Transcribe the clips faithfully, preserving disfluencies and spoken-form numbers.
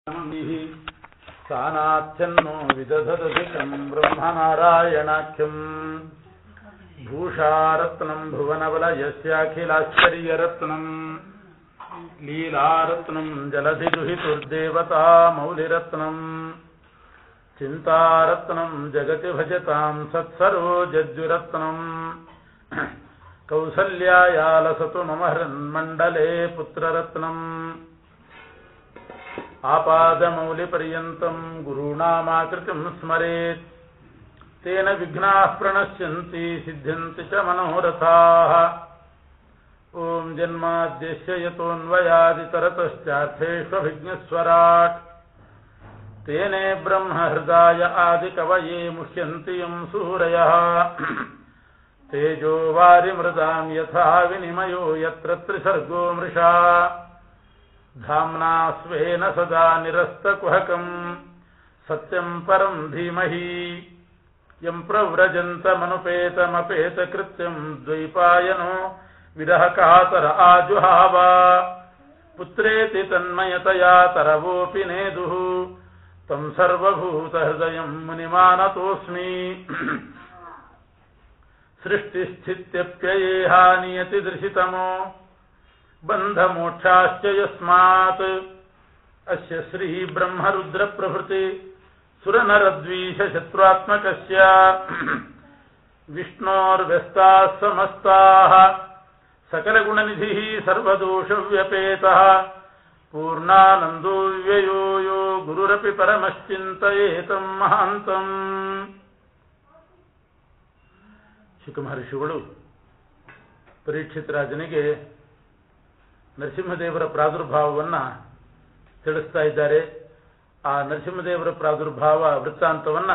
स्थानाच्छन्नो विदधदधिकं ब्रह्मनारायणाख्यं भूषारत्नं भुवनवलयस्याखिलाश्चर्यरत्नं लीलारत्नं जलधिदुहितुर्देवता मौलिरत्नं चिन्तारत्नं जगति भजतां सत्सरोजज्जुरत्नं कौसल्यायालसतु मम हृन्मण्डले पुत्ररत्नम् आपादमौलिपर्यन्तं गुरूणामाकृतिं स्मरेत् तेन विघ्नाः प्रणश्यन्ति सिद्ध्यन्ति च मनोरथाः। ॐ जन्माद्यस्य यतोऽन्वयादितरतश्चार्थेष्वभिज्ञस्वराट् तेने ब्रह्महृदाय आदिकवये मुह्यन्ति यं सूरयः तेजो वारिमृदां यथा विनिमयो यत्र त्रिसर्गो मृषा धाम्ना स्वेन सदा निरस्तकुहकं सत्यं परं धीमहि यं प्रव्रजन्तमनुपेतमपेतकृत्यं द्वैपायनो विरहकातर आजुहाव पुत्रेति तन्मयतया तरवोऽपि नेदुः तं सर्वभूतहृदयं मुनिमानतोऽस्मि। सृष्टिस्थित्यप्ययेहा नियतिदृशितमो बन्धमोक्षाश्च यस्मात् अस्य श्री ब्रह्मरुद्र प्रभृति सुरनरद्वीषशत्रुत्मकस्य विष्णोर्व्यस्ताः समस्ताः सकलगुणनिधिः सर्वदोषव्यपेतः पूर्णानन्दो व्ययो यो गुरुरपि परमश्चिन्तयेतं महान्तम्। ಶುಕಮಹರ್ಷಿಗಳು ಪರೀಕ್ಷಿತ ರಾಜನಿಗೆ ನರಸಿಂಹದೇವರ ಪ್ರಾದುರ್ಭಾವವನ್ನು ತಿಳಿಸ್ತಾ ಇದ್ದಾರೆ. ಆ ನರಸಿಂಹದೇವರ ಪ್ರಾದುರ್ಭಾವ ವೃತ್ತಾಂತವನ್ನು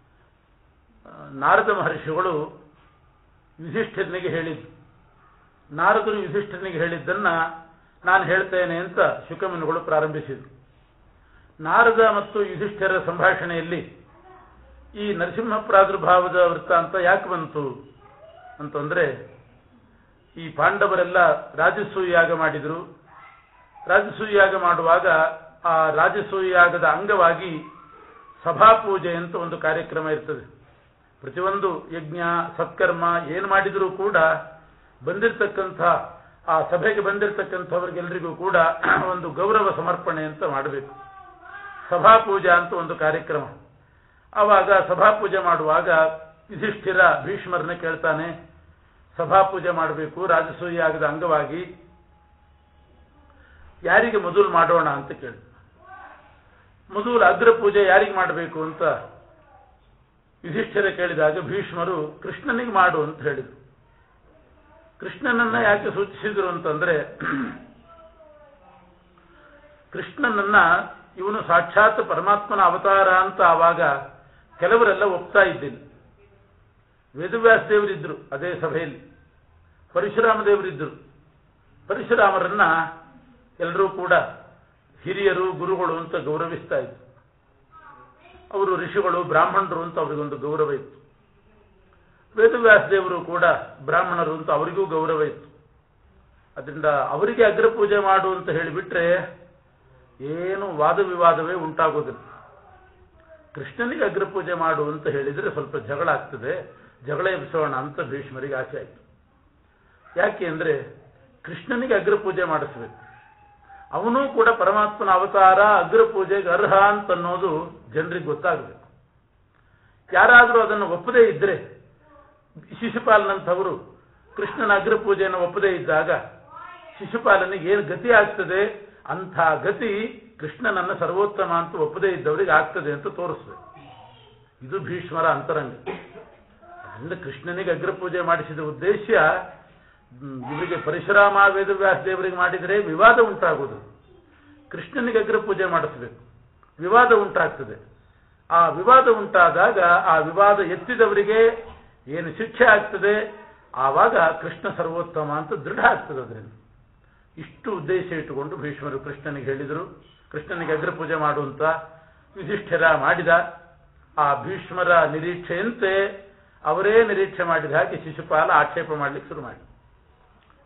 ನಾರದ ಮಹರ್ಷಿಗಳು ಯುಧಿಷ್ಠಿರನಿಗೆ ಹೇಳಿದ್ದು. ನಾರದರು ಯುಧಿಷ್ಠಿರನಿಗೆ ಹೇಳಿದ್ದನ್ನ ನಾನು ಹೇಳ್ತೇನೆ ಅಂತ ಶುಕಮುನಿಗಳು ಪ್ರಾರಂಭಿಸಿದರು. ನಾರದ ಮತ್ತು ಯುಧಿಷ್ಠಿರರ ಸಂಭಾಷಣೆಯಲ್ಲಿ ಈ ನರಸಿಂಹ ಪ್ರಾದುರ್ಭಾವದ ವೃತ್ತಾಂತ ಯಾಕೆ ಬಂತು ಅಂತಂದ್ರೆ, ಈ ಪಾಂಡವರೆಲ್ಲ ರಾಜಸೂಯ ಯಾಗ ಮಾಡಿದರು. ರಾಜಸೂಯ ಯಾಗ ಮಾಡುವಾಗ ಆ ರಾಜಸೂಯ ಯಾಗದ ಅಂಗವಾಗಿ ಸಭಾಪೂಜೆ ಅಂತ ಒಂದು ಕಾರ್ಯಕ್ರಮ ಇರ್ತದೆ. ಪ್ರತಿಯೊಂದು ಯಜ್ಞ ಸತ್ಕರ್ಮ ಏನು ಮಾಡಿದರೂ ಕೂಡ ಬಂದಿರತಕ್ಕಂಥ ಆ ಸಭೆಗೆ ಬಂದಿರತಕ್ಕಂಥವ್ರಿಗೆಲ್ಲರಿಗೂ ಕೂಡ ಒಂದು ಗೌರವ ಸಮರ್ಪಣೆ ಅಂತ ಮಾಡಬೇಕು. ಸಭಾಪೂಜಾ ಅಂತ ಒಂದು ಕಾರ್ಯಕ್ರಮ. ಆವಾಗ ಸಭಾಪೂಜೆ ಮಾಡುವಾಗ ಯುಧಿಷ್ಠಿರ ಭೀಷ್ಮರನ್ನ ಕೇಳ್ತಾನೆ, ಸಭಾಪೂಜೆ ಮಾಡಬೇಕು ರಾಜಸೂಯ ಯಾಗದ ಅಂಗವಾಗಿ, ಯಾರಿಗೆ ಮೊದಲು ಮಾಡೋಣ ಅಂತ ಕೇಳಿದ. ಮೊದಲು ಅಗ್ರ ಪೂಜೆ ಯಾರಿಗೆ ಮಾಡಬೇಕು ಅಂತ ಯುಧಿಷ್ಠಿರ ಕೇಳಿದಾಗ ಭೀಷ್ಮರು ಕೃಷ್ಣನಿಗೆ ಮಾಡು ಅಂತ ಹೇಳಿದರು. ಕೃಷ್ಣನನ್ನ ಯಾಕೆ ಸೂಚಿಸಿದ್ರು ಅಂತಂದ್ರೆ, ಕೃಷ್ಣನನ್ನ ಇವನು ಸಾಕ್ಷಾತ್ ಪರಮಾತ್ಮನ ಅವತಾರ ಅಂತ ಆವಾಗ ಕೆಲವರೆಲ್ಲ ಒಪ್ತಾ ಇದ್ದಿಲ್ಲ. ವೇದವ್ಯಾಸ ದೇವರಿದ್ರು ಅದೇ ಸಭೆಯಲ್ಲಿ, ಪರಶುರಾಮ ದೇವರಿದ್ದರು. ಪರಶುರಾಮರನ್ನ ಎಲ್ಲರೂ ಕೂಡ ಹಿರಿಯರು ಗುರುಗಳು ಅಂತ ಗೌರವಿಸ್ತಾ ಇದ್ರು. ಅವರು ಋಷಿಗಳು ಬ್ರಾಹ್ಮಣರು ಅಂತ ಅವರಿಗೊಂದು ಗೌರವ ಇತ್ತು. ವೇದವ್ಯಾಸ ದೇವರು ಕೂಡ ಬ್ರಾಹ್ಮಣರು ಅಂತ ಅವರಿಗೂ ಗೌರವ ಇತ್ತು. ಅದರಿಂದ ಅವರಿಗೆ ಅಗ್ರಪೂಜೆ ಮಾಡು ಅಂತ ಹೇಳಿಬಿಟ್ರೆ ಏನು ವಾದ ವಿವಾದವೇ ಉಂಟಾಗೋದಿಲ್ಲ. ಕೃಷ್ಣನಿಗೆ ಅಗ್ರಪೂಜೆ ಮಾಡು ಅಂತ ಹೇಳಿದರೆ ಸ್ವಲ್ಪ ಜಗಳ ಆಗ್ತದೆ, ಜಗಳ ಎಬ್ಸೋಣ ಅಂತ ಭೀಷ್ಮರಿಗೆ ಆಸೆ ಆಯಿತು. ಯಾಕೆ ಅಂದ್ರೆ ಕೃಷ್ಣನಿಗೆ ಅಗ್ರಪೂಜೆ ಮಾಡಿಸ್ಬೇಕು, ಅವನೂ ಕೂಡ ಪರಮಾತ್ಮನ ಅವತಾರ, ಅಗ್ರಪೂಜೆಗೆ ಅರ್ಹ ಅಂತ ಅನ್ನೋದು ಜನರಿಗೆ ಗೊತ್ತಾಗಬೇಕು. ಯಾರಾದರೂ ಅದನ್ನು ಒಪ್ಪದೇ ಇದ್ರೆ, ಶಿಶುಪಾಲನಂಥವರು ಕೃಷ್ಣನ ಅಗ್ರಪೂಜೆಯನ್ನು ಒಪ್ಪದೇ ಇದ್ದಾಗ ಶಿಶುಪಾಲನಿಗೆ ಏನು ಗತಿ ಆಗ್ತದೆ, ಅಂಥ ಗತಿ ಕೃಷ್ಣನನ್ನ ಸರ್ವೋತ್ತಮ ಅಂತ ಒಪ್ಪದೇ ಇದ್ದವರಿಗೆ ಆಗ್ತದೆ ಅಂತ ತೋರಿಸ್ಬೇಕು. ಇದು ಭೀಷ್ಮರ ಅಂತರಂಗ. ಅದರಿಂದ ಕೃಷ್ಣನಿಗೆ ಅಗ್ರಪೂಜೆ ಮಾಡಿಸಿದ ಉದ್ದೇಶ, ಇವರಿಗೆ ಪರಶುರಾಮ ವೇದವ್ಯಾಸ ದೇವರಿಗೆ ಮಾಡಿದರೆ ವಿವಾದ ಉಂಟಾಗುವುದು. ಕೃಷ್ಣನಿಗೆ ಅಗ್ರಪೂಜೆ ಮಾಡಿಸಬೇಕು, ವಿವಾದ ಉಂಟಾಗ್ತದೆ. ಆ ವಿವಾದ ಉಂಟಾದಾಗ ಆ ವಿವಾದ ಎತ್ತಿದವರಿಗೆ ಏನು ಶಿಕ್ಷೆ ಆಗ್ತದೆ, ಆವಾಗ ಕೃಷ್ಣ ಸರ್ವೋತ್ತಮ ಅಂತ ದೃಢ ಆಗ್ತದೆ. ಅದರಿಂದ ಇಷ್ಟು ಉದ್ದೇಶ ಇಟ್ಟುಕೊಂಡು ಭೀಷ್ಮರು ಕೃಷ್ಣನಿಗೆ ಹೇಳಿದರು, ಕೃಷ್ಣನಿಗೆ ಅಗ್ರಪೂಜೆ ಮಾಡುವಂತ. ಯುಧಿಷ್ಠಿರ ಮಾಡಿದ. ಆ ಭೀಷ್ಮರ ನಿರೀಕ್ಷೆಯಂತೆ ಅವರೇ ನಿರೀಕ್ಷೆ ಮಾಡಿದ ಹಾಗೆ ಶಿಶುಪಾಲ ಆಕ್ಷೇಪ ಮಾಡಲಿಕ್ಕೆ ಶುರು ಮಾಡಿ,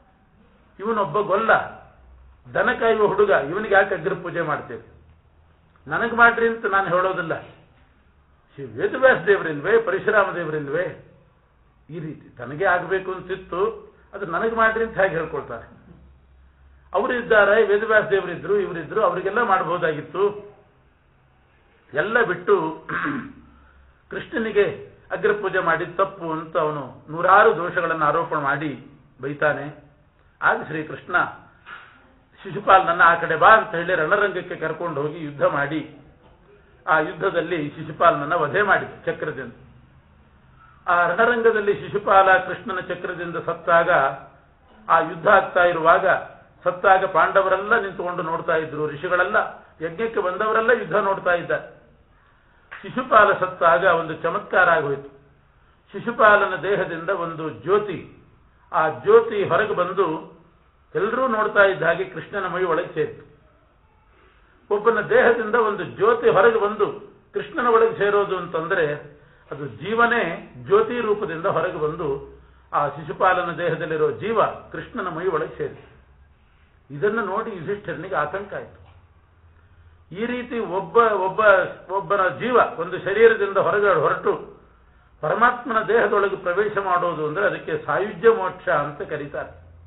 ಇವನೊಬ್ಬ ಗೊಲ್ಲ, ದನ ಕಾಯುವ ಹುಡುಗ, ಇವನಿಗೆ ಯಾಕೆ ಅಗ್ರ ಪೂಜೆ ಮಾಡ್ತೇವೆ? ನನಗೆ ಮಾಡ್ರಿ ಅಂತ ನಾನು ಹೇಳೋದಿಲ್ಲ. ಶ್ರೀ ವೇದವ್ಯಾಸ ದೇವರಿಲ್ವೇ, ಪರಶುರಾಮ ದೇವರಿಲ್ವೇ, ಈ ರೀತಿ ತನಗೆ ಆಗಬೇಕು ಅಂತಿತ್ತು, ಅದು ನನಗೆ ಮಾಡ್ರಿ ಅಂತ ಹೇಗೆ ಹೇಳ್ಕೊಳ್ತಾರೆ. ಅವರು ಇದ್ದಾರೆ, ವೇದವ್ಯಾಸ ದೇವರಿದ್ರು, ಇವರಿದ್ರು, ಅವರಿಗೆಲ್ಲ ಮಾಡಬಹುದಾಗಿತ್ತು. ಎಲ್ಲ ಬಿಟ್ಟು ಕೃಷ್ಣನಿಗೆ ಅಗ್ರಪೂಜೆ ಮಾಡಿ ತಪ್ಪು ಅಂತ ಅವನು ನೂರಾರು ದೋಷಗಳನ್ನು ಆರೋಪಣೆ ಮಾಡಿ ಬೈತಾನೆ. ಆಗ ಶ್ರೀಕೃಷ್ಣ ಶಿಶುಪಾಲನನ್ನ ಆ ಕಡೆ ಬಾ ಅಂತ ಹೇಳಿ ರಣರಂಗಕ್ಕೆ ಕರ್ಕೊಂಡು ಹೋಗಿ ಯುದ್ಧ ಮಾಡಿ ಆ ಯುದ್ಧದಲ್ಲಿ ಶಿಶುಪಾಲನನ್ನ ವಧೆ ಮಾಡಿದ ಚಕ್ರದಿಂದ. ಆ ರಣರಂಗದಲ್ಲಿ ಶಿಶುಪಾಲ ಕೃಷ್ಣನ ಚಕ್ರದಿಂದ ಸತ್ತಾಗ, ಆ ಯುದ್ಧ ಆಗ್ತಾ ಇರುವಾಗ ಸತ್ತಾಗ ಪಾಂಡವರೆಲ್ಲ ನಿಂತುಕೊಂಡು ನೋಡ್ತಾ ಇದ್ರು, ಋಷಿಗಳೆಲ್ಲ, ಯಜ್ಞಕ್ಕೆ ಬಂದವರೆಲ್ಲ ಯುದ್ಧ ನೋಡ್ತಾ ಇದ್ದಾರೆ. ಶಿಶುಪಾಲ ಸತ್ತಾಗ ಒಂದು ಚಮತ್ಕಾರ ಆಗೋಯ್ತು. ಶಿಶುಪಾಲನ ದೇಹದಿಂದ ಒಂದು ಜ್ಯೋತಿ, ಆ ಜ್ಯೋತಿ ಹೊರಗೆ ಬಂದು ಎಲ್ಲರೂ ನೋಡ್ತಾ ಇದ್ದ ಹಾಗೆ ಕೃಷ್ಣನ ಮೈ ಒಳಗೆ ಸೇರಿತು. ಒಬ್ಬನ ದೇಹದಿಂದ ಒಂದು ಜ್ಯೋತಿ ಹೊರಗೆ ಬಂದು ಕೃಷ್ಣನ ಒಳಗೆ ಸೇರೋದು ಅಂತಂದ್ರೆ ಅದು ಜೀವನೇ ಜ್ಯೋತಿ ರೂಪದಿಂದ ಹೊರಗೆ ಬಂದು ಆ ಶಿಶುಪಾಲನ ದೇಹದಲ್ಲಿರೋ ಜೀವ ಕೃಷ್ಣನ ಮೈ ಒಳಗೆ ಸೇರಿತು. ಇದನ್ನು ನೋಡಿ ಯುಧಿಷ್ಠಿರನಿಗೆ ಆತಂಕ ಆಯಿತು. ಈ ರೀತಿ ಒಬ್ಬ ಒಬ್ಬ ಒಬ್ಬನ ಜೀವ ಒಂದು ಶರೀರದಿಂದ ಹೊರಗೆ ಹೊರಟು ಪರಮಾತ್ಮನ ದೇಹದೊಳಗೆ ಪ್ರವೇಶ ಮಾಡೋದು ಅಂದ್ರೆ ಅದಕ್ಕೆ ಸಾಯುಜ್ಯ ಮೋಕ್ಷ ಅಂತ ಕರೀತಾರೆ.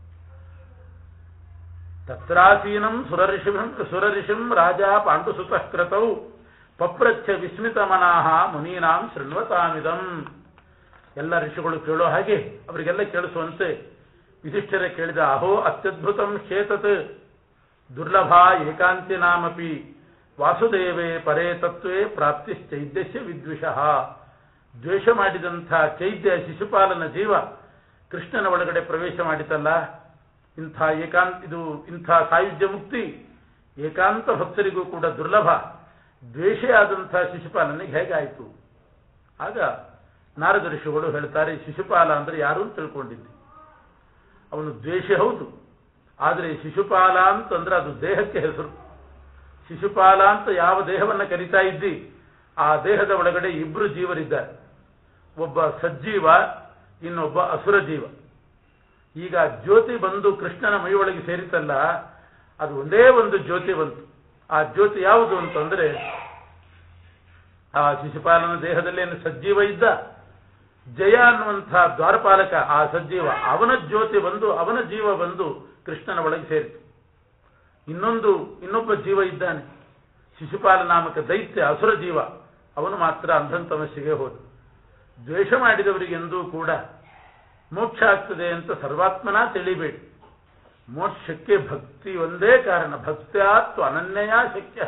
ತತ್ರಾಸೀನಂ ಸುರಋಷಿಂ ಸುರಋಷಿಂ ರಾಜ ಪಾಂಡುಸುತಃ ಕೃತೌ ಪಪ್ರಚ್ಛ ವಿಸ್ಮಿತ ಮನಾಹ ಮುನೀನಾಂ ಶೃಣ್ವತಾಮಿದಂ. ಎಲ್ಲ ಋಷಿಗಳು ಕೇಳೋ ಹಾಗೆ ಅವರಿಗೆಲ್ಲ ಕೇಳಿಸುವಂತೆ ಯುಧಿಷ್ಠಿರ ಕೇಳಿದ, ಅಹೋ ಅತ್ಯದ್ಭುತಂ ಚೇತತ್ ದುರ್ಲಭ ಏಕಾಂತಿನಾಮಪಿ ವಾಸುದೇವೇ ಪರೇ ತತ್ವೇ ಪ್ರಾಪ್ತಿಶ್ಚೈದ್ಯಸ್ಯ ವಿದ್ವಿಷಃ. ದ್ವೇಷ ಮಾಡಿದಂಥ ಚೈದ್ಯ ಶಿಶುಪಾಲನ ಜೀವ ಕೃಷ್ಣನ ಒಳಗಡೆ ಪ್ರವೇಶ ಮಾಡಿತಲ್ಲ, ಇಂಥ ಏಕಾಂತ ಇದು ಇಂಥ ಸಾಯುಜ್ಯ ಮುಕ್ತಿ ಏಕಾಂತ ಭಕ್ತರಿಗೂ ಕೂಡ ದುರ್ಲಭ. ದ್ವೇಷ ಆದಂಥ ಶಿಶುಪಾಲನಿಗೆ ಹೇಗಾಯಿತು? ಆಗ ನಾರದ ಋಷಿಗಳು ಹೇಳ್ತಾರೆ, ಶಿಶುಪಾಲ ಅಂದ್ರೆ ಯಾರು ಅಂತ ತಿಳ್ಕೊಂಡಿದ್ದೆ, ಅವನು ದ್ವೇಷ ಹೌದು, ಆದರೆ ಶಿಶುಪಾಲ ಅಂತಂದ್ರೆ ಅದು ದೇಹಕ್ಕೆ ಹೆಸರು. ಶಿಶುಪಾಲ ಅಂತ ಯಾವ ದೇಹವನ್ನ ಕರೀತಾ ಇದ್ದಿ, ಆ ದೇಹದ ಒಳಗಡೆ ಇಬ್ರು ಜೀವರಿದ್ದಾರೆ, ಒಬ್ಬ ಸಜ್ಜೀವ, ಇನ್ನೊಬ್ಬ ಅಸುರ ಜೀವ. ಈಗ ಜ್ಯೋತಿ ಬಂದು ಕೃಷ್ಣನ ಮೈಯೊಳಗೆ ಸೇರಿತಲ್ಲ, ಅದು ಒಂದೇ ಒಂದು ಜ್ಯೋತಿ ಬಂತು. ಆ ಜ್ಯೋತಿ ಯಾವುದು ಅಂತಂದ್ರೆ, ಆ ಶಿಶುಪಾಲನ ದೇಹದಲ್ಲಿ ಏನು ಸಜ್ಜೀವ ಇದ್ದ, ಜಯ ಅನ್ನುವಂಥ ದ್ವಾರಪಾಲಕ ಆ ಸಜ್ಜೀವ, ಅವನ ಜ್ಯೋತಿ ಬಂದು ಅವನ ಜೀವ ಬಂದು ಕೃಷ್ಣನ ಒಳಗೆ ಸೇರಿತು. ಇನ್ನೊಂದು ಇನ್ನೊಬ್ಬ ಜೀವ ಇದ್ದಾನೆ, ಶಿಶುಪಾಲ ನಾಮಕ ದೈತ್ಯ ಅಸುರ ಜೀವ, ಅವನು ಮಾತ್ರ ಅಂಧನ್ ತಮಸ್ಸಿಗೆ ಹೋದ. ದ್ವೇಷ ಮಾಡಿದವರಿಗೆಂದೂ ಕೂಡ ಮೋಕ್ಷ ಆಗ್ತದೆ ಅಂತ ಸರ್ವಾತ್ಮನ ತಿಳಿಬೇಡಿ. ಮೋಕ್ಷಕ್ಕೆ ಭಕ್ತಿ ಒಂದೇ ಕಾರಣ. ಭಕ್ತ್ಯಾತ್ವ ಅನನ್ಯಯ ಶಕ್ಯ.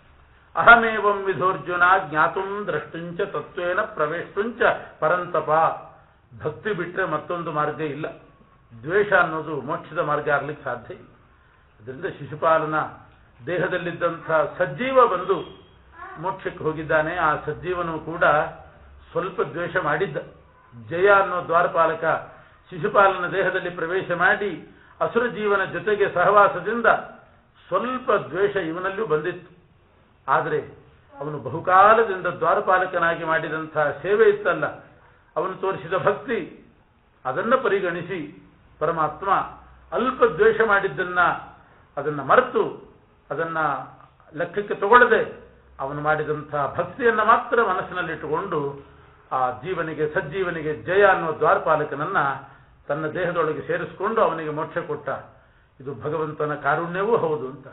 ಅಹಮೇವಂ ವಿಧೋರ್ಜುನ ಜ್ಞಾತುಂ ದ್ರಷ್ಟುಂಚ ತತ್ವೇನ ಪ್ರವೇಷ್ಟುಂಚ ಪರಂತಪ. ಭಕ್ತಿ ಬಿಟ್ಟರೆ ಮತ್ತೊಂದು ಮಾರ್ಗ ಇಲ್ಲ. ದ್ವೇಷ ಅನ್ನೋದು ಮೋಕ್ಷದ ಮಾರ್ಗ ಆಗ್ಲಿಕ್ಕೆ ಸಾಧ್ಯ ಇಲ್ಲ. ಅದರಿಂದ ಶಿಶುಪಾಲನ ದೇಹದಲ್ಲಿದ್ದಂಥ ಸಜ್ಜೀವ ಬಂದು ಮೋಕ್ಷಕ್ಕೆ ಹೋಗಿದ್ದಾನೆ. ಆ ಸಜ್ಜೀವನು ಕೂಡ ಸ್ವಲ್ಪ ದ್ವೇಷ ಮಾಡಿದ್ದ. ಜಯ ಅನ್ನೋ ದ್ವಾರಪಾಲಕ ಶಿಶುಪಾಲನ ದೇಹದಲ್ಲಿ ಪ್ರವೇಶ ಮಾಡಿ ಅಸುರ ಜೀವನ ಜೊತೆಗೆ ಸಹವಾಸದಿಂದ ಸ್ವಲ್ಪ ದ್ವೇಷ ಇವನಲ್ಲೂ ಬಂದಿತ್ತು. ಆದರೆ ಅವನು ಬಹುಕಾಲದಿಂದ ದ್ವಾರಪಾಲಕನಾಗಿ ಮಾಡಿದಂತಹ ಸೇವೆ ಇತ್ತಲ್ಲ, ಅವನು ತೋರಿಸಿದ ಭಕ್ತಿ, ಅದನ್ನು ಪರಿಗಣಿಸಿ ಪರಮಾತ್ಮ ಅಲ್ಪ ದ್ವೇಷ ಮಾಡಿದ್ದನ್ನ ಅದನ್ನ ಮರೆತು ಅದನ್ನ ಲೆಕ್ಕಕ್ಕೆ ತಗೊಳ್ಳದೆ ಅವನು ಮಾಡಿದಂತಹ ಭಕ್ತಿಯನ್ನ ಮಾತ್ರ ಮನಸ್ಸಿನಲ್ಲಿಟ್ಟುಕೊಂಡು ಆ ಜೀವನಿಗೆ ಸಜ್ಜೀವನಿಗೆ ಜಯ ಅನ್ನುವ ದ್ವಾರಪಾಲಕನನ್ನ ತನ್ನ ದೇಹದೊಳಗೆ ಸೇರಿಸಿಕೊಂಡು ಅವನಿಗೆ ಮೋಕ್ಷ ಕೊಟ್ಟ. ಇದು ಭಗವಂತನ ಕಾರುಣ್ಯವೂ ಹೌದು ಅಂತ.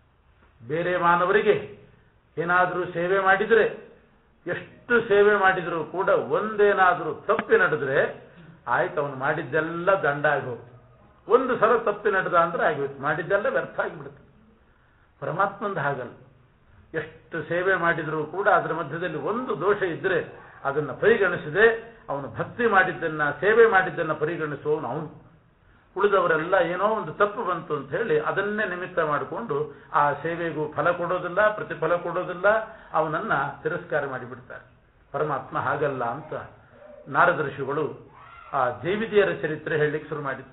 ಬೇರೆ ಮಾನವರಿಗೆ ಏನಾದರೂ ಸೇವೆ ಮಾಡಿದರೆ, ಎಷ್ಟು ಸೇವೆ ಮಾಡಿದರೂ ಕೂಡ ಒಂದೇನಾದರೂ ತಪ್ಪಿ ನಡೆದ್ರೆ ಆಯ್ತು, ಅವನು ಮಾಡಿದ್ದೆಲ್ಲ ದಂಡ ಆಗೋದು. ಒಂದು ಸಲ ತಪ್ಪಿ ನಡೆದ ಅಂದ್ರೆ ಆಗೋಯ್ತು, ಮಾಡಿದ್ದೆಲ್ಲ ವ್ಯರ್ಥ ಆಗಿಬಿಡುತ್ತೆ. ಪರಮಾತ್ಮಂದ ಹಾಗಲ್ಲ. ಎಷ್ಟು ಸೇವೆ ಮಾಡಿದರೂ ಕೂಡ ಅದರ ಮಧ್ಯದಲ್ಲಿ ಒಂದು ದೋಷ ಇದ್ರೆ ಅದನ್ನು ಪರಿಗಣಿಸದೆ ಅವನು ಭಕ್ತಿ ಮಾಡಿದ್ದನ್ನ ಸೇವೆ ಮಾಡಿದ್ದನ್ನ ಪರಿಗಣಿಸುವವನು ಅವನು. ಉಳಿದವರೆಲ್ಲ ಏನೋ ಒಂದು ತಪ್ಪು ಬಂತು ಅಂತ ಹೇಳಿ ಅದನ್ನೇ ನಿಮಿತ್ತ ಮಾಡಿಕೊಂಡು ಆ ಸೇವೆಗೂ ಫಲ ಕೊಡೋದಿಲ್ಲ, ಪ್ರತಿಫಲ ಕೊಡೋದಿಲ್ಲ, ಅವನನ್ನ ತಿರಸ್ಕಾರ ಮಾಡಿಬಿಡ್ತಾರೆ. ಪರಮಾತ್ಮ ಹಾಗಲ್ಲ ಅಂತ ನಾರದ ಋಷಿಗಳು ಆ ಜೈವಿಜಯರ ಚರಿತ್ರೆ ಹೇಳಲಿಕ್ಕೆ ಶುರು ಮಾಡಿದ್ರು.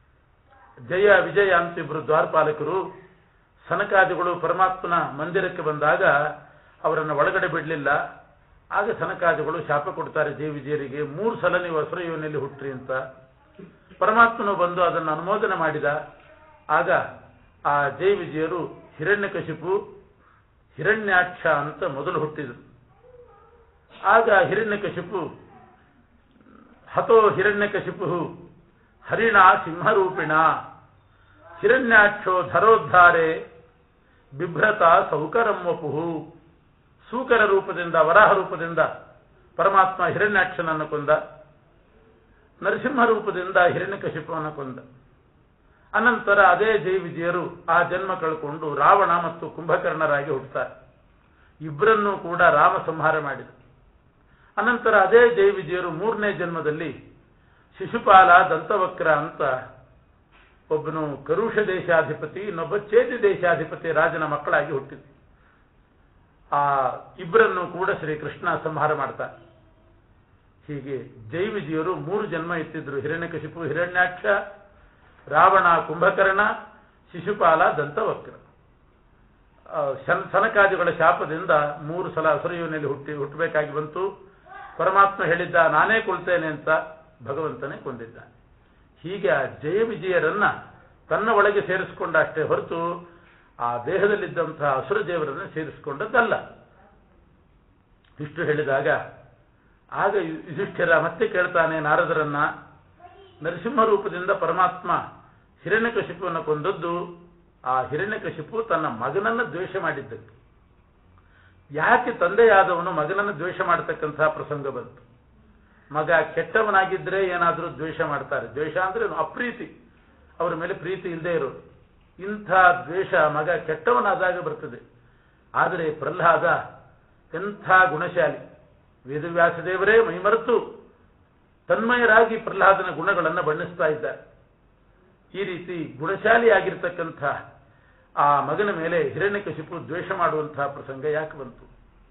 ಜಯ ವಿಜಯ ಅಂತ ಇಬ್ರು ದ್ವಾರಪಾಲಕರು ಸನಕಾದಿಗಳು ಪರಮಾತ್ಮನ ಮಂದಿರಕ್ಕೆ ಬಂದಾಗ ಅವರನ್ನು ಒಳಗಡೆ ಬಿಡಲಿಲ್ಲ. ಆಗ ಸನಕಾದಿಗಳು ಶಾಪ ಕೊಡ್ತಾರೆ ಜೈವಿಜಯರಿಗೆ, ಮೂರು ಸಲ ನೀವು ಅಸುರ ಯೋನಿಯಲ್ಲಿ ಹುಟ್ಟ್ರಿ ಅಂತ. ಪರಮಾತ್ಮನು ಬಂದು ಅದನ್ನು ಅನುಮೋದನೆ ಮಾಡಿದ. ಆಗ ಆ ಜೈವಿಜಯರು ಹಿರಣ್ಯಕಶಿಪು, ಹಿರಣ್ಯಾಕ್ಷ ಅಂತ ಮೊದಲು ಹುಟ್ಟಿದರು. ಆಗ ಹಿರಣ್ಯಕಶಿಪು ಹತೋ ಹಿರಣ್ಯಕಶಿಪು ಹರಿಣ ಸಿಂಹರೂಪಿಣ ಹಿರಣ್ಯಾಕ್ಷೋ ಧರೋದ್ಧಾರೆ ಬಿಭ್ರತ ಸೌಕರಂ ವಪುಹು. ಸೂಕರ ರೂಪದಿಂದ, ವರಾಹ ರೂಪದಿಂದ ಪರಮಾತ್ಮ ಹಿರಣ್ಯಾಕ್ಷನನ್ನು ಕೊಂದ, ನರಸಿಂಹ ರೂಪದಿಂದ ಹಿರಣ್ಯಕಶಿಪುವನ್ನು ಕೊಂದ. ಅನಂತರ ಅದೇ ಜೈವಿಜಯರು ಆ ಜನ್ಮ ಕಳ್ಕೊಂಡು ರಾವಣ ಮತ್ತು ಕುಂಭಕರ್ಣರಾಗಿ ಹುಟ್ಟುತ್ತಾರೆ. ಇಬ್ಬರನ್ನೂ ಕೂಡ ರಾಮ ಸಂಹಾರ ಮಾಡಿದ. ಅನಂತರ ಅದೇ ಜೈವಿಜಯರು ಮೂರನೇ ಜನ್ಮದಲ್ಲಿ ಶಿಶುಪಾಲ ದಂತವಕ್ರ ಅಂತ ಒಬ್ಬನು ಕರುಷ ದೇಶಾಧಿಪತಿ, ಇನ್ನೊಬ್ಬ ಚೇತಿ ದೇಶಾಧಿಪತಿ ರಾಜನ ಮಕ್ಕಳಾಗಿ ಹುಟ್ಟಿದ್ರು. ಆ ಇಬ್ಬರನ್ನು ಕೂಡ ಶ್ರೀಕೃಷ್ಣ ಸಂಹಾರ ಮಾಡ್ತಾರೆ. ಹೀಗೆ ಜೈವಿಜಯರು ಮೂರು ಜನ್ಮ ಎತ್ತಿದ್ರು. ಹಿರಣ್ಯಕಶಿಪು ಹಿರಣ್ಯಾಕ್ಷ, ರಾವಣ ಕುಂಭಕರ್ಣ, ಶಿಶುಪಾಲ ದಂತವಕ್ರ. ಸನಕಾದಿಗಳ ಶಾಪದಿಂದ ಮೂರು ಸಲ ಅಸುರಯೋನಿಯಲ್ಲಿ ಹುಟ್ಟಿ ಹುಟ್ಟಬೇಕಾಗಿ ಬಂತು. ಪರಮಾತ್ಮ ಹೇಳಿದ್ದ ನಾನೇ ಕೊಲ್ತೇನೆ ಅಂತ, ಭಗವಂತನೇ ಕೊಂದಿದ್ದಾನೆ. ಹೀಗೆ ಆ ಜಯ ವಿಜಯರನ್ನ ತನ್ನ ಒಳಗೆ ಸೇರಿಸಿಕೊಂಡ ಅಷ್ಟೇ ಹೊರತು ಆ ದೇಹದಲ್ಲಿದ್ದಂತಹ ಅಸುರ ದೇವರನ್ನು ಸೇರಿಸಿಕೊಂಡದ್ದಲ್ಲ. ಇಷ್ಟು ಹೇಳಿದಾಗ ಆಗ ಯುಧಿಷ್ಠಿರ ಮತ್ತೆ ಕೇಳ್ತಾನೆ ನಾರದರನ್ನ, ನರಸಿಂಹ ರೂಪದಿಂದ ಪರಮಾತ್ಮ ಹಿರಣ್ಯಕಶಿಪುವನ್ನು ಕೊಂದದ್ದು ಆ ಹಿರಣ್ಯಕಶಿಪು ತನ್ನ ಮಗನನ್ನು ದ್ವೇಷ ಮಾಡಿದ್ದಕ್ಕೆ. ಯಾಕೆ ತಂದೆಯಾದವನು ಮಗನನ್ನು ದ್ವೇಷ ಮಾಡತಕ್ಕಂತಹ ಪ್ರಸಂಗ ಬಂತು? ಮಗ ಕೆಟ್ಟವನಾಗಿದ್ರೆ ಏನಾದರೂ ದ್ವೇಷ ಮಾಡ್ತಾರೆ. ದ್ವೇಷ ಅಂದ್ರೆ ಅಪ್ರೀತಿ, ಅವರ ಮೇಲೆ ಪ್ರೀತಿ ಇಲ್ಲದೆ ಇರೋದು. ಇಂಥ ದ್ವೇಷ ಮಗ ಕೆಟ್ಟವನಾದಾಗ ಬರ್ತದೆ. ಆದರೆ ಪ್ರಹ್ಲಾದ ಎಂಥ ಗುಣಶಾಲಿ, ವೇದವ್ಯಾಸದೇವರೇ ಮೈಮರೆತು ತನ್ಮಯರಾಗಿ ಪ್ರಹ್ಲಾದನ ಗುಣಗಳನ್ನು ಬಣ್ಣಿಸ್ತಾ ಇದ್ದಾರೆ. ಈ ರೀತಿ ಗುಣಶಾಲಿಯಾಗಿರ್ತಕ್ಕಂಥ ಆ ಮಗನ ಮೇಲೆ ಹಿರಣ್ಯಕಶಿಪು ದ್ವೇಷ ಮಾಡುವಂತಹ ಪ್ರಸಂಗ ಯಾಕೆ ಬಂತು?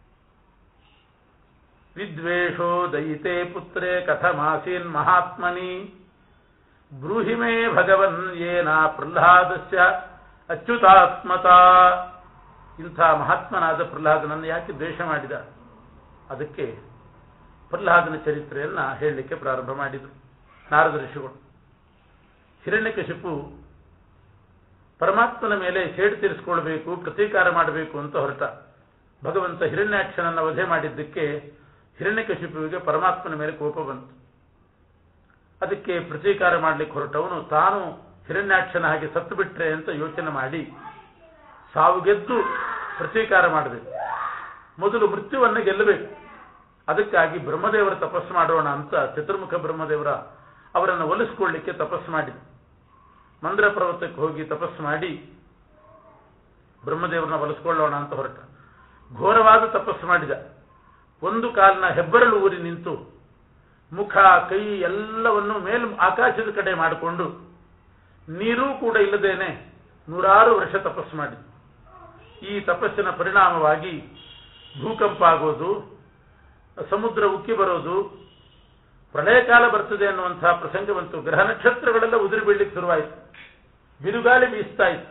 ವಿದ್ವೇಷೋ ದಯಿತೆ ಪುತ್ರೇ ಕಥಮಾಸೀನ್ ಮಹಾತ್ಮನಿ ಬ್ರೂಹಿ ಮೇ ಭಗವನ್ ಯೇನ ಪ್ರಹ್ಲಾದಸ್ಯ ಅಚ್ಯುತಾತ್ಮತಾ. ಇಂಥ ಮಹಾತ್ಮನಾದ ಪ್ರಹ್ಲಾದನನ್ನು ಯಾಕೆ ದ್ವೇಷ ಮಾಡಿದ? ಅದಕ್ಕೆ ಪ್ರಹ್ಲಾದನ ಚರಿತ್ರೆಯನ್ನ ಹೇಳಲಿಕ್ಕೆ ಪ್ರಾರಂಭ ಮಾಡಿದರು ನಾರದ ಋಷಿಗಳು. ಹಿರಣ್ಯಕಶಿಪು ಪರಮಾತ್ಮನ ಮೇಲೆ ಸೇಡು ತೀರಿಸಿಕೊಳ್ಬೇಕು, ಪ್ರತೀಕಾರ ಮಾಡಬೇಕು ಅಂತ ಹೊರಟ. ಭಗವಂತ ಹಿರಣ್ಯಾಕ್ಷನನ್ನು ವಧೆ ಮಾಡಿದ್ದಕ್ಕೆ ಹಿರಣ್ಯಕಶಿಪುವಿಗೆ ಪರಮಾತ್ಮನ ಮೇಲೆ ಕೋಪ ಬಂತು. ಅದಕ್ಕೆ ಪ್ರತೀಕಾರ ಮಾಡಲಿಕ್ಕೆ ಹೊರಟವನು ತಾನು ಹಿರಣ್ಯಾಕ್ಷನ ಹಾಗೆ ಸತ್ತು ಬಿಟ್ರೆ ಅಂತ ಯೋಚನೆ ಮಾಡಿ ಸಾವುಗೆದ್ದು ಪ್ರತೀಕಾರ ಮಾಡಬೇಕು. ಮೊದಲು ಮೃತ್ಯುವನ್ನು ಗೆಲ್ಲಬೇಕು. ಅದಕ್ಕಾಗಿ ಬ್ರಹ್ಮದೇವರ ತಪಸ್ಸು ಮಾಡೋಣ ಅಂತ ಚತುರ್ಮುಖ ಬ್ರಹ್ಮದೇವರ ಅವರನ್ನು ಒಲಿಸಿಕೊಳ್ಳಿಕ್ಕೆ ತಪಸ್ಸು ಮಾಡಿದ. ಮಂದ್ರ ಪರ್ವತಕ್ಕೆ ಹೋಗಿ ತಪಸ್ಸು ಮಾಡಿ ಬ್ರಹ್ಮದೇವರನ್ನ ಒಲಿಸಿಕೊಳ್ಳೋಣ ಅಂತ ಹೊರಟ. ಘೋರವಾದ ತಪಸ್ಸು ಮಾಡಿದ. ಒಂದು ಕಾಲಿನ ಹೆಬ್ಬರಳು ಊರಿ ನಿಂತು ಮುಖ ಕೈ ಎಲ್ಲವನ್ನು ಮೇಲ್ ಆಕಾಶದ ಕಡೆ ಮಾಡಿಕೊಂಡು ನೀರೂ ಕೂಡ ಇಲ್ಲದೇನೆ ನೂರಾರು ವರ್ಷ ತಪಸ್ಸು ಮಾಡಿದ. ಈ ತಪಸ್ಸಿನ ಪರಿಣಾಮವಾಗಿ ಭೂಕಂಪ ಆಗೋದು, ಸಮುದ್ರ ಉಕ್ಕಿ ಬರೋದು, ಪ್ರಳಯ ಕಾಲ ಬರ್ತದೆ ಅನ್ನುವಂತಹ ಪ್ರಸಂಗ ಬಂತು. ಗ್ರಹ ನಕ್ಷತ್ರಗಳೆಲ್ಲ ಉದುರಿ ಬೀಳಲಿಕ್ಕೆ ಶುರುವಾಯಿತು, ಬಿರುಗಾಳಿ ಬೀಸ್ತಾ ಇತ್ತು.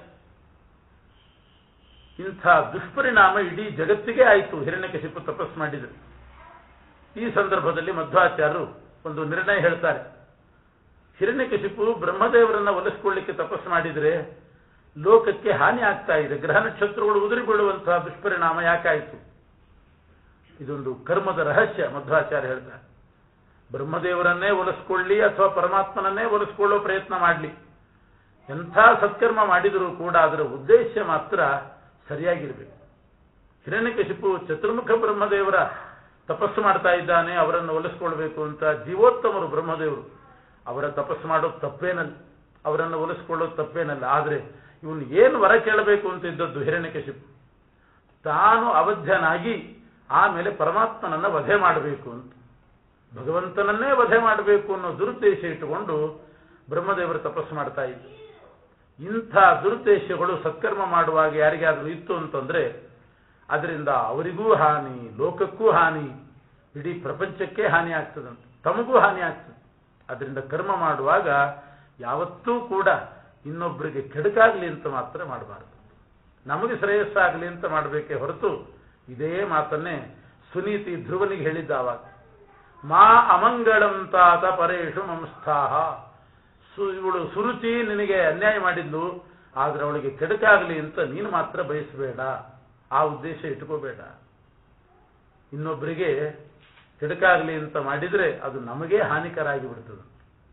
ಇಂಥ ದುಷ್ಪರಿಣಾಮ ಇಡೀ ಜಗತ್ತಿಗೆ ಆಯಿತು ಹಿರಣ್ಯಕಶಿಪು ತಪಸ್ಸು ಮಾಡಿದರು. ಈ ಸಂದರ್ಭದಲ್ಲಿ ಮಧ್ವಾಚಾರ್ಯರು ಒಂದು ನಿರ್ಣಯ ಹೇಳ್ತಾರೆ. ಹಿರಣ್ಯಕಶಿಪು ಬ್ರಹ್ಮದೇವರನ್ನ ಒಲಿಸಿಕೊಳ್ಳಿಕ್ಕೆ ತಪಸ್ಸು ಮಾಡಿದರೆ ಲೋಕಕ್ಕೆ ಹಾನಿ ಆಗ್ತಾ ಇದೆ, ಗ್ರಹ ನಕ್ಷತ್ರಗಳು ಉದುರಿ ಬೀಳುವಂತಹ ದುಷ್ಪರಿಣಾಮ ಯಾಕಾಯಿತು? ಇದೊಂದು ಕರ್ಮದ ರಹಸ್ಯ. ಮಧ್ವಾಚಾರ್ಯ ಹೇಳ್ತಾರೆ, ಬ್ರಹ್ಮದೇವರನ್ನೇ ಒಲಿಸಿಕೊಳ್ಳಿ ಅಥವಾ ಪರಮಾತ್ಮನನ್ನೇ ಒಲಿಸಿಕೊಳ್ಳೋ ಪ್ರಯತ್ನ ಮಾಡಲಿ, ಎಂಥ ಸತ್ಕರ್ಮ ಮಾಡಿದರೂ ಕೂಡ ಅದರ ಉದ್ದೇಶ ಮಾತ್ರ ಸರಿಯಾಗಿರಬೇಕು. ಹಿರಣ್ಯಕಶಿಪು ಚತುರ್ಮುಖ ಬ್ರಹ್ಮದೇವರ ತಪಸ್ಸು ಮಾಡ್ತಾ ಇದ್ದಾನೆ, ಅವರನ್ನು ಒಲಿಸ್ಕೊಳ್ಬೇಕು ಅಂತ. ಜೀವೋತ್ತಮರು ಬ್ರಹ್ಮದೇವರು, ಅವರ ತಪಸ್ಸು ಮಾಡೋದು ತಪ್ಪೇನಲ್ಲ, ಅವರನ್ನು ಒಲಿಸ್ಕೊಳ್ಳೋದು ತಪ್ಪೇನಲ್ಲ. ಆದರೆ ಇವನು ಏನು ವರ ಕೇಳಬೇಕು ಅಂತ ಇದ್ದದ್ದು ಹಿರಣ್ಯಕಶಿಪು, ತಾನು ಅವಧ್ಯನಾಗಿ ಆಮೇಲೆ ಪರಮಾತ್ಮನನ್ನ ವಧೆ ಮಾಡಬೇಕು ಅಂತ, ಭಗವಂತನನ್ನೇ ವಧೆ ಮಾಡಬೇಕು ಅನ್ನೋ ದುರುದ್ದೇಶ ಇಟ್ಟುಕೊಂಡು ಬ್ರಹ್ಮದೇವರು ತಪಸ್ಸು ಮಾಡ್ತಾ ಇದ್ದರು. ಇಂಥ ದುರುದ್ದೇಶಗಳು ಸತ್ಕರ್ಮ ಮಾಡುವಾಗ ಯಾರಿಗಾದ್ರೂ ಇತ್ತು ಅಂತಂದ್ರೆ ಅದರಿಂದ ಅವರಿಗೂ ಹಾನಿ, ಲೋಕಕ್ಕೂ ಹಾನಿ, ಇಡೀ ಪ್ರಪಂಚಕ್ಕೆ ಹಾನಿ ಆಗ್ತದಂತೆ, ತಮಗೂ ಹಾನಿ ಆಗ್ತದೆ. ಅದರಿಂದ ಕರ್ಮ ಮಾಡುವಾಗ ಯಾವತ್ತೂ ಕೂಡ ಇನ್ನೊಬ್ಬರಿಗೆ ಕೆಡುಕಾಗ್ಲಿ ಅಂತ ಮಾತ್ರ ಮಾಡಬಾರದು, ನಮಗೆ ಶ್ರೇಯಸ್ಸಾಗಲಿ ಅಂತ ಮಾಡಬೇಕೇ ಹೊರತು. ಇದೇ ಮಾತನ್ನೇ ಸುನೀತಿ ಧ್ರುವನಿಗೆ ಹೇಳಿದ್ದ ಆವಾಗ, ಮಾ ಅಮಂಗಳಂ ತಾತ ಪರೇಶು ಮಂಸ್ಥಾಹ. ಸು ಇವಳು ಸುರುಚಿ ನಿನಗೆ ಅನ್ಯಾಯ ಮಾಡಿದ್ಲು, ಆದ್ರೆ ಅವಳಿಗೆ ಕೆಡುಕಾಗಲಿ ಅಂತ ನೀನು ಮಾತ್ರ ಬಯಸಬೇಡ ಆ ಉದ್ದೇಶ ಇಟ್ಕೋಬೇಡ. ಇನ್ನೊಬ್ಬರಿಗೆ ಕೆಡಕಾಗಲಿ ಅಂತ ಮಾಡಿದರೆ ಅದು ನಮಗೇ ಹಾನಿಕರ ಆಗಿಬಿಡ್ತದೆ.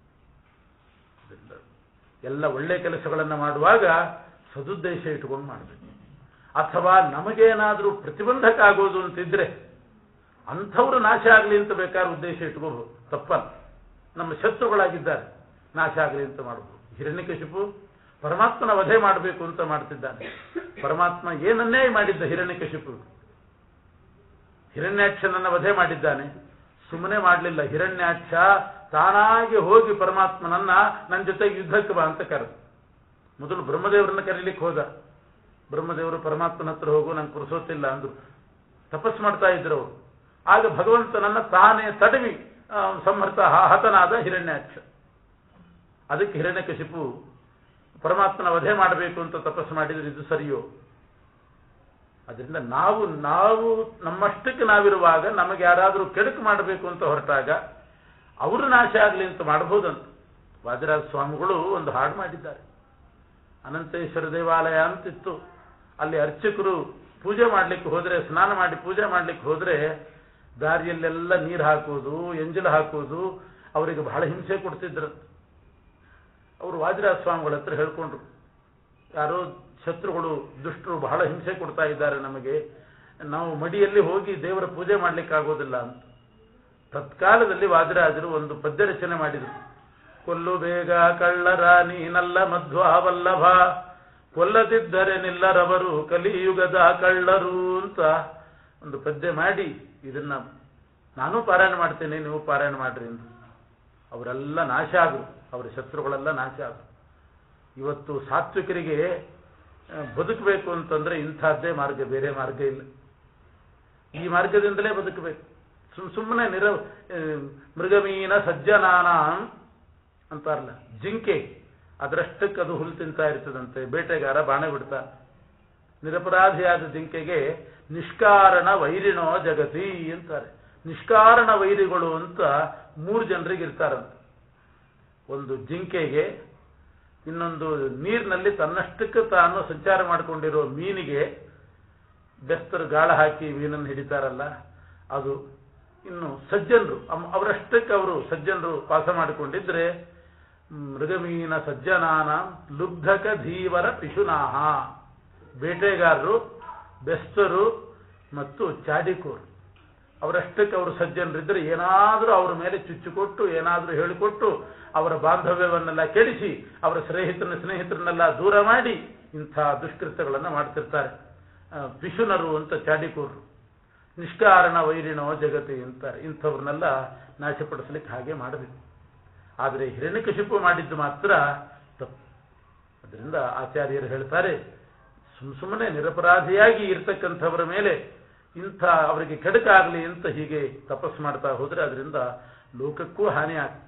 ಎಲ್ಲ ಒಳ್ಳೆ ಕೆಲಸಗಳನ್ನು ಮಾಡುವಾಗ ಸದುದ್ದೇಶ ಇಟ್ಕೊಂಡು ಮಾಡಬೇಕು. ಅಥವಾ ನಮಗೇನಾದರೂ ಪ್ರತಿಬಂಧಕ ಆಗೋದು ಅಂತಿದ್ರೆ ಅಂಥವ್ರು ನಾಶ ಆಗಲಿ ಅಂತ ಬೇಕಾದ್ರೆ ಉದ್ದೇಶ ಇಟ್ಕೋಬಹುದು, ತಪ್ಪಲ್ಲ. ನಮ್ಮ ಶತ್ರುಗಳಾಗಿದ್ದಾರೆ, ನಾಶ ಆಗಲಿ ಅಂತ ಮಾಡಬಹುದು. ಹಿರಣ್ಯಕಶಿಪು ಪರಮಾತ್ಮನ ವಧೆ ಮಾಡಬೇಕು ಅಂತ ಮಾಡ್ತಿದ್ದಾನೆ. ಪರಮಾತ್ಮ ಏನನ್ನೇ ಮಾಡಿದ್ದ ಹಿರಣ್ಯಕಶಿಪು? ಹಿರಣ್ಯಾಕ್ಷನನ್ನ ವಧೆ ಮಾಡಿದ್ದಾನೆ. ಸುಮ್ಮನೆ ಮಾಡಲಿಲ್ಲ. ಹಿರಣ್ಯಾಕ್ಷ ತಾನಾಗಿ ಹೋಗಿ ಪರಮಾತ್ಮನನ್ನ ನನ್ನ ಜೊತೆಗೆ ಯುದ್ಧಕ್ಕೆ ಬಾ ಅಂತ ಕರೆದು ಮೊದಲು ಬ್ರಹ್ಮದೇವರನ್ನ ಕರೀಲಿಕ್ಕೆ ಹೋದ. ಬ್ರಹ್ಮದೇವರು ಪರಮಾತ್ಮನ ಹತ್ರ ಹೋಗು, ನಂಗೆ ಕುರಿಸೋತಿಲ್ಲ ಅಂದ್ರು. ತಪಸ್ ಮಾಡ್ತಾ ಇದ್ರು ಅವರು. ಆಗ ಭಗವಂತನನ್ನ ತಾನೇ ತಡವಿ ಸಂಹೃತ ಹತನಾದ ಹಿರಣ್ಯಾಕ್ಷ. ಅದಕ್ಕೆ ಹಿರಣ್ಯಕಶಿಪು ಪರಮಾತ್ಮನ ವಧೆ ಮಾಡಬೇಕು ಅಂತ ತಪಸ್ಸು ಮಾಡಿದ್ರೆ ಇದು ಸರಿಯೋ? ಅದರಿಂದ ನಾವು ನಾವು ನಮ್ಮಷ್ಟಕ್ಕೆ ನಾವಿರುವಾಗ ನಮಗೆ ಯಾರಾದರೂ ಕೆಡುಕು ಮಾಡಬೇಕು ಅಂತ ಹೊರಟಾಗ ಅವರು ನಾಶ ಆಗಲಿ ಅಂತ ಮಾಡಬಹುದಂತ ವಾದಿರಾಜ ಸ್ವಾಮಿಗಳು ಒಂದು ಹಾಡು ಮಾಡಿದ್ದಾರೆ. ಅನಂತೇಶ್ವರ ದೇವಾಲಯ ಅಂತಿತ್ತು. ಅಲ್ಲಿ ಅರ್ಚಕರು ಪೂಜೆ ಮಾಡ್ಲಿಕ್ಕೆ ಹೋದ್ರೆ, ಸ್ನಾನ ಮಾಡಿ ಪೂಜೆ ಮಾಡ್ಲಿಕ್ಕೆ ಹೋದ್ರೆ ದಾರಿಯಲ್ಲೆಲ್ಲ ನೀರು ಹಾಕೋದು, ಎಂಜಲು ಹಾಕೋದು ಅವರಿಗೆ ಬಹಳ ಹಿಂಸೆ ಕೊಡ್ತಿದ್ರು. ಅವರು ವಾದಿರಾಜ ಸ್ವಾಮಿಗಳ ಹತ್ರ ಹೇಳ್ಕೊಂಡ್ರು, ಯಾರೋ ಶತ್ರುಗಳು ದುಷ್ಟರು ಬಹಳ ಹಿಂಸೆ ಕೊಡ್ತಾ ಇದ್ದಾರೆ ನಮಗೆ, ನಾವು ಮಡಿಯಲ್ಲಿ ಹೋಗಿ ದೇವರ ಪೂಜೆ ಮಾಡ್ಲಿಕ್ಕೆ ಆಗೋದಿಲ್ಲ ಅಂತ. ತತ್ಕಾಲದಲ್ಲಿ ವಾದಿರಾಜರು ಒಂದು ಪದ್ಯ ರಚನೆ ಮಾಡಿದರು. ಕೊಲ್ಲು ಬೇಗ ಕಳ್ಳರ ನೀನಲ್ಲ ಮಧ್ವಾವಲ್ಲಭ, ಕೊಲ್ಲದಿದ್ದರೆ ನಿಲ್ಲರವರು ಕಲಿಯುಗದ ಕಳ್ಳರು ಅಂತ ಒಂದು ಪದ್ಯ ಮಾಡಿ ಇದನ್ನ ನಾನು ಪಾರಾಯಣ ಮಾಡ್ತೇನೆ, ನೀವು ಪಾರಾಯಣ ಮಾಡ್ರಿ ಅಂತ. ಅವರೆಲ್ಲ ನಾಶ ಆದರು, ಅವರ ಶತ್ರುಗಳೆಲ್ಲ ನಾಶ ಆದರು. ಇವತ್ತು ಸಾತ್ವಿಕರಿಗೆ ಬದುಕಬೇಕು ಅಂತಂದ್ರೆ ಇಂಥದ್ದೇ ಮಾರ್ಗ, ಬೇರೆ ಮಾರ್ಗ ಇಲ್ಲ. ಈ ಮಾರ್ಗದಿಂದಲೇ ಬದುಕಬೇಕು. ಸುಮ್ ಸುಮ್ಮನೆ ನಿರ ಮೃಗಮೀನ ಸಜ್ಜನಾನ ಅಂತಾರಲ್ಲ, ಜಿಂಕೆ ಅದರಷ್ಟಕ್ಕೆ ಅದು ಹುಲ್ಲು ತಿಂತಾ ಇರ್ತದಂತೆ, ಬೇಟೆಗಾರ ಬಾಣ ಬಿಡ್ತಾ. ನಿರಪರಾಧಿಯಾದ ಜಿಂಕೆಗೆ ನಿಷ್ಕಾರಣ ವೈರಿಣೋ ಜಗತಿ ಅಂತಾರೆ. ನಿಷ್ಕಾರಣ ವೈರಿಗಳು ಅಂತ ಮೂರು ಜನರಿಗೆ ಇರ್ತಾರಂತೆ. ಒಂದು ಜಿಂಕೆಗೆ, ಇನ್ನೊಂದು ನೀರಿನಲ್ಲಿ ತನ್ನಷ್ಟಕ್ಕೆ ತಾನು ಸಂಚಾರ ಮಾಡಿಕೊಂಡಿರೋ ಮೀನಿಗೆ, ಬೆಸ್ತರು ಗಾಳ ಹಾಕಿ ಮೀನನ್ನು ಹಿಡಿತಾರಲ್ಲ ಅದು. ಇನ್ನು ಸಜ್ಜನರು, ಅವರಷ್ಟಕ್ಕೆ ಅವರು ಸಜ್ಜನರು ವಾಸ ಮಾಡಿಕೊಂಡಿದ್ರೆ ಮೃಗಮೀನ ಸಜ್ಜನಾನ ಲುಬ್ಧಕ ಧೀವರ ಪಿಶುನಾಹ, ಬೇಟೆಗಾರರು, ಬೆಸ್ತರು ಮತ್ತು ಚಾಡಿಕೋರು ಅವರಷ್ಟಕ್ಕೆ ಅವರು ಸಜ್ಜನರಿದ್ದರೆ ಏನಾದರೂ ಅವರ ಮೇಲೆ ಚುಚ್ಚುಕೊಟ್ಟು ಏನಾದರೂ ಹೇಳಿಕೊಟ್ಟು ಅವರ ಬಾಂಧವ್ಯವನ್ನೆಲ್ಲ ಕೆಡಿಸಿ ಅವರ ಸ್ನೇಹಿತರನ್ನ ಸ್ನೇಹಿತರನ್ನೆಲ್ಲ ದೂರ ಮಾಡಿ ಇಂಥ ದುಷ್ಕೃತ್ಯಗಳನ್ನು ಮಾಡ್ತಿರ್ತಾರೆ. ಪಿಶುನರು ಅಂತ ಚಾಡಿಕೋರು. ನಿಷ್ಕಾರಣ ವೈರಿಣೋ ಜಗತಿ ಅಂತಾರೆ. ಇಂಥವ್ರನ್ನೆಲ್ಲ ನಾಶಪಡಿಸಲಿಕ್ಕೆ ಹಾಗೆ ಮಾಡಬೇಕು. ಆದರೆ ಹಿರಣ್ಯಕಶಿಪು ಮಾಡಿದ್ದು ಮಾತ್ರ ತಪ್ಪು. ಅದರಿಂದ ಆಚಾರ್ಯರು ಹೇಳ್ತಾರೆ, ಸುಮ್ ಸುಮ್ಮನೆ ನಿರಪರಾಧಿಯಾಗಿ ಇರ್ತಕ್ಕಂಥವರ ಮೇಲೆ ಇಂಥ ಅವರಿಗೆ ಕೆಡಕಾಗಲಿ ಅಂತ ಹೀಗೆ ತಪಸ್ಸು ಮಾಡ್ತಾ ಹೋದ್ರೆ ಅದರಿಂದ ಲೋಕಕ್ಕೂ ಹಾನಿ ಆಗ್ತದೆ.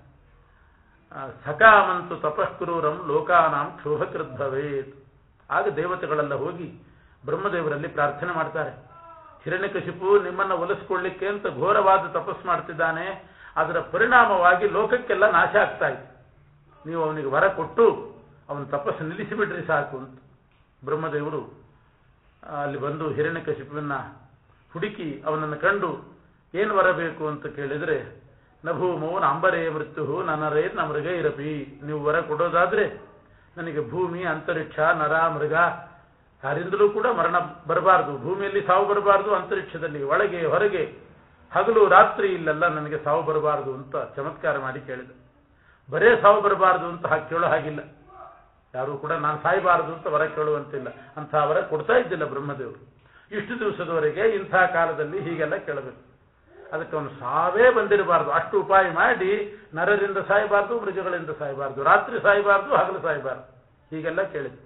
ಸಕಾಮಂತು ತಪಸ್ಕುರೂರಂ ಲೋಕಾನಾಂ ಕ್ಷೋಭಕೃದ್ಭವೇತ್. ಆಗ ದೇವತೆಗಳೆಲ್ಲ ಹೋಗಿ ಬ್ರಹ್ಮದೇವರಲ್ಲಿ ಪ್ರಾರ್ಥನೆ ಮಾಡ್ತಾರೆ, ಹಿರಣ್ಯಕಶಿಪು ನಿಮ್ಮನ್ನು ಒಲಿಸ್ಕೊಳ್ಳಿಕ್ಕೆ ಅಂತ ಘೋರವಾದ ತಪಸ್ಸು ಮಾಡ್ತಿದ್ದಾನೆ, ಅದರ ಪರಿಣಾಮವಾಗಿ ಲೋಕಕ್ಕೆಲ್ಲ ನಾಶ ಆಗ್ತಾ ಇದೆ. ನೀವು ಅವನಿಗೆ ವರ ಕೊಟ್ಟು ಅವನ ತಪಸ್ಸು ನಿಲ್ಲಿಸಿಬಿಡ್ರಿ ಸಾಕು ಅಂತ. ಬ್ರಹ್ಮದೇವರು ಅಲ್ಲಿ ಬಂದು ಹಿರಣ್ಯಕಶಿಪುವನ್ನ ಹುಡುಕಿ ಅವನನ್ನು ಕಂಡು ಏನು ಬರಬೇಕು ಅಂತ ಕೇಳಿದರೆ, ನಭೂಮೋ ಅಂಬರೇ ಮೃತ್ಯು ನನರೇ ನ ಮೃಗ ಇರಪಿ. ನೀವು ವರ ಕೊಡೋದಾದ್ರೆ ನನಗೆ ಭೂಮಿ, ಅಂತರಿಕ್ಷ, ನರ, ಮೃಗ ಯಾರಿಂದಲೂ ಕೂಡ ಮರಣ ಬರಬಾರದು. ಭೂಮಿಯಲ್ಲಿ ಸಾವು ಬರಬಾರದು, ಅಂತರಿಕ್ಷದಲ್ಲಿ ಒಳಗೆ ಹೊರಗೆ ಹಗಲು ರಾತ್ರಿ ಇಲ್ಲೆಲ್ಲ ನನಗೆ ಸಾವು ಬರಬಾರದು ಅಂತ ಚಮತ್ಕಾರ ಮಾಡಿ ಕೇಳಿದೆ. ಬರೇ ಸಾವು ಬರಬಾರದು ಅಂತ ಹಾಗೆ ಕೇಳೋ ಹಾಗಿಲ್ಲ. ಯಾರು ಕೂಡ ನಾನು ಸಾಯಬಾರದು ಅಂತ ವರ ಕೇಳುವಂತಿಲ್ಲ. ಅಂಥ ವರ ಕೊಡ್ತಾ ಇದ್ದಿಲ್ಲ ಬ್ರಹ್ಮದೇವರು. ಇಷ್ಟು ದಿವಸದವರೆಗೆ ಇಂಥ ಕಾಲದಲ್ಲಿ ಹೀಗೆಲ್ಲ ಕೇಳಬೇಕು. ಅದಕ್ಕೆ ಅವನು ಸಾವೇ ಬಂದಿರಬಾರ್ದು ಅಷ್ಟು ಉಪಾಯ ಮಾಡಿ ನರರಿಂದ ಸಾಯಬಾರ್ದು, ಮೃಗಗಳಿಂದ ಸಾಯಬಾರ್ದು, ರಾತ್ರಿ ಸಾಯಬಾರ್ದು, ಹಗಲು ಸಾಯಬಾರ್ದು, ಹೀಗೆಲ್ಲ ಕೇಳಿದ್ರು.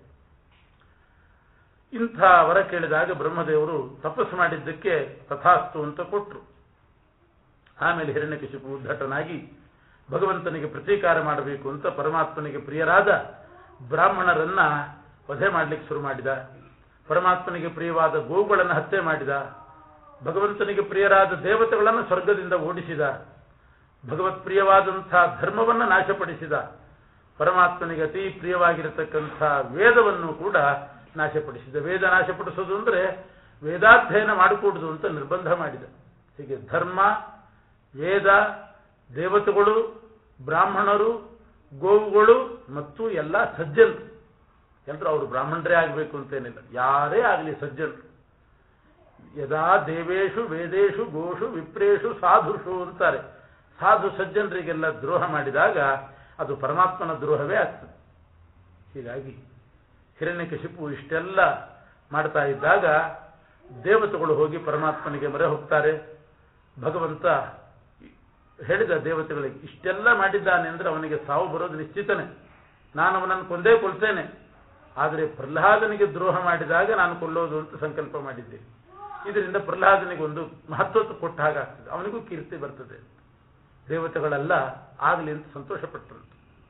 ಇಂಥ ವರ ಕೇಳಿದಾಗ ಬ್ರಹ್ಮದೇವರು ತಪಸ್ಸು ಮಾಡಿದ್ದಕ್ಕೆ ತಥಾಸ್ತು ಅಂತ ಕೊಟ್ಟರು. ಆಮೇಲೆ ಹಿರಣ್ಯಕಶಿಪು ಉದ್ಧಟನಾಗಿ ಭಗವಂತನಿಗೆ ಪ್ರತೀಕಾರ ಮಾಡಬೇಕು ಅಂತ ಪರಮಾತ್ಮನಿಗೆ ಪ್ರಿಯರಾದ ಬ್ರಾಹ್ಮಣರನ್ನ ವಧೆ ಮಾಡಲಿಕ್ಕೆ ಶುರು ಮಾಡಿದ. ಪರಮಾತ್ಮನಿಗೆ ಪ್ರಿಯವಾದ ಗೋವುಗಳನ್ನು ಹತ್ಯೆ ಮಾಡಿದ. ಭಗವಂತನಿಗೆ ಪ್ರಿಯರಾದ ದೇವತೆಗಳನ್ನು ಸ್ವರ್ಗದಿಂದ ಓಡಿಸಿದ. ಭಗವತ್ ಪ್ರಿಯವಾದಂಥ ಧರ್ಮವನ್ನು ನಾಶಪಡಿಸಿದ. ಪರಮಾತ್ಮನಿಗೆ ಅತಿ ಪ್ರಿಯವಾಗಿರತಕ್ಕಂಥ ವೇದವನ್ನು ಕೂಡ ನಾಶಪಡಿಸಿದ. ವೇದ ನಾಶಪಡಿಸೋದು ಅಂದ್ರೆ ವೇದಾಧ್ಯಯನ ಮಾಡಿಕೊಡುದು ಅಂತ ನಿರ್ಬಂಧ ಮಾಡಿದ. ಹೀಗೆ ಧರ್ಮ, ವೇದ, ದೇವತೆಗಳು, ಬ್ರಾಹ್ಮಣರು, ಗೋವುಗಳು ಮತ್ತು ಎಲ್ಲ ಸಜ್ಜನರು, ಎಲ್ಲರೂ ಅವರು ಬ್ರಾಹ್ಮಣರೇ ಆಗಬೇಕು ಅಂತೇನಿಲ್ಲ, ಯಾರೇ ಆಗಲಿ ಸಜ್ಜನರು. ಯದಾ ದೇವೇಶು ವೇದೇಶು ಗೋಷು ವಿಪ್ರೇಷು ಸಾಧುಷು ಅಂತಾರೆ. ಸಾಧು ಸಜ್ಜನರಿಗೆಲ್ಲ ದ್ರೋಹ ಮಾಡಿದಾಗ ಅದು ಪರಮಾತ್ಮನ ದ್ರೋಹವೇ ಆಗ್ತದೆ. ಹೀಗಾಗಿ ಹಿರಣ್ಯಕಶಿಪು ಇಷ್ಟೆಲ್ಲ ಮಾಡ್ತಾ ಇದ್ದಾಗ ದೇವತೆಗಳು ಹೋಗಿ ಪರಮಾತ್ಮನಿಗೆ ಮೊರೆ ಹೋಗ್ತಾರೆ. ಭಗವಂತ ಹೇಳಿದ ದೇವತೆಗಳಿಗೆ, ಇಷ್ಟೆಲ್ಲ ಮಾಡಿದ್ದಾನೆ ಅಂದ್ರೆ ಅವನಿಗೆ ಸಾವು ಬರೋದು ನಿಶ್ಚಿತನೇ, ನಾನು ಅವನನ್ನು ಕೊಂದೇ ಕೊಲ್ತೇನೆ, ಆದರೆ ಪ್ರಹ್ಲಾದನಿಗೆ ದ್ರೋಹ ಮಾಡಿದಾಗ ನಾನು ಕೊಲ್ಲೋದು ಅಂತ ಸಂಕಲ್ಪ ಮಾಡಿದ್ದೇನೆ. ಇದರಿಂದ ಪ್ರಹ್ಲಾದನಿಗೆ ಒಂದು ಮಹತ್ವ ಕೊಟ್ಟ ಹಾಗಾಗ್ತದೆ, ಅವನಿಗೂ ಕೀರ್ತಿ ಬರ್ತದೆ. ದೇವತೆಗಳೆಲ್ಲ ಆಗಲಿ ಅಂತ ಸಂತೋಷಪಟ್ಟರು.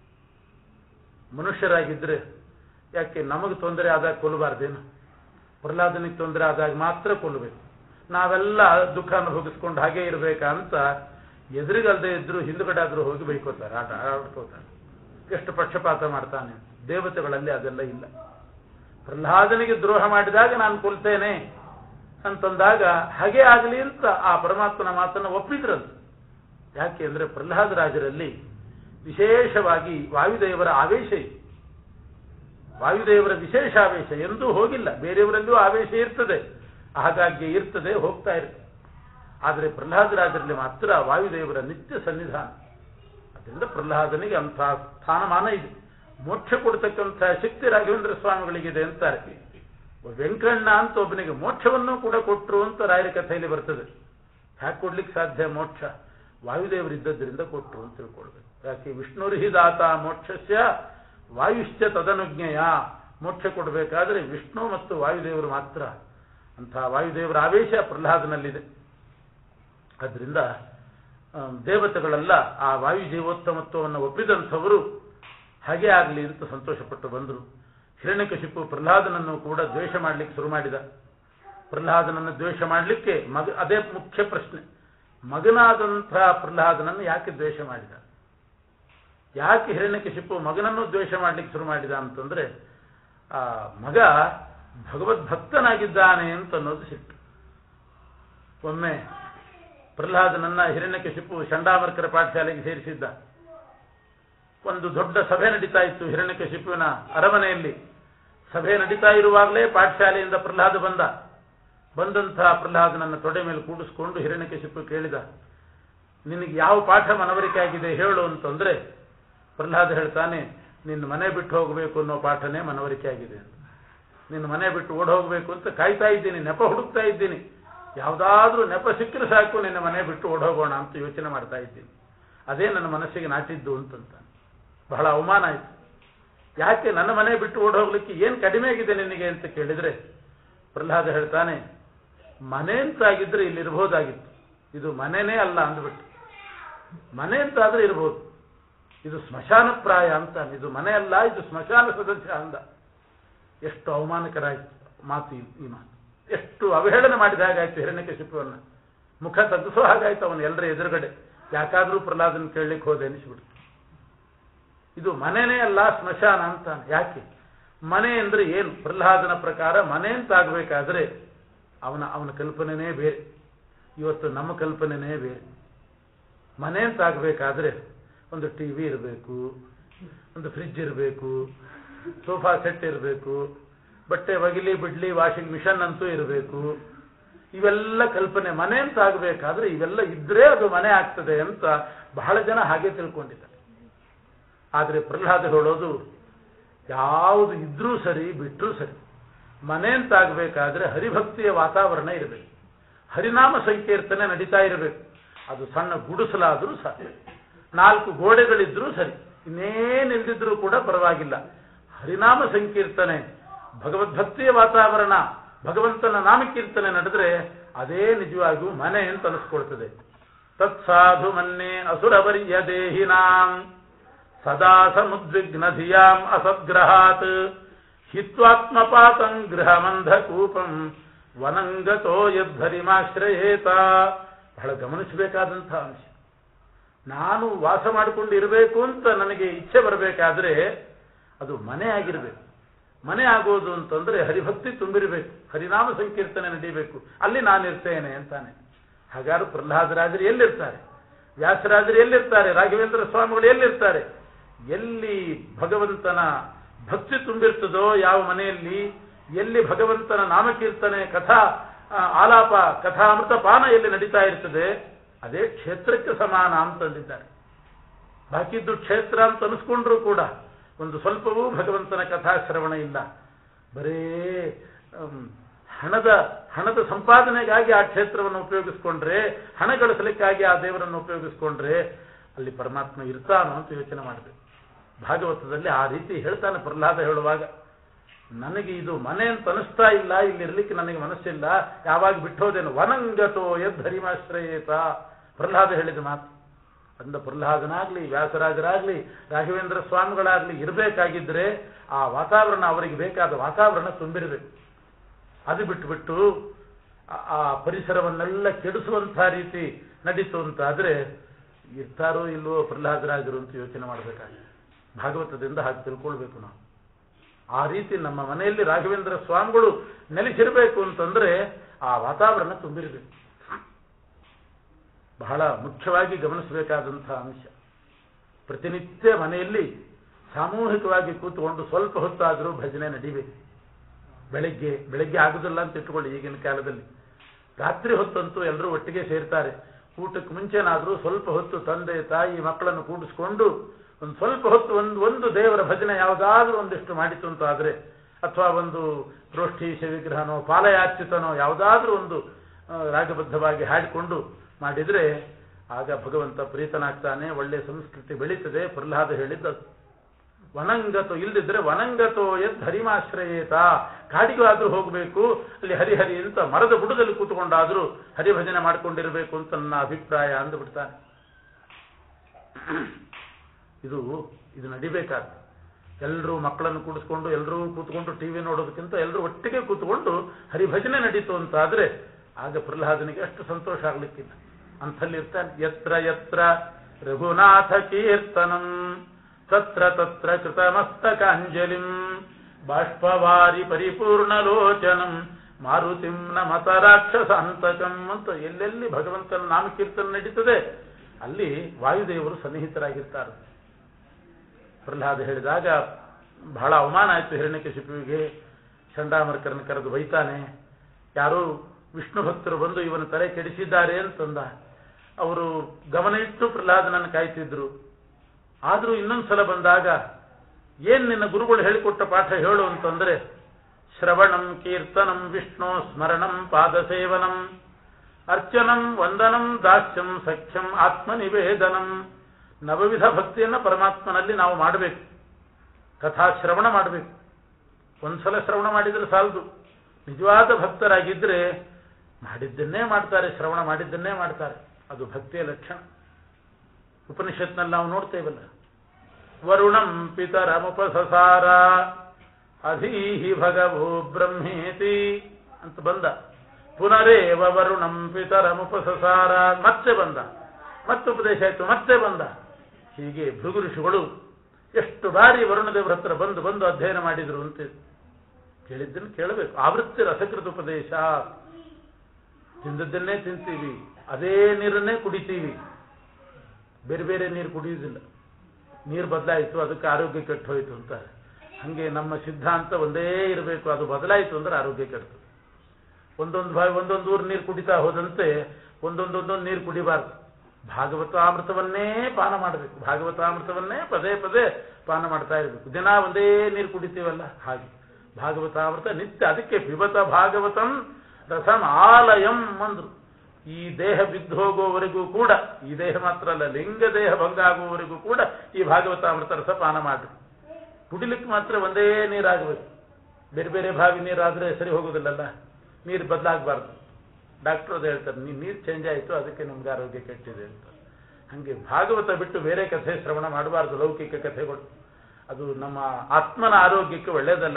ಮನುಷ್ಯರಾಗಿದ್ದರೆ ಯಾಕೆ ನಮಗೆ ತೊಂದರೆ ಆದಾಗ ಕೊಲ್ಲಬಾರ್ದೇನು? ಪ್ರಹ್ಲಾದನಿಗೆ ತೊಂದರೆ ಆದಾಗ ಮಾತ್ರ ಕೊಲ್ಲಬೇಕು. ನಾವೆಲ್ಲ ದುಃಖ ಅನುಭವಿಸ್ಕೊಂಡು ಹಾಗೆ ಇರಬೇಕಾ ಅಂತ ಎದುರಿಗಲ್ದೇ ಇದ್ರು ಹಿಂದುಗಡೆ ಆದರೂ ಹೋಗಿ ಬೈಕೋತಾರೆ, ಆಟ ಆಡ್ಕೋತಾರೆ. ಎಷ್ಟು ಪಕ್ಷಪಾತ ಮಾಡ್ತಾನೆ. ದೇವತೆಗಳಲ್ಲಿ ಅದೆಲ್ಲ ಇಲ್ಲ. ಪ್ರಹ್ಲಾದನಿಗೆ ದ್ರೋಹ ಮಾಡಿದಾಗ ನಾನು ಕೊಲ್ತೇನೆ ಅಂತಂದಾಗ ಹಾಗೆ ಆಗಲಿ ಅಂತ ಆ ಪರಮಾತ್ಮನ ಮಾತನ್ನು ಒಪ್ಪಿದ್ರಂತ. ಯಾಕೆ ಅಂದ್ರೆ ಪ್ರಹ್ಲಾದ ರಾಜರಲ್ಲಿ ವಿಶೇಷವಾಗಿ ವಾಯುದೇವರ ಆವೇಶ ಇದೆ. ವಾಯುದೇವರ ವಿಶೇಷ ಆವೇಶ ಎಂದೂ ಹೋಗಿಲ್ಲ. ಬೇರೆಯವರಲ್ಲೂ ಆವೇಶ ಇರ್ತದೆ, ಹಾಗಾಗಿ ಇರ್ತದೆ, ಹೋಗ್ತಾ ಇರ್ತದೆ. ಆದರೆ ಪ್ರಹ್ಲಾದರಾಜರಲ್ಲಿ ಮಾತ್ರ ವಾಯುದೇವರ ನಿತ್ಯ ಸನ್ನಿಧಾನ. ಅದರಿಂದ ಪ್ರಹ್ಲಾದನಿಗೆ ಅಂಥ ಸ್ಥಾನಮಾನ ಇದೆ. ಮೋಕ್ಷ ಕೊಡ್ತಕ್ಕಂಥ ಶಕ್ತಿ ರಾಘವೇಂದ್ರ ಸ್ವಾಮಿಗಳಿಗಿದೆ ಅಂತಾರೆ. ವೆಂಕಣ್ಣ ಅಂತ ಒಬ್ಬನಿಗೆ ಮೋಕ್ಷವನ್ನು ಕೂಡ ಕೊಟ್ಟರು ಅಂತ ರಾಯರ ಕಥೆಯಲ್ಲಿ ಬರ್ತದೆ. ಯಾಕೆ ಕೊಡ್ಲಿಕ್ಕೆ ಸಾಧ್ಯ? ಮೋಕ್ಷ ವಾಯುದೇವರಿದ್ದದ್ರಿಂದ ಕೊಟ್ಟರು ಅಂತ ತಿಳ್ಕೊಳ್ಬೇಕು. ಯಾಕೆ ವಿಷ್ಣುರ್ಹಿ ದಾತ ಮೋಕ್ಷಸ್ಯ ವಾಯುಶ್ಚ ತದನುಜ್ಞೆಯ. ಮೋಕ್ಷ ಕೊಡಬೇಕಾದ್ರೆ ವಿಷ್ಣು ಮತ್ತು ವಾಯುದೇವರು ಮಾತ್ರ. ಅಂಥ ವಾಯುದೇವರ ಆವೇಶ ಪ್ರಹ್ಲಾದನಲ್ಲಿದೆ. ಅದರಿಂದ ದೇವತೆಗಳೆಲ್ಲ ಆ ವಾಯು ಜೀವೋತ್ತಮತ್ವವನ್ನು ಒಪ್ಪಿದಂಥವರು ಹಾಗೆ ಆಗಲಿ ಅಂತ ಸಂತೋಷಪಟ್ಟು ಬಂದರು. ಹಿರಣ್ಯಕಶಿಪು ಪ್ರಹ್ಲಾದನನ್ನು ಕೂಡ ದ್ವೇಷ ಮಾಡಲಿಕ್ಕೆ ಶುರು ಮಾಡಿದ. ಪ್ರಹ್ಲಾದನನ್ನು ದ್ವೇಷ ಮಾಡಲಿಕ್ಕೆ ಮಗ ಅದೇ ಮುಖ್ಯ ಪ್ರಶ್ನೆ. ಮಗನಾದಂಥ ಪ್ರಹ್ಲಾದನನ್ನು ಯಾಕೆ ದ್ವೇಷ ಮಾಡಿದ? ಯಾಕೆ ಹಿರಣ್ಯಕಶಿಪು ಮಗನನ್ನು ದ್ವೇಷ ಮಾಡಲಿಕ್ಕೆ ಶುರು ಮಾಡಿದ ಅಂತಂದ್ರೆ, ಆ ಮಗ ಭಗವದ್ಭಕ್ತನಾಗಿದ್ದಾನೆ ಅಂತ ಅನ್ನೋದು ಸಿಟ್ಟು. ಒಮ್ಮೆ ಪ್ರಹ್ಲಾದನನ್ನ ಹಿರಣ್ಯಕಶಿಪು ಚಂಡಾಮರ್ಕರ ಪಾಠಶಾಲೆಗೆ ಸೇರಿಸಿದ್ದ. ಒಂದು ದೊಡ್ಡ ಸಭೆ ನಡೀತಾ ಇತ್ತು ಹಿರಣ್ಯಕಶಿಪುವಿನ ಅರಮನೆಯಲ್ಲಿ. ಸಭೆ ನಡೀತಾ ಇರುವಾಗಲೇ ಪಾಠಶಾಲೆಯಿಂದ ಪ್ರಹ್ಲಾದ ಬಂದ. ಬಂದಂತಹ ಪ್ರಹ್ಲಾದನನ್ನ ತೊಡೆ ಮೇಲೆ ಕೂಡಿಸ್ಕೊಂಡು ಹಿರಣ್ಯಕಶಿಪು ಕೇಳಿದ, ನಿನಗೆ ಯಾವ ಪಾಠ ಮನವರಿಕೆ ಆಗಿದೆ ಹೇಳು ಅಂತಂದ್ರೆ, ಪ್ರಹ್ಲಾದ ಹೇಳ್ತಾನೆ, ನಿನ್ನ ಮನೆ ಬಿಟ್ಟು ಹೋಗಬೇಕು ಅನ್ನೋ ಪಾಠನೇ ಮನವರಿಕೆ ಆಗಿದೆ. ನಿನ್ನ ಮನೆ ಬಿಟ್ಟು ಓಡ್ ಹೋಗ್ಬೇಕು ಅಂತ ಕಾಯ್ತಾ ಇದ್ದೀನಿ, ನೆಪ ಹುಡುಕ್ತಾ ಇದ್ದೀನಿ. ಯಾವುದಾದ್ರೂ ನೆಪ ಸಿಕ್ಕರೆ ಸಾಕು ನಿನ್ನ ಮನೆ ಬಿಟ್ಟು ಓಡ್ ಹೋಗೋಣ ಅಂತ ಯೋಚನೆ ಮಾಡ್ತಾ ಇದ್ದೀನಿ. ಅದೇ ನನ್ನ ಮನಸ್ಸಿಗೆ ನಾಟಿದ್ದು ಅಂತಂತ. ಬಹಳ ಅವಮಾನ ಆಯ್ತು. ಯಾಕೆ ನನ್ನ ಮನೆ ಬಿಟ್ಟು ಓಡ್ ಹೋಗ್ಲಿಕ್ಕೆ ಏನು ಕಡಿಮೆ ಆಗಿದೆ ನಿನಗೆ ಅಂತ ಕೇಳಿದ್ರೆ, ಪ್ರಹ್ಲಾದ ಹೇಳ್ತಾನೆ, ಮನೆ ಅಂತಾಗಿದ್ರೆ ಇಲ್ಲಿ ಇರ್ಬೋದಾಗಿತ್ತು, ಇದು ಮನೆನೇ ಅಲ್ಲ ಅಂದ್ಬಿಟ್ಟು. ಮನೆ ಅಂತಾದ್ರೆ ಇರ್ಬೋದು, ಇದು ಸ್ಮಶಾನ ಪ್ರಾಯ ಅಂತ. ಇದು ಮನೆ ಅಲ್ಲ, ಇದು ಸ್ಮಶಾನ ಸದಸ್ಯ ಅಂದ. ಎಷ್ಟು ಅವಮಾನಕರಾಯ್ತು ಮಾತು ಈ ಮಾತು. ಎಷ್ಟು ಅವಹೇಳನ ಮಾಡಿದ ಹಾಗಾಯ್ತು ಹಿರಣ್ಯಕಶಿಪುವನ್ನ. ಮುಖ ತಗ್ಗಿಸೋ ಹಾಗಾಯ್ತು ಅವನು ಎಲ್ಲರ ಎದುರುಗಡೆ. ಯಾಕಾದ್ರೂ ಪ್ರಹ್ಲಾದನ ಕೇಳಲಿಕ್ಕೆ ಹೋದೆ ಅನಿಸ್ಬಿಡ್ತು. ಇದು ಮನೆನೇ ಅಲ್ಲ ಸ್ಮಶಾನ ಅಂತಾನೆ. ಯಾಕೆ? ಮನೆ ಅಂದ್ರೆ ಏನು? ಪ್ರಹ್ಲಾದನ ಪ್ರಕಾರ ಮನೆ ಅಂತಾಗಬೇಕಾದ್ರೆ ಅವನ ಅವನ ಕಲ್ಪನೆನೇ ಬೇರೆ, ಇವತ್ತು ನಮ್ಮ ಕಲ್ಪನೆನೇ ಬೇರೆ. ಮನೆ ಅಂತಾಗಬೇಕಾದ್ರೆ ಒಂದು ಟಿ ವಿ ಇರಬೇಕು, ಒಂದು ಫ್ರಿಡ್ಜ್ ಇರಬೇಕು, ಸೋಫಾ ಸೆಟ್ ಇರಬೇಕು, ಬಟ್ಟೆ ಒಗಿಲಿ ಬಿಡ್ಲಿ ವಾಷಿಂಗ್ ಮಿಷನ್ ಅಂತೂ ಇರಬೇಕು. ಇವೆಲ್ಲ ಕಲ್ಪನೆ. ಮನೆ ಅಂತ ಆಗಬೇಕಾದ್ರೆ ಇವೆಲ್ಲ ಇದ್ರೆ ಅದು ಮನೆ ಆಗ್ತದೆ ಅಂತ ಬಹಳ ಜನ ಹಾಗೆ ತಿಳ್ಕೊಂಡಿದ್ದಾರೆ. ಆದರೆ ಪ್ರಹ್ಲಾದ ಹೇಳೋದು, ಯಾವುದು ಇದ್ರೂ ಸರಿ ಬಿಟ್ಟರೂ ಸರಿ, ಮನೆ ಅಂತ ಆಗಬೇಕಾದ್ರೆ ಹರಿಭಕ್ತಿಯ ವಾತಾವರಣ ಇರಬೇಕು, ಹರಿನಾಮ ಸಂಕೀರ್ತನೆ ನಡೀತಾ ಇರಬೇಕು. ಅದು ಸಣ್ಣ ಗುಡಿಸಲಾದರೂ ಸಾಧ್ಯ, ನಾಲ್ಕು ಗೋಡೆಗಳಿದ್ರೂ ಸರಿ, ಇನ್ನೇನಿಲ್ದಿದ್ರೂ ಕೂಡ ಪರವಾಗಿಲ್ಲ. ಹರಿನಾಮ ಸಂಕೀರ್ತನೆ, ಭಗವದ್ಭಕ್ತಿಯ ವಾತಾವರಣ, ಭಗವಂತನ ನಾಮಕೀರ್ತನೆ ನಡೆದ್ರೆ ಅದೇ ನಿಜವಾಗಿಯೂ ಮನೆ ಅಂತ ಅನಿಸ್ಕೊಳ್ತದೆ. ತತ್ಸಾಧು ಮನ್ನೆ ಅಸುರವರ್ಯ ದೇಹಿನಾಂ ಸದಾ ಸಮುದ್ವಿಗ್ನ ಧಿಯಾಂ ಅಸದ್ಗ್ರಹಾತ್ ಹಿತ್ವಾತ್ಮಪಾತಂ ಗೃಹಮಂಧಕೂಪಂ ವನಂಗತೋ ಯದ್ಧರಿಮಾಶ್ರಯೇತ. ಬಹಳ ಗಮನಿಸಬೇಕಾದಂಥ ಅಂಶ. ನಾನು ವಾಸ ಮಾಡಿಕೊಂಡು ಇರಬೇಕು ಅಂತ ನನಗೆ ಇಚ್ಛೆ ಬರಬೇಕಾದ್ರೆ ಅದು ಮನೆ ಆಗಿರಬೇಕು. ಮನೆ ಆಗೋದು ಅಂತಂದ್ರೆ ಹರಿಭಕ್ತಿ ತುಂಬಿರಬೇಕು, ಹರಿನಾಮ ಸಂಕೀರ್ತನೆ ನಡೀಬೇಕು, ಅಲ್ಲಿ ನಾನಿರ್ತೇನೆ ಅಂತಾನೆ. ಹಾಗಾದ್ರೆ ಪ್ರಹ್ಲಾದರಾಜರು ಎಲ್ಲಿರ್ತಾರೆ, ವ್ಯಾಸರಾಜರು ಎಲ್ಲಿರ್ತಾರೆ, ರಾಘವೇಂದ್ರ ಸ್ವಾಮಿಗಳು ಎಲ್ಲಿರ್ತಾರೆ? ಎಲ್ಲಿ ಭಗವಂತನ ಭಕ್ತಿ ತುಂಬಿರ್ತದೋ ಯಾವ ಮನೆಯಲ್ಲಿ, ಎಲ್ಲಿ ಭಗವಂತನ ನಾಮಕೀರ್ತನೆ ಕಥಾ ಆಲಾಪ ಕಥಾಮೃತ ಪಾನ ಎಲ್ಲಿ ನಡೀತಾ ಇರ್ತದೆ ಅದೇ ಕ್ಷೇತ್ರಕ್ಕೆ ಸಮಾನ ಅಂತಂದಿದ್ದಾರೆ. ಬಾಕಿದ್ದು ಕ್ಷೇತ್ರ ಅಂತ ಅನಿಸ್ಕೊಂಡ್ರೂ ಕೂಡ ಒಂದು ಸ್ವಲ್ಪವೂ ಭಗವಂತನ ಕಥಾಶ್ರವಣ ಇಲ್ಲ. ಬರೇ ಹಣದ ಹಣದ ಸಂಪಾದನೆಗಾಗಿ ಆ ಕ್ಷೇತ್ರವನ್ನು ಉಪಯೋಗಿಸ್ಕೊಂಡ್ರೆ, ಹಣ ಗಳಿಸಲಿಕ್ಕಾಗಿ ಆ ದೇವರನ್ನು ಉಪಯೋಗಿಸ್ಕೊಂಡ್ರೆ ಅಲ್ಲಿ ಪರಮಾತ್ಮ ಇರ್ತಾನೋ ಅಂತ ಯೋಚನೆ ಮಾಡಬೇಕು. ಭಾಗವತದಲ್ಲಿ ಆ ರೀತಿ ಹೇಳ್ತಾನೆ ಪ್ರಹ್ಲಾದ ಹೇಳುವಾಗ, ನನಗೆ ಇದು ಮನೆ ಅಂತ ಅನಿಸ್ತಾ ಇಲ್ಲ, ಇಲ್ಲಿರ್ಲಿಕ್ಕೆ ನನಗೆ ಮನಸ್ಸಿಲ್ಲ, ಯಾವಾಗ ಬಿಟ್ಟೋದೇನು, ವನಂಗತೋ ಯದ್ ಹರಿಮಾಶ್ರಯೇತ ಪ್ರಹ್ಲಾದ ಹೇಳಿದ ಮಾತು. ಅಂದ ಪ್ರಹ್ಲಾದನಾಗ್ಲಿ ವ್ಯಾಸರಾಜರಾಗ್ಲಿ ರಾಘವೇಂದ್ರ ಸ್ವಾಮಿಗಳಾಗ್ಲಿ ಇರಬೇಕಾಗಿದ್ರೆ ಆ ವಾತಾವರಣ, ಅವರಿಗೆ ಬೇಕಾದ ವಾತಾವರಣ ತುಂಬಿರಬೇಕು. ಅದು ಬಿಟ್ಟುಬಿಟ್ಟು ಆ ಪರಿಸರವನ್ನೆಲ್ಲ ಕೆಡಿಸುವಂಥ ರೀತಿ ನಡೀತು ಅಂತಾದ್ರೆ ಇರ್ತಾರೋ ಇಲ್ವೋ ಪ್ರಹ್ಲಾದರಾಜರು ಅಂತ ಯೋಚನೆ ಮಾಡಬೇಕಾಗಿದೆ. ಭಾಗವತದಿಂದ ಹಾಗೆ ತಿಳ್ಕೊಳ್ಬೇಕು ನಾವು. ಆ ರೀತಿ ನಮ್ಮ ಮನೆಯಲ್ಲಿ ರಾಘವೇಂದ್ರ ಸ್ವಾಮಿಗಳು ನೆಲೆಸಿರಬೇಕು ಅಂತಂದ್ರೆ ಆ ವಾತಾವರಣ ತುಂಬಿರಬೇಕು. ಬಹಳ ಮುಖ್ಯವಾಗಿ ಗಮನಿಸಬೇಕಾದಂತಹ ಅಂಶ. ಪ್ರತಿನಿತ್ಯ ಮನೆಯಲ್ಲಿ ಸಾಮೂಹಿಕವಾಗಿ ಕೂತ್ಕೊಂಡು ಸ್ವಲ್ಪ ಹೊತ್ತಾದರೂ ಭಜನೆ ನಡೀಬೇಕು. ಬೆಳಗ್ಗೆ ಬೆಳಗ್ಗೆ ಆಗುದಿಲ್ಲ ಅಂತ ಇಟ್ಕೊಳ್ಳಿ, ಈಗಿನ ಕಾಲದಲ್ಲಿ ರಾತ್ರಿ ಹೊತ್ತಂತೂ ಎಲ್ಲರೂ ಒಟ್ಟಿಗೆ ಸೇರ್ತಾರೆ. ಊಟಕ್ಕೆ ಮುಂಚೆನಾದರೂ ಸ್ವಲ್ಪ ಹೊತ್ತು ತಂದೆ ತಾಯಿ ಮಕ್ಕಳನ್ನು ಕೂಡಿಸ್ಕೊಂಡು ಒಂದು ಸ್ವಲ್ಪ ಹೊತ್ತು ಒಂದು ಒಂದು ದೇವರ ಭಜನೆ ಯಾವುದಾದ್ರೂ ಒಂದಿಷ್ಟು ಮಾಡಿತು ಅಂತ ಆದ್ರೆ, ಅಥವಾ ಒಂದು ಪ್ರೋಷ್ಠೀಶ ವಿಗ್ರಹನೋ ಪಾಲಯಾಚ್ಯುತನೋ ಯಾವುದಾದ್ರೂ ಒಂದು ರಾಗಬದ್ಧವಾಗಿ ಹಾಡಿಕೊಂಡು ಮಾಡಿದ್ರೆ ಆಗ ಭಗವಂತ ಪ್ರೀತನಾಗ್ತಾನೆ, ಒಳ್ಳೆ ಸಂಸ್ಕೃತಿ ಬೆಳೀತದೆ. ಪ್ರಹ್ಲಾದ ಹೇಳಿದ್ದ ವನಂಗತೋ, ಇಲ್ದಿದ್ರೆ ವನಂಗತೋ ಯದ್ ಹರಿಮಾಶ್ರಯೇತ, ಕಾಡಿಗೂ ಆದ್ರೂ ಹೋಗಬೇಕು, ಅಲ್ಲಿ ಹರಿಹರಿ ಅಂತ ಮರದ ಬುಡದಲ್ಲಿ ಕೂತ್ಕೊಂಡಾದ್ರೂ ಹರಿಭಜನೆ ಮಾಡ್ಕೊಂಡಿರಬೇಕು ಅಂತ ನನ್ನ ಅಭಿಪ್ರಾಯ ಅಂದುಬಿಡ್ತಾನೆ. ಇದು ಇದು ನಡಿಬೇಕಾದ ಎಲ್ಲರೂ ಮಕ್ಕಳನ್ನು ಕೂಡಿಸ್ಕೊಂಡು ಎಲ್ಲರೂ ಕೂತ್ಕೊಂಡು ಟಿವಿ ನೋಡೋದಕ್ಕಿಂತ ಎಲ್ಲರೂ ಒಟ್ಟಿಗೆ ಕೂತ್ಕೊಂಡು ಹರಿಭಜನೆ ನಡೀತು ಅಂತಾದ್ರೆ ಆಗ ಪ್ರಹ್ಲಾದನಿಗೆ ಅಷ್ಟು ಸಂತೋಷ ಆಗ್ಲಿಕ್ಕಿಲ್ಲ. ಅಂಥಲ್ಲಿ ಇರ್ತಾನೆ. ಯತ್ರ ಯತ್ರ ರಘುನಾಥ ಕೀರ್ತನಂ ತತ್ರ ತತ್ರ ಕೃತಮಸ್ತಕಾಂಜಲಿಂ ಬಾಷ್ಪವಾರಿ ಪರಿಪೂರ್ಣಲೋಚನಂ ಮಾರುತಿಂ ನಮತ ರಾಕ್ಷಸಾಂತಕಂ ಅಂತ ಎಲ್ಲೆಲ್ಲಿ ಭಗವಂತನ ನಾಮಕೀರ್ತನ ನಡೀತದೆ ಅಲ್ಲಿ ವಾಯುದೇವರು ಸನ್ನಿಹಿತರಾಗಿರ್ತಾರೆ. ಪ್ರಹ್ಲಾದ ಹೇಳಿದಾಗ ಬಹಳ ಅವಮಾನ ಆಯಿತು ಹಿರಣ್ಯಕಶಿಪುವಿಗೆ. ಚಂಡಾಮರ್ಕರನ್ನು ಕರೆದು ಬೈತಾನೆ. ಯಾರೋ ವಿಷ್ಣು ಭಕ್ತರು ಬಂದು ಇವನ ತಲೆ ಕೆಡಿಸಿದ್ದಾರೆ ಅಂತಂದ. ಅವರು ಗಮನ ಇಟ್ಟು ಪ್ರಹ್ಲಾದನನ್ನು ಕಾಯ್ತಿದ್ರು. ಆದರೂ ಇನ್ನೊಂದ್ಸಲ ಬಂದಾಗ ಏನ್ ನಿನ್ನ ಗುರುಗಳು ಹೇಳಿಕೊಟ್ಟ ಪಾಠ ಹೇಳು ಅಂತಂದ್ರೆ, ಶ್ರವಣಂ ಕೀರ್ತನಂ ವಿಷ್ಣು ಸ್ಮರಣಂ ಪಾದಸೇವನಂ ಅರ್ಚನಂ ವಂದನಂ ದಾಸ್ಯಂ ಸಖ್ಯಂ ಆತ್ಮನಿವೇದನಂ. ನವವಿಧ ಭಕ್ತಿಯನ್ನ ಪರಮಾತ್ಮನಲ್ಲಿ ನಾವು ಮಾಡಬೇಕು. ಕಥಾ ಶ್ರವಣ ಮಾಡಬೇಕು. ಒಂದ್ಸಲ ಶ್ರವಣ ಮಾಡಿದ್ರೆ ಸಾಲದು. ನಿಜವಾದ ಭಕ್ತರಾಗಿದ್ರೆ ಮಾಡಿದ್ದನ್ನೇ ಮಾಡ್ತಾರೆ, ಶ್ರವಣ ಮಾಡಿದ್ದನ್ನೇ ಮಾಡ್ತಾರೆ. ಅದು ಭಕ್ತಿಯ ಲಕ್ಷಣ. ಉಪನಿಷತ್ನಲ್ಲಿ ನಾವು ನೋಡ್ತೇವಲ್ಲ, ವರುಣಂ ಪಿತರಮುಪಸಸಾರ ಅಧೀಹಿ ಭಗವೋ ಬ್ರಹ್ಮೇತಿ ಅಂತ ಬಂದ. ಪುನರೇವ ವರುಣಂ ಪಿತರಮುಪಸಸಾರ ಮತ್ತೆ ಬಂದ, ಮತ್ತೆ ಉಪದೇಶ ಆಯ್ತು, ಮತ್ತೆ ಬಂದ. ಹೀಗೆ ಭೃಗು ಋಷಿಗಳು ಎಷ್ಟು ಬಾರಿ ವರುಣದೇವರ ಹತ್ರ ಬಂದು ಬಂದು ಅಧ್ಯಯನ ಮಾಡಿದ್ರು ಅಂತ ಕೇಳಿದ್ದನ್ನು ಕೇಳಬೇಕು. ಆವೃತ್ತಿ ರಸಕೃತ ಉಪದೇಶ. ತಿಂದದ್ದನ್ನೇ ತಿಂತೀವಿ, ಅದೇ ನೀರನ್ನೇ ಕುಡಿತೀವಿ, ಬೇರೆ ಬೇರೆ ನೀರು ಕುಡಿಯುವುದಿಲ್ಲ. ನೀರು ಬದಲಾಯಿತು ಅದಕ್ಕೆ ಆರೋಗ್ಯ ಕೆಟ್ಟು ಹೋಯಿತು ಅಂತಾರೆ. ಹಂಗೆ ನಮ್ಮ ಸಿದ್ಧಾಂತ ಒಂದೇ ಇರಬೇಕು, ಅದು ಬದಲಾಯಿತು ಅಂದ್ರೆ ಆರೋಗ್ಯ ಕೆಡ್ತು. ಒಂದೊಂದು ಬಾಯಿ ಒಂದೊಂದು ಊರು ನೀರು ಕುಡಿತಾ ಹೋದಂತೆ ಒಂದೊಂದೊಂದೊಂದು ನೀರು ಕುಡಿಬಾರ್ದು. ಭಾಗವತಾಮೃತವನ್ನೇ ಪಾನ ಮಾಡಬೇಕು. ಭಾಗವತಾಮೃತವನ್ನೇ ಪದೇ ಪದೇ ಪಾನ ಮಾಡ್ತಾ ಇರಬೇಕು. ದಿನ ಒಂದೇ ನೀರು ಕುಡಿತೀವಲ್ಲ ಹಾಗೆ ಭಾಗವತಾಮೃತ ನಿತ್ಯ. ಅದಕ್ಕೆ ಪಿಬತ ಭಾಗವತಂ ರಸಂ ಆಲಯಂ ಅಂದ್ರು. ಈ ದೇಹ ಬಿದ್ದು ಹೋಗುವವರೆಗೂ ಕೂಡ, ಈ ದೇಹ ಮಾತ್ರ ಅಲ್ಲ, ಲಿಂಗ ದೇಹ ಭಂಗ ಆಗುವವರೆಗೂ ಕೂಡ ಈ ಭಾಗವತಾಮೃತ ರಸ ಪಾನ ಮಾಡ್ರಿ. ಕುಡಿಲಿಕ್ಕೆ ಮಾತ್ರ ಒಂದೇ ನೀರಾಗಬೇಕು. ಬೇರೆ ಬೇರೆ ಬಾವಿ ನೀರಾದ್ರೆ ಸರಿ ಹೋಗುದಿಲ್ಲಲ್ಲ, ನೀರು ಬದಲಾಗಬಾರ್ದು. ಡಾಕ್ಟರ್ ಅದು ಹೇಳ್ತಾರೆ, ನೀ ನೀರು ಚೇಂಜ್ ಆಯಿತು ಅದಕ್ಕೆ ನಮ್ಗೆ ಆರೋಗ್ಯ ಕೆಟ್ಟಿದೆ ಅಂತ. ಹಂಗೆ ಭಾಗವತ ಬಿಟ್ಟು ಬೇರೆ ಕಥೆ ಶ್ರವಣ ಮಾಡಬಾರ್ದು, ಲೌಕಿಕ ಕಥೆಗಳು. ಅದು ನಮ್ಮ ಆತ್ಮನ ಆರೋಗ್ಯಕ್ಕೆ ಒಳ್ಳೆಯದಲ್ಲ.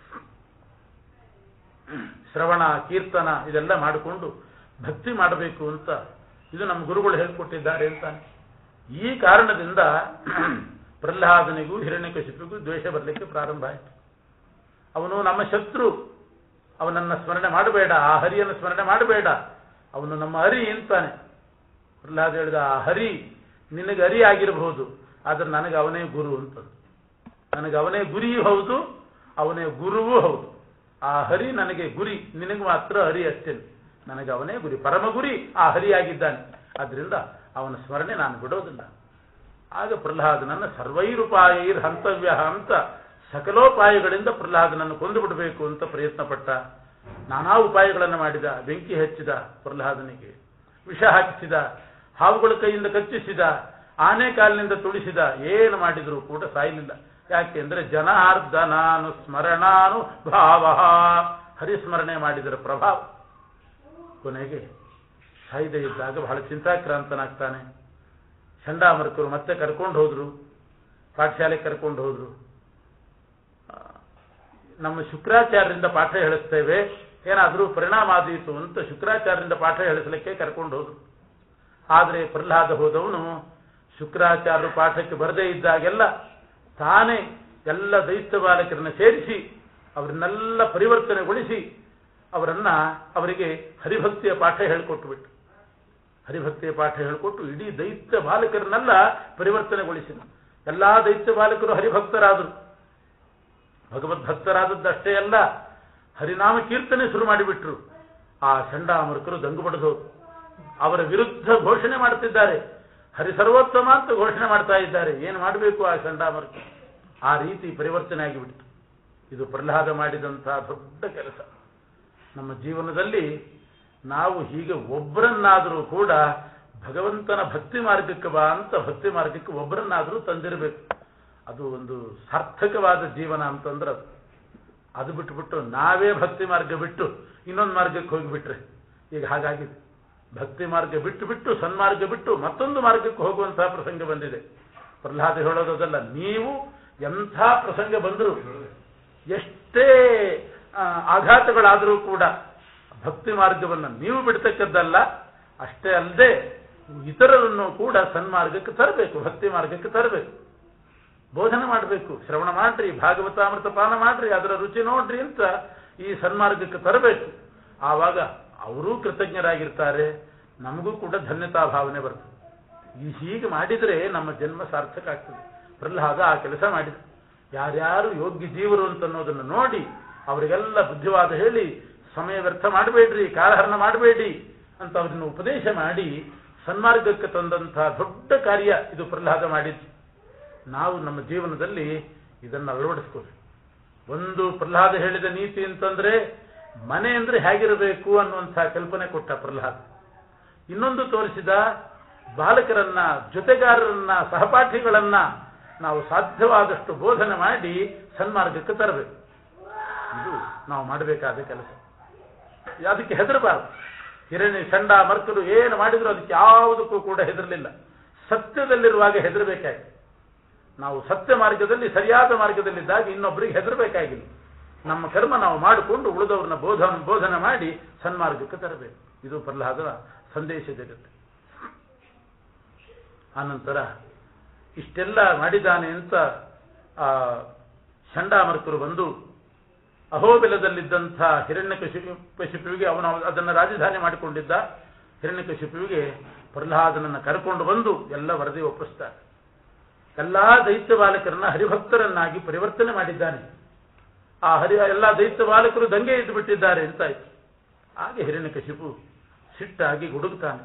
ಶ್ರವಣ ಕೀರ್ತನ ಇದೆಲ್ಲ ಮಾಡಿಕೊಂಡು ಭಕ್ತಿ ಮಾಡಬೇಕು ಅಂತ ಇದು ನಮ್ಮ ಗುರುಗಳು ಹೇಳ್ಕೊಟ್ಟಿದ್ದಾರೆ ಅಂತ. ಈ ಕಾರಣದಿಂದ ಪ್ರಹ್ಲಾದನಿಗೂ ಹಿರಣ್ಯಕಶಿಪಿಗೂ ದ್ವೇಷ ಬರಲಿಕ್ಕೆ ಪ್ರಾರಂಭ ಆಯಿತು. ಅವನು ನಮ್ಮ ಶತ್ರು, ಅವನನ್ನ ಸ್ಮರಣೆ ಮಾಡಬೇಡ, ಆ ಹರಿಯನ್ನು ಸ್ಮರಣೆ ಮಾಡಬೇಡ, ಅವನು ನಮ್ಮ ಹರಿ ಅಂತಾನೆ. ಪ್ರಹ್ಲಾದ ಹೇಳಿದ, ಆ ಹರಿ ನಿನಗೆ ಹರಿ ಆಗಿರಬಹುದು, ಆದ್ರೆ ನನಗೆ ಅವನೇ ಗುರು ಅಂತ. ನನಗೆ ಅವನೇ ಗುರಿಯೂ ಹೌದು, ಅವನೇ ಗುರುವೂ ಹೌದು. ಆ ಹರಿ ನನಗೆ ಗುರಿ, ನಿನಗೆ ಮಾತ್ರ ಹರಿ ಅಷ್ಟೇ. ನನಗೆ ಅವನೇ ಗುರಿ, ಪರಮ ಗುರಿ ಆ ಹರಿಯಾಗಿದ್ದಾನೆ. ಆದ್ರಿಂದ ಅವನ ಸ್ಮರಣೆ ನಾನು ಬಿಡೋದಿಲ್ಲ. ಆಗ ಪ್ರಹ್ಲಾದನನ್ನ ಸರ್ವೈರುಪಾಯೈರ್ ಹಂತವ್ಯ ಅಂತ ಸಕಲೋಪಾಯಗಳಿಂದ ಪ್ರಹ್ಲಾದನನ್ನು ಕೊಂದು ಬಿಡಬೇಕು ಅಂತ ಪ್ರಯತ್ನ ಪಟ್ಟ. ನಾನಾ ಉಪಾಯಗಳನ್ನು ಮಾಡಿದ. ಬೆಂಕಿ ಹಚ್ಚಿದ ಪ್ರಹ್ಲಾದನಿಗೆ, ವಿಷ ಹಾಕಿಸಿದ, ಹಾವುಗಳ ಕೈಯಿಂದ ಕಚ್ಚಿಸಿದ, ಆನೆ ಕಾಲಿನಿಂದ ತುಳಿಸಿದ. ಏನು ಮಾಡಿದರೂ ಕೂಡ ಸಾಯಲಿಲ್ಲ. ಯಾಕೆಂದ್ರೆ ಜನಾರ್ದನಾನು ಸ್ಮರಣಾನು ಭಾವ, ಹರಿಸ್ಮರಣೆ ಮಾಡಿದರ ಪ್ರಭಾವ. ಕೊನೆಗೆ ಸಾಯ್ದೆ ಇದ್ದಾಗ ಬಹಳ ಚಿಂತಾಕ್ರಾಂತನಾಗ್ತಾನೆ. ಚಂಡಾಮರ್ಕರು ಮತ್ತೆ ಕರ್ಕೊಂಡು ಹೋದ್ರು, ಪಾಠಶಾಲೆಗೆ ಕರ್ಕೊಂಡು ಹೋದ್ರು. ನಮ್ಮ ಶುಕ್ರಾಚಾರ್ಯರಿಂದ ಪಾಠ ಹೇಳಿಸ್ತೇವೆ, ಏನಾದರೂ ಪರಿಣಾಮ ಆದೀತು ಅಂತ ಶುಕ್ರಾಚಾರ್ಯರಿಂದ ಪಾಠ ಹೇಳಿಸಲಿಕ್ಕೆ ಕರ್ಕೊಂಡು ಹೋದ್ರು. ಆದರೆ ಪ್ರಹ್ಲಾದ ಹೋದವನು ಶುಕ್ರಾಚಾರ್ಯರು ಪಾಠಕ್ಕೆ ಬರದೇ ಇದ್ದಾಗೆಲ್ಲ ತಾನೇ ಎಲ್ಲ ದೈತ್ಯ ಬಾಲಕರನ್ನ ಸೇರಿಸಿ ಅವರನ್ನೆಲ್ಲ ಪರಿವರ್ತನೆಗೊಳಿಸಿ ಅವರನ್ನ ಅವರಿಗೆ ಹರಿಭಕ್ತಿಯ ಪಾಠ ಹೇಳಿಕೊಟ್ಟು ಬಿಟ್ಟು ಹರಿಭಕ್ತಿಯ ಪಾಠ ಹೇಳಿಕೊಟ್ಟು ಇಡೀ ದೈತ್ಯ ಬಾಲಕರನ್ನೆಲ್ಲ ಪರಿವರ್ತನೆಗೊಳಿಸಿದ. ಎಲ್ಲಾ ದೈತ್ಯ ಬಾಲಕರು ಹರಿಭಕ್ತರಾದರು. ಭಗವದ್ಭಕ್ತರಾದದ್ದಷ್ಟೇ ಅಲ್ಲ, ಹರಿನಾಮ ಕೀರ್ತನೆ ಶುರು ಮಾಡಿಬಿಟ್ರು. ಆ ಚಂಡಾಮರ್ಕರು ದಂಗು ಬಡದವರು ಅವರ ವಿರುದ್ಧ ಘೋಷಣೆ ಮಾಡುತ್ತಿದ್ದಾರೆ. ಹರಿ ಸರ್ವೋತ್ತಮ ಅಂತ ಘೋಷಣೆ ಮಾಡ್ತಾ ಇದ್ದಾರೆ. ಏನು ಮಾಡಬೇಕು ಆ ಚಂಡಾಮರ್ಕ? ಆ ರೀತಿ ಪರಿವರ್ತನೆ ಆಗಿಬಿಡ್ತು. ಇದು ಪ್ರಹ್ಲಾದ ಮಾಡಿದಂತಹ ದೊಡ್ಡ ಕೆಲಸ. ನಮ್ಮ ಜೀವನದಲ್ಲಿ ನಾವು ಹೀಗೆ ಒಬ್ಬರನ್ನಾದರೂ ಕೂಡ ಭಗವಂತನ ಭಕ್ತಿ ಮಾರ್ಗಕ್ಕೆ ಬಾ ಅಂತ ಭಕ್ತಿ ಮಾರ್ಗಕ್ಕೆ ಒಬ್ಬರನ್ನಾದರೂ ತಂದಿರಬೇಕು. ಅದು ಒಂದು ಸಾರ್ಥಕವಾದ ಜೀವನ ಅಂತಂದ್ರೆ ಅದು ಅದು ಬಿಟ್ಟುಬಿಟ್ಟು ನಾವೇ ಭಕ್ತಿ ಮಾರ್ಗ ಬಿಟ್ಟು ಇನ್ನೊಂದು ಮಾರ್ಗಕ್ಕೆ ಹೋಗಿಬಿಟ್ರೆ ಈಗ ಹಾಗಾಗಿದೆ. ಭಕ್ತಿ ಮಾರ್ಗ ಬಿಟ್ಟು ಬಿಟ್ಟು ಸನ್ಮಾರ್ಗ ಬಿಟ್ಟು ಮತ್ತೊಂದು ಮಾರ್ಗಕ್ಕೆ ಹೋಗುವಂತಹ ಪ್ರಸಂಗ ಬಂದಿದೆ. ಪ್ರಹ್ಲಾದ ಹೇಳೋದಲ್ಲ, ನೀವು ಎಂಥ ಪ್ರಸಂಗ ಬಂದರೂ ಎಷ್ಟೇ ಆಘಾತಗಳಾದರೂ ಕೂಡ ಭಕ್ತಿ ಮಾರ್ಗವನ್ನು ನೀವು ಬಿಡ್ತಕ್ಕದ್ದಲ್ಲ, ಅಷ್ಟೇ ಅಲ್ಲದೆ ಇತರರನ್ನು ಕೂಡ ಸನ್ಮಾರ್ಗಕ್ಕೆ ತರಬೇಕು, ಭಕ್ತಿ ಮಾರ್ಗಕ್ಕೆ ತರಬೇಕು, ಬೋಧನೆ ಮಾಡಬೇಕು. ಶ್ರವಣ ಮಾಡ್ರಿ, ಭಾಗವತಾಮೃತ ಪಾನ ಮಾಡ್ರಿ, ಅದರ ರುಚಿ ನೋಡ್ರಿ ಅಂತ ಈ ಸನ್ಮಾರ್ಗಕ್ಕೆ ತರಬೇಕು. ಆವಾಗ ಅವರೂ ಕೃತಜ್ಞರಾಗಿರ್ತಾರೆ, ನಮಗೂ ಕೂಡ ಧನ್ಯತಾ ಭಾವನೆ ಬರ್ತದೆ. ಈ ಹೀಗೆ ಮಾಡಿದರೆ ನಮ್ಮ ಜನ್ಮ ಸಾರ್ಥಕ ಆಗ್ತದೆ. ಪ್ರಹ್ಲಾದ ಆ ಕೆಲಸ ಮಾಡಿದ. ಯಾರ್ಯಾರು ಯೋಗ್ಯ ಜೀವರು ಅಂತನ್ನೋದನ್ನು ನೋಡಿ ಅವರಿಗೆಲ್ಲ ಬುದ್ಧಿವಾದ ಹೇಳಿ, ಸಮಯ ವ್ಯರ್ಥ ಮಾಡಬೇಡ್ರಿ, ಕಾಲಹರಣ ಮಾಡಬೇಡಿ ಅಂತ ಅವರನ್ನು ಉಪದೇಶ ಮಾಡಿ ಸನ್ಮಾರ್ಗಕ್ಕೆ ತಂದಂತಹ ದೊಡ್ಡ ಕಾರ್ಯ ಇದು ಪ್ರಹ್ಲಾದ ಮಾಡಿದ್ದು. ನಾವು ನಮ್ಮ ಜೀವನದಲ್ಲಿ ಇದನ್ನು ಅಳವಡಿಸ್ಕೋಬೇಕು. ಒಂದು ಪ್ರಹ್ಲಾದ ಹೇಳಿದ ನೀತಿ ಅಂತಂದ್ರೆ ಮನೆ ಅಂದ್ರೆ ಹೇಗಿರಬೇಕು ಅನ್ನುವಂತಹ ಕಲ್ಪನೆ ಕೊಟ್ಟ ಪ್ರಹ್ಲಾದ. ಇನ್ನೊಂದು ತೋರಿಸಿದ, ಬಾಲಕರನ್ನ, ಜೊತೆಗಾರರನ್ನ, ಸಹಪಾಠಿಗಳನ್ನ ನಾವು ಸಾಧ್ಯವಾದಷ್ಟು ಬೋಧನೆ ಮಾಡಿ ಸನ್ಮಾರ್ಗಕ್ಕೆ ತರಬೇಕು. ಇದು ನಾವು ಮಾಡಬೇಕಾದ ಕೆಲಸ. ಅದಕ್ಕೆ ಹೆದರಬಾರದು. ಹಿರಣ್ಯ ಚಂಡ ಮರ್ಕರು ಏನು ಮಾಡಿದ್ರು ಅದಕ್ಕೆ ಯಾವುದಕ್ಕೂ ಕೂಡ ಹೆದರಲಿಲ್ಲ. ಸತ್ಯದಲ್ಲಿರುವಾಗ ಹೆದರಬೇಕಾಗಿತ್ತು. ನಾವು ಸತ್ಯ ಮಾರ್ಗದಲ್ಲಿ ಸರಿಯಾದ ಮಾರ್ಗದಲ್ಲಿದ್ದಾಗ ಇನ್ನೊಬ್ಬರಿಗೆ ಹೆದರಬೇಕಾಗಿಲ್ಲ. ನಮ್ಮ ಕರ್ಮ ನಾವು ಮಾಡಿಕೊಂಡು ಉಳಿದವ್ರನ್ನ ಬೋಧನ ಬೋಧನೆ ಮಾಡಿ ಸನ್ಮಾರ್ಗಕ್ಕೆ ತರಬೇಕು. ಇದು ಪ್ರಹ್ಲಾದನ ಸಂದೇಶ ಜಗತ್ತು. ಆನಂತರ ಇಷ್ಟೆಲ್ಲ ಮಾಡಿದ್ದಾನೆ ಅಂತ ಆ ಚಂಡಾಮರ್ಕರು ಬಂದು ಅಹೋಬಿಲದಲ್ಲಿದ್ದಂಥ ಹಿರಣ್ಯಕಶಿಪುವಿಗೆ, ಅವನು ಅದನ್ನು ರಾಜಧಾನಿ ಮಾಡಿಕೊಂಡಿದ್ದ ಹಿರಣ್ಯಕಶಿಪುವಿಗೆ ಪ್ರಹ್ಲಾದನನ್ನು ಕರ್ಕೊಂಡು ಬಂದು ಎಲ್ಲ ವರದಿ ಒಪ್ಪಿಸ್ತಾರೆ. ಎಲ್ಲಾ ದೈತ್ಯ ಬಾಲಕರನ್ನ ಹರಿಭಕ್ತರನ್ನಾಗಿ ಪರಿವರ್ತನೆ ಮಾಡಿದ್ದಾನೆ. ಆ ಹರಿ ಎಲ್ಲಾ ದೈತ್ಯ ಬಾಲಕರು ದಂಗೆ ಇದ್ದು ಬಿಟ್ಟಿದ್ದಾರೆ ಅಂತಾಯ್ತು. ಹಾಗೆ ಹಿರಣ್ಯಕಶಿಪು ಸಿಟ್ಟಾಗಿ ಗುಡುಗುತ್ತಾನೆ.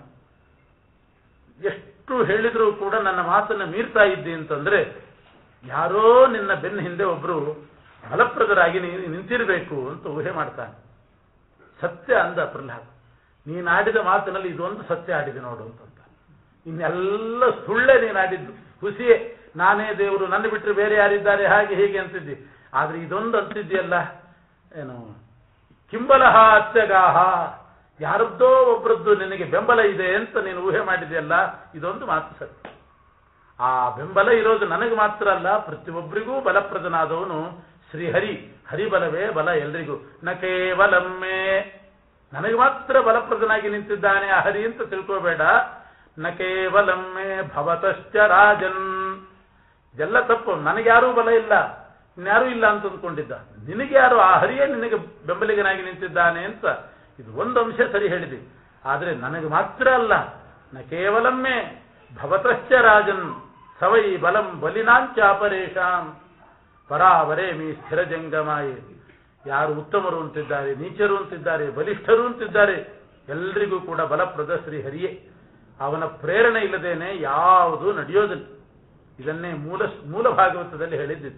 ಎಷ್ಟು ಹೇಳಿದ್ರೂ ಕೂಡ ನನ್ನ ಮಾತನ್ನು ಮೀರ್ತಾ ಇದ್ದಿ ಅಂತಂದ್ರೆ ಯಾರೋ ನಿನ್ನ ಬೆನ್ನ ಹಿಂದೆ ಒಬ್ರು ಫಲಪ್ರದರಾಗಿ ನಿಂತಿರಬೇಕು ಅಂತ ಊಹೆ ಮಾಡ್ತಾನೆ. ಸತ್ಯ ಅಂದ ಪ್ರಹ್ಲಾದ, ನೀನಾಡಿದ ಮಾತಿನಲ್ಲಿ ಇದೊಂದು ಸತ್ಯ ಆಡಿದೆ ನೋಡು ಅಂತಂತ. ಇನ್ನೆಲ್ಲ ಸುಳ್ಳೆ ನೀನಾಡಿದ್ದು, ಹುಸಿಯೇ, ನಾನೇ ದೇವರು, ನನ್ನ ಬಿಟ್ಟರೆ ಬೇರೆ ಯಾರಿದ್ದಾರೆ, ಹಾಗೆ ಹೀಗೆ ಅಂತಿದ್ದಿ. ಆದ್ರೆ ಇದೊಂದು ಅಂತಿದ್ಯಲ್ಲ, ಏನು ಕಿಂಬಲಹ ಅತ್ಯಗಾಹ, ಯಾರದ್ದೋ ಒಬ್ಬರದ್ದು ನಿನಗೆ ಬೆಂಬಲ ಇದೆ ಅಂತ ನೀನು ಊಹೆ ಮಾಡಿದೆಯಲ್ಲ, ಇದೊಂದು ಮಾತು ಸತ್ಯ. ಆ ಬೆಂಬಲ ಇರೋದು ನನಗೆ ಮಾತ್ರ ಅಲ್ಲ, ಪ್ರತಿಯೊಬ್ಬರಿಗೂ ಬಲಪ್ರದನಾದವನು ಶ್ರೀಹರಿ. ಹರಿಬಲವೇ ಬಲ ಎಲ್ರಿಗೂ. ನ ಕೇವಲಮ್ಮೆ, ನನಗೆ ಮಾತ್ರ ಬಲಪ್ರದನಾಗಿ ನಿಂತಿದ್ದಾನೆ ಆ ಹರಿ ಅಂತ ತಿಳ್ಕೋಬೇಡ. ನ ಕೇವಲಮ್ಮೆ ಭವತಶ್ಚ ರಾಜನ್, ಇದೆಲ್ಲ ತಪ್ಪು. ನನಗ್ಯಾರೂ ಬಲ ಇಲ್ಲ, ಇನ್ಯಾರೂ ಇಲ್ಲ ಅಂತ ಅಂದ್ಕೊಂಡಿದ್ದ. ನಿನಗೆ ಯಾರು ಆ ಹರಿಯೇ ನಿನಗೆ ಬೆಂಬಲಿಗನಾಗಿ ನಿಂತಿದ್ದಾನೆ ಅಂತ ಇದು ಒಂದು ಅಂಶ ಸರಿ ಹೇಳಿದೆ. ಆದರೆ ನನಗೆ ಮಾತ್ರ ಅಲ್ಲ, ನ ಕೇವಲಮ್ಮೆ ಭವತಶ್ಚ ರಾಜನ್ ಸವೈ ಬಲಂ ಬಲಿನಾಂಚಾಪರೇಶಾಂ ಪರಾವರೇ ಮೀ ಸ್ಥಿರ ಜಂಗಮಾಯೇ. ಯಾರು ಉತ್ತಮರು ಅಂತಿದ್ದಾರೆ, ನೀಚರು ಅಂತಿದ್ದಾರೆ, ಬಲಿಷ್ಠರು ಅಂತಿದ್ದಾರೆ, ಎಲ್ರಿಗೂ ಕೂಡ ಬಲಪ್ರದ ಶ್ರೀ ಹರಿಯೇ. ಅವನ ಪ್ರೇರಣೆ ಇಲ್ಲದೇನೆ ಯಾವುದೂ ನಡೆಯೋದಿಲ್ಲ. ಇದನ್ನೇ ಮೂಲ ಮೂಲ ಭಾಗವತದಲ್ಲಿ ಹೇಳಿದ್ದಿದ್ದು.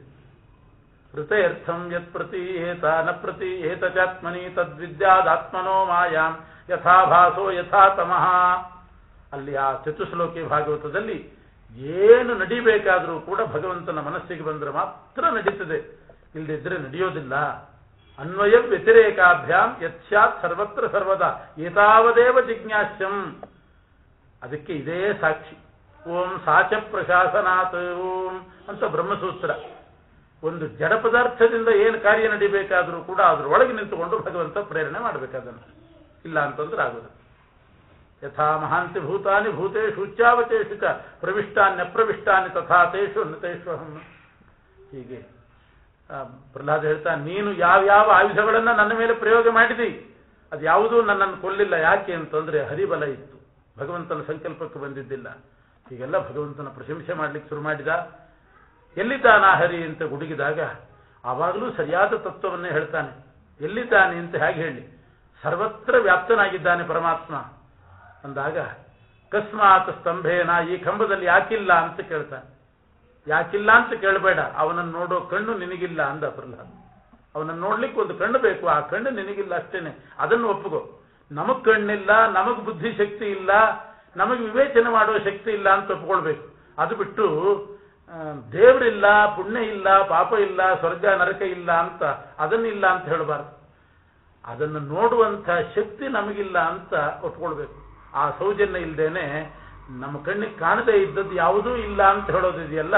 ಹೃತಯರ್ಥಂ ಯತ್ ಪ್ರತೀಯೇತ ನ ಪ್ರತೀಯೇತ ಚಾತ್ಮನಿ ತದ್ವಿದ್ಯಾದಾತ್ಮನೋ ಮಾಯಾಂ ಯಥಾಭಾಸೋ ಯಥಾ ತಮಃ. ಅಲ್ಲಿ ಆ ಚತುಶ್ಲೋಕಿ ಭಾಗವತದಲ್ಲಿ ಏನು ನಡಿಬೇಕಾದರೂ ಕೂಡ ಭಗವಂತನ ಮನಸ್ಸಿಗೆ ಬಂದರೆ ಮಾತ್ರ ನಡೀತದೆ, ಇಲ್ಲದಿದ್ದರೆ ನಡೆಯೋದಿಲ್ಲ. ಅನ್ವಯ ವ್ಯತಿರೇಕಾಭ್ಯಾಂ ಯತ್ಸ್ಯಾತ್ ಸರ್ವತ್ರ ಸರ್ವದಾ ಏತಾವದೇವ ಜಿಜ್ಞಾಸ್ಯಂ. ಅದಕ್ಕೆ ಇದೇ ಸಾಕ್ಷಿ. ಓಂ ಸಾಚ ಪ್ರಶಾಸನಾತ್ ಓಂ ಅಂತ ಬ್ರಹ್ಮಸೂತ್ರ. ಒಂದು ಜಡ ಪದಾರ್ಥದಿಂದ ಏನು ಕಾರ್ಯ ನಡಿಬೇಕಾದರೂ ಕೂಡ ಅದರೊಳಗೆ ನಿಂತುಕೊಂಡು ಭಗವಂತ ಪ್ರೇರಣೆ ಮಾಡಬೇಕಾದನ್ನು, ಇಲ್ಲ ಅಂತಂದ್ರೆ ಆಗೋದು. ಯಥಾ ಮಹಾಂತಿ ಭೂತಾನಿ ಭೂತೇಷು ಉಚ್ಚಾವತೇಷು ಚ ಪ್ರವಿಷ್ಟಾನ್ಯಪ್ರವಿಷ್ಟಾನಿ ತಥಾ ತೇಷು ಅನ್ನತೇಷು ಅಹಂ. ಹೀಗೆ ಪ್ರಹ್ಲಾದ ಹೇಳ್ತಾ, ನೀನು ಯಾವ್ಯಾವ ಆಯುಧಗಳನ್ನ ನನ್ನ ಮೇಲೆ ಪ್ರಯೋಗ ಮಾಡಿದಿ, ಅದು ಯಾವುದೂ ನನ್ನನ್ನು ಕೊಲ್ಲಿಲ್ಲ. ಯಾಕೆ ಅಂತಂದ್ರೆ ಹರಿಬಲ ಇತ್ತು, ಭಗವಂತನ ಸಂಕಲ್ಪಕ್ಕೆ ಬಂದಿದ್ದಿಲ್ಲ. ಹೀಗೆಲ್ಲ ಭಗವಂತನ ಪ್ರಶಂಸೆ ಮಾಡ್ಲಿಕ್ಕೆ ಶುರು ಮಾಡಿದ. ಎಲ್ಲಿದ್ದಾನ ಹರಿ ಅಂತ ಗುಡುಗಿದಾಗ ಆವಾಗಲೂ ಸರಿಯಾದ ತತ್ವವನ್ನೇ ಹೇಳ್ತಾನೆ. ಎಲ್ಲಿದ್ದಾನೆ ಅಂತ ಹೇಗೆ ಹೇಳಿ, ಸರ್ವತ್ರ ವ್ಯಾಪ್ತನಾಗಿದ್ದಾನೆ ಪರಮಾತ್ಮ ಅಂದಾಗ, ಅಕಸ್ಮಾತ್ ಸ್ತಂಭೇನ, ಈ ಕಂಬದಲ್ಲಿ ಯಾಕಿಲ್ಲ ಅಂತ ಕೇಳ್ತಾನೆ. ಯಾಕಿಲ್ಲ ಅಂತ ಕೇಳಬೇಡ, ಅವನನ್ನು ನೋಡೋ ಕಣ್ಣು ನಿನಗಿಲ್ಲ ಅಂದ ಪ್ರಹ್ಲಾದ. ಅವನನ್ನು ನೋಡ್ಲಿಕ್ಕೆ ಒಂದು ಕಣ್ಣು ಬೇಕು, ಆ ಕಣ್ಣು ನಿನಗಿಲ್ಲ ಅಷ್ಟೇನೆ, ಅದನ್ನು ಒಪ್ಪುಗೋ. ನಮಗ್ ಕಣ್ಣಿಲ್ಲ, ನಮಗ್ ಬುದ್ಧಿ ಶಕ್ತಿ ಇಲ್ಲ, ನಮಗೆ ವಿವೇಚನೆ ಮಾಡುವ ಶಕ್ತಿ ಇಲ್ಲ ಅಂತ ಒಪ್ಕೊಳ್ಬೇಕು. ಅದು ಬಿಟ್ಟು ದೇವರಿಲ್ಲ, ಪುಣ್ಯ ಇಲ್ಲ, ಪಾಪ ಇಲ್ಲ, ಸ್ವರ್ಗ ನರಕ ಇಲ್ಲ ಅಂತ ಅದನ್ನಿಲ್ಲ ಅಂತ ಹೇಳಬಾರ್ದು. ಅದನ್ನು ನೋಡುವಂಥ ಶಕ್ತಿ ನಮಗಿಲ್ಲ ಅಂತ ಒಪ್ಕೊಳ್ಬೇಕು. ಆ ಸೌಜನ್ಯ ಇಲ್ಲದೇನೆ ನಮ್ಮ ಕಣ್ಣಿಗೆ ಕಾಣದೇ ಇದ್ದದ್ದು ಯಾವುದೂ ಇಲ್ಲ ಅಂತ ಹೇಳೋದಿದೆಯಲ್ಲ,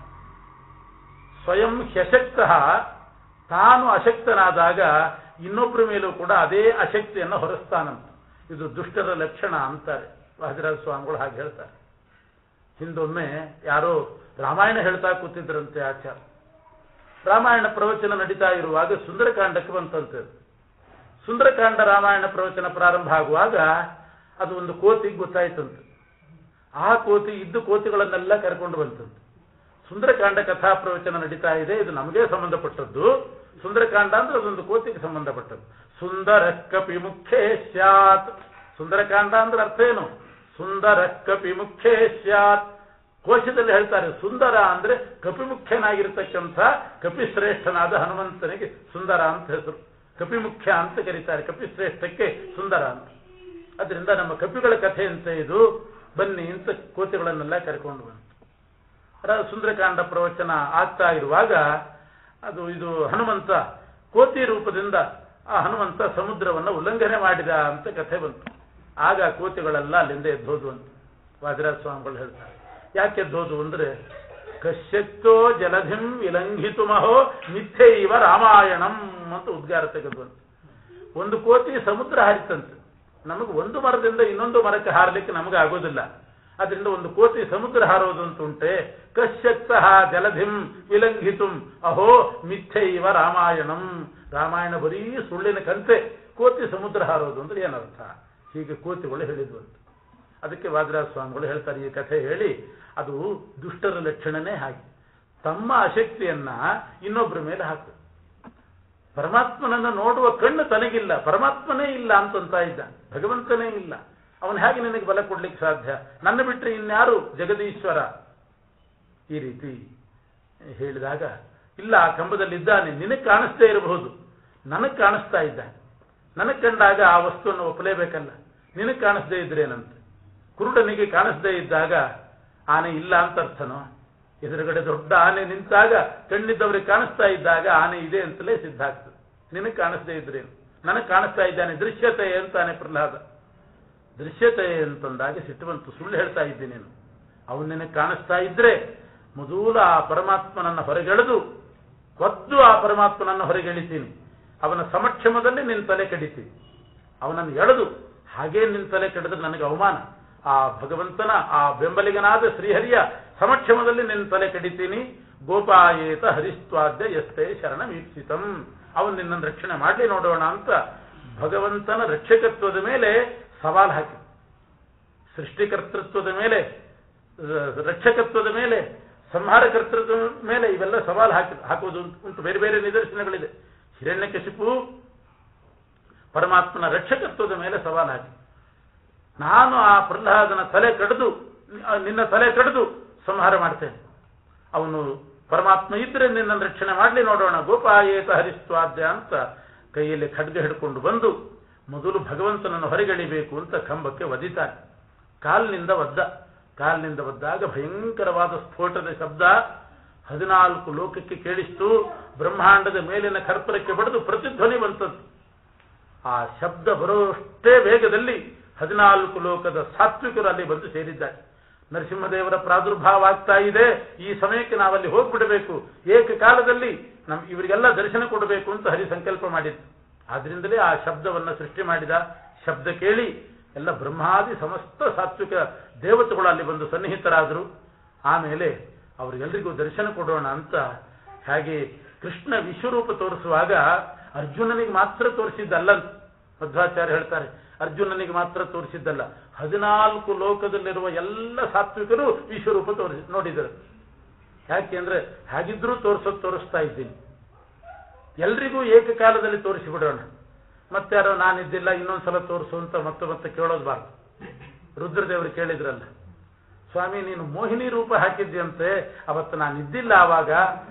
ಸ್ವಯಂ ಹ್ಯಶಕ್ತ, ತಾನು ಅಶಕ್ತನಾದಾಗ ಇನ್ನೊಬ್ಬರ ಮೇಲೂ ಕೂಡ ಅದೇ ಅಶಕ್ತಿಯನ್ನು ಹೊರಸ್ತಾನಂತ. ಇದು ದುಷ್ಟರ ಲಕ್ಷಣ ಅಂತಾರೆ ವಾದಿರಾಜ ಸ್ವಾಮಿಗಳು, ಹಾಗೆ ಹೇಳ್ತಾರೆ. ಹಿಂದೊಮ್ಮೆ ಯಾರೋ ರಾಮಾಯಣ ಹೇಳ್ತಾ ಕೂತಿದ್ರಂತೆ ಆಚಾರ. ರಾಮಾಯಣ ಪ್ರವಚನ ನಡೀತಾ ಇರುವಾಗ ಸುಂದರಕಾಂಡಕ್ಕೆ ಬಂತಂತೆ. ಸುಂದರಕಾಂಡ ರಾಮಾಯಣ ಪ್ರವಚನ ಪ್ರಾರಂಭ ಆಗುವಾಗ ಅದು ಒಂದು ಕೋತಿಗೆ ಗೊತ್ತಾಯ್ತಂತೆ. ಆ ಕೋತಿ ಇದ್ದು ಕೋತಿಗಳನ್ನೆಲ್ಲ ಕರ್ಕೊಂಡು ಬಂತಂತೆ. ಸುಂದರಕಾಂಡ ಕಥಾ ಪ್ರವಚನ ನಡೀತಾ ಇದೆ, ಇದು ನಮಗೆ ಸಂಬಂಧಪಟ್ಟದ್ದು. ಸುಂದರಕಾಂಡ ಅಂದ್ರೆ ಅದೊಂದು ಕೋತಿಗೆ ಸಂಬಂಧಪಟ್ಟದ್ದು. ಸುಂದರ ಕಪಿ ಮುಖ್ಯೇ ಸ್ಯಾತ್. ಸುಂದರಕಾಂಡ ಅಂದ್ರೆ ಅರ್ಥ ಏನು? ಸುಂದರ ಕಪಿ ಮುಖ್ಯೇ ಸ್ಯಾತ್. ಕೋಶದಲ್ಲಿ ಹೇಳ್ತಾರೆ, ಸುಂದರ ಅಂದ್ರೆ ಕಪಿಮುಖ್ಯನಾಗಿರ್ತಕ್ಕಂಥ ಕಪಿಶ್ರೇಷ್ಠನಾದ ಹನುಮಂತನಿಗೆ ಸುಂದರ ಅಂತ ಹೆಸರು. ಕಪಿಮುಖ್ಯ ಅಂತ ಕರೀತಾರೆ, ಕಪಿಶ್ರೇಷ್ಠಕ್ಕೆ ಸುಂದರ ಅಂತ. ಅದರಿಂದ ನಮ್ಮ ಕಪಿಗಳ ಕಥೆ ಅಂತ ಇದು, ಬನ್ನಿ ಅಂತ ಕೋತಿಗಳನ್ನೆಲ್ಲ ಕರ್ಕೊಂಡು ಬಂತು. ಸುಂದರಕಾಂಡ ಪ್ರವಚನ ಆಗ್ತಾ ಇರುವಾಗ ಅದು ಇದು ಹನುಮಂತ ಕೋತಿ ರೂಪದಿಂದ ಆ ಹನುಮಂತ ಸಮುದ್ರವನ್ನು ಉಲ್ಲಂಘನೆ ಮಾಡಿದ ಅಂತ ಕಥೆ ಬಂತು. ಆಗ ಕೋತಿಗಳೆಲ್ಲ ಅಲ್ಲಿಂದ ಎದ್ದೋದು ಅಂತ ವಾದಿರಾಜ ಸ್ವಾಮಿಗಳು ಹೇಳ್ತಾರೆ. ಯಾಕೆ ಎದ್ದೋದು ಅಂದ್ರೆ, ಕಶ್ಯಕ್ತೋ ಜಲಧಿಂ ವಿಲಂಘಿತು ಮಹೋ ಮಿಥ್ಯೈವ ರಾಮಾಯಣಂ ಅಂತ ಉದ್ಗಾರ ತೆಗೆದುವಂತ. ಒಂದು ಕೋತಿ ಸಮುದ್ರ ಹಾರಿತಂತೆ. ನಮಗೆ ಒಂದು ಮರದಿಂದ ಇನ್ನೊಂದು ಮರಕ್ಕೆ ಹಾರಲಿಕ್ಕೆ ನಮಗೆ ಆಗೋದಿಲ್ಲ. ಅದರಿಂದ ಒಂದು ಕೋತಿ ಸಮುದ್ರ ಹಾರೋದು ಅಂತ ಉಂಟೆ. ಕಶ್ಯಕ್ತಃ ಜಲಧಿಂ ವಿಲಂಘಿತುಂ ಅಹೋ ಮಿಥ್ಯೈವ ರಾಮಾಯಣಂ. ರಾಮಾಯಣ ಬರೀ ಸುಳ್ಳಿನ ಕಂತೆ, ಕೋತಿ ಸಮುದ್ರ ಹಾರೋದು ಅಂದ್ರೆ ಏನರ್ಥ? ಹೀಗೆ ಕೋತಿಗಳು ಹೇಳಿದ್ವು ಅಂತ. ಅದಕ್ಕೆ ವಾದಿರಾಜ ಸ್ವಾಮಿಗಳು ಹೇಳ್ತಾರೆ, ಈ ಕಥೆ ಹೇಳಿ ಅದು ದುಷ್ಟರ ಲಕ್ಷಣನೇ ಹಾಗೆ. ತಮ್ಮ ಅಶಕ್ತಿಯನ್ನ ಇನ್ನೊಬ್ಬರ ಮೇಲೆ ಹಾಕು. ಪರಮಾತ್ಮನನ್ನ ನೋಡುವ ಕಣ್ಣು ತನಗಿಲ್ಲ, ಪರಮಾತ್ಮನೇ ಇಲ್ಲ ಅಂತಂತ ಇದ್ದ, ಭಗವಂತನೇ ಇಲ್ಲ, ಅವನು ಹೇಗೆ ನಿನಗೆ ಬಲ ಕೊಡ್ಲಿಕ್ಕೆ ಸಾಧ್ಯ? ನನ್ನ ಬಿಟ್ಟರೆ ಇನ್ಯಾರು ಜಗದೀಶ್ವರ? ಈ ರೀತಿ ಹೇಳಿದಾಗ, ಇಲ್ಲ ಆ ಕಂಬದಲ್ಲಿ ಇದ್ದಾನೆ, ನಿನಗೆ ಕಾಣಿಸ್ತೇ ಇರಬಹುದು, ನನಗೆ ಕಾಣಿಸ್ತಾ ಇದ್ದಾನೆ. ನನಗೆ ಕಂಡಾಗ ಆ ವಸ್ತುವನ್ನು ಒಪ್ಪಲೇಬೇಕಲ್ಲ, ನಿನಗೆ ಕಾಣಿಸ್ದೇ ಇದ್ರೇನಂತೆ. ಕುರುಡನಿಗೆ ಕಾಣಿಸ್ದೇ ಇದ್ದಾಗ ಆನೆ ಇಲ್ಲ ಅಂತ ಅರ್ಥನೋ? ಎದುರುಗಡೆ ದೊಡ್ಡ ಆನೆ ನಿಂತಾಗ ಕಣ್ಣಿದ್ದವರಿಗೆ ಕಾಣಿಸ್ತಾ ಇದ್ದಾಗ ಆನೆ ಇದೆ ಅಂತಲೇ ಸಿದ್ಧ ಆಗ್ತದೆ. ನಿನಗೆ ಕಾಣಿಸ್ದೇ ಇದ್ರೇನು? ನನಗೆ ಕಾಣಿಸ್ತಾ ಇದ್ದಾನೆ, ದೃಶ್ಯತೆ ಅಂತಾನೆ ಪ್ರಹ್ಲಾದ. ದೃಶ್ಯತೆ ಅಂತಂದಾಗ ಸಿಟ್ಟುವಂತು, ಸುಳ್ಳು ಹೇಳ್ತಾ ಇದ್ದೀನಿ ನೀನು. ಅವನು ನಿನಗೆ ಕಾಣಿಸ್ತಾ ಇದ್ರೆ ಮೊದಲು ಆ ಪರಮಾತ್ಮನನ್ನ ಹೊರಗೆಳೆದು ಒದ್ದು ಆ ಪರಮಾತ್ಮನನ್ನ ಹೊರಗೆಳಿತೀನಿ. ಅವನ ಸಮಕ್ಷಮದಲ್ಲಿ ನಿನ್ನ ತಲೆ ಕಡಿತೀನಿ. ಅವನನ್ನು ಎಳೆದು ಹಾಗೇ ನಿನ್ನ ತಲೆ ಕಡಿದ್ರೆ ನನಗೆ ಅವಮಾನ. ಆ ಭಗವಂತನ ಆ ಬೆಂಬಲಿಗನಾದ ಶ್ರೀಹರಿಯ ಸಮಕ್ಷಮದಲ್ಲಿ ನಿನ್ನ ತಲೆ ಕಡಿತೀನಿ. ಗೋಪಾಯೇತ ಹರಿಸ್ವಾದ್ಯ ಯಸ್ತೆ ಶರಣಮೀಪ್ಸಿತಂ. ಅವನು ನಿನ್ನನ್ನು ರಕ್ಷಣೆ ಮಾಡಲಿ ನೋಡೋಣ ಅಂತ ಭಗವಂತನ ರಕ್ಷಕತ್ವದ ಮೇಲೆ ಸವಾಲು ಹಾಕಿ, ಸೃಷ್ಟಿಕರ್ತೃತ್ವದ ಮೇಲೆ, ರಕ್ಷಕತ್ವದ ಮೇಲೆ, ಸಂಹಾರ ಕರ್ತೃತ್ವದ ಮೇಲೆ ಇವೆಲ್ಲ ಸವಾಲು ಹಾಕಿ ಹಾಕುವುದು ಉಂಟು. ಬೇರೆ ಬೇರೆ ನಿದರ್ಶನಗಳಿದೆ. ಹಿರಣ್ಯಕಶಿಪು ಪರಮಾತ್ಮನ ರಕ್ಷಕತ್ವದ ಮೇಲೆ ಸವಾಲು ಹಾಕಿ, ನಾನು ಆ ಪ್ರಹ್ಲಾದನ ತಲೆ ಕಡಿದು ನಿನ್ನ ತಲೆ ಕಡಿದು ಸಂಹಾರ ಮಾಡ್ತೇನೆ, ಅವನು ಪರಮಾತ್ಮ ಇದ್ರೆ ನಿನ್ನನ್ನು ರಕ್ಷಣೆ ಮಾಡಲಿ ನೋಡೋಣ, ಗೋಪಾಯೇತ ಹರಿಸ್ವಾದ್ಯ ಅಂತ ಕೈಯಲ್ಲಿ ಖಡ್ಗ ಹಿಡ್ಕೊಂಡು ಬಂದು ಮೊದಲು ಭಗವಂತನನ್ನು ಹೊರಗೆಳಿಬೇಕು ಅಂತ ಕಂಬಕ್ಕೆ ಒದಿತಾನೆ. ಕಾಲಿನಿಂದ ಒದ್ದ. ಕಾಲಿನಿಂದ ಒದ್ದಾಗ ಭಯಂಕರವಾದ ಸ್ಫೋಟದ ಶಬ್ದ ಹದಿನಾಲ್ಕು ಲೋಕಕ್ಕೆ ಕೇಳಿಸ್ತು. ಬ್ರಹ್ಮಾಂಡದ ಮೇಲಿನ ಕರ್ಪೂರಕ್ಕೆ ಬಡಿದು ಪ್ರತಿಧ್ವನಿ ಬಂತದ್ದು. ಆ ಶಬ್ದ ಬರುವಷ್ಟೇ ವೇಗದಲ್ಲಿ ಹದಿನಾಲ್ಕು ಲೋಕದ ಸಾತ್ವಿಕರು ಅಲ್ಲಿ ಬಂದು ಸೇರಿದ್ದಾರೆ. ನರಸಿಂಹದೇವರ ಪ್ರಾದುರ್ಭಾವ ಆಗ್ತಾ ಇದೆ, ಈ ಸಮಯಕ್ಕೆ ನಾವಲ್ಲಿ ಹೋಗ್ಬಿಡಬೇಕು, ಏಕಕಾಲದಲ್ಲಿ ನಮ್ ಇವರಿಗೆಲ್ಲ ದರ್ಶನ ಕೊಡಬೇಕು ಅಂತ ಹರಿ ಸಂಕಲ್ಪ ಮಾಡಿದ್ದು. ಆದ್ರಿಂದಲೇ ಆ ಶಬ್ದವನ್ನು ಸೃಷ್ಟಿ ಮಾಡಿದ. ಶಬ್ದ ಕೇಳಿ ಎಲ್ಲ ಬ್ರಹ್ಮಾದಿ ಸಮಸ್ತ ಸಾತ್ವಿಕ ದೇವತೆಗಳು ಅಲ್ಲಿ ಬಂದು ಸನ್ನಿಹಿತರಾದರು. ಆಮೇಲೆ ಅವರಿಗೆಲ್ಲರಿಗೂ ದರ್ಶನ ಕೊಡೋಣ ಅಂತ ಹಾಗೆ ಕೃಷ್ಣ ವಿಶ್ವರೂಪ ತೋರಿಸುವಾಗ ಅರ್ಜುನನಿಗೆ ಮಾತ್ರ ತೋರಿಸಿದ್ದಲ್ಲ, ಮಧ್ವಾಚಾರ್ಯ ಹೇಳ್ತಾರೆ. ಅರ್ಜುನನಿಗೆ ಮಾತ್ರ ತೋರಿಸಿದ್ದಲ್ಲ, ಹದಿನಾಲ್ಕು ಲೋಕದಲ್ಲಿರುವ ಎಲ್ಲ ಸಾತ್ವಿಕರು ವಿಶ್ವರೂಪ ತೋರಿಸಿ ನೋಡಿದರು. ಯಾಕೆಂದ್ರೆ ಹಾಗಿದ್ರೂ ತೋರಿಸೋದು ತೋರಿಸ್ತಾ ಇದ್ದೀನಿ, ಎಲ್ರಿಗೂ ಏಕಕಾಲದಲ್ಲಿ ತೋರಿಸಿಬಿಡೋಣ. ಮತ್ತೆ ಯಾರೋ ನಾನಿದ್ದಿಲ್ಲ ಇನ್ನೊಂದ್ಸಲ ತೋರಿಸು ಅಂತ ಮತ್ತೆ ಮತ್ತೆ ಕೇಳೋದು ಬಾರ್ದು. ರುದ್ರದೇವರು ಕೇಳಿದ್ರಲ್ಲ, ಸ್ವಾಮಿ ನೀನು ಮೋಹಿನಿ ರೂಪ ಹಾಕಿದ್ಯಂತೆ, ಅವತ್ತು ನಾನು ಇದ್ದಿಲ್ಲ, ಆವಾಗ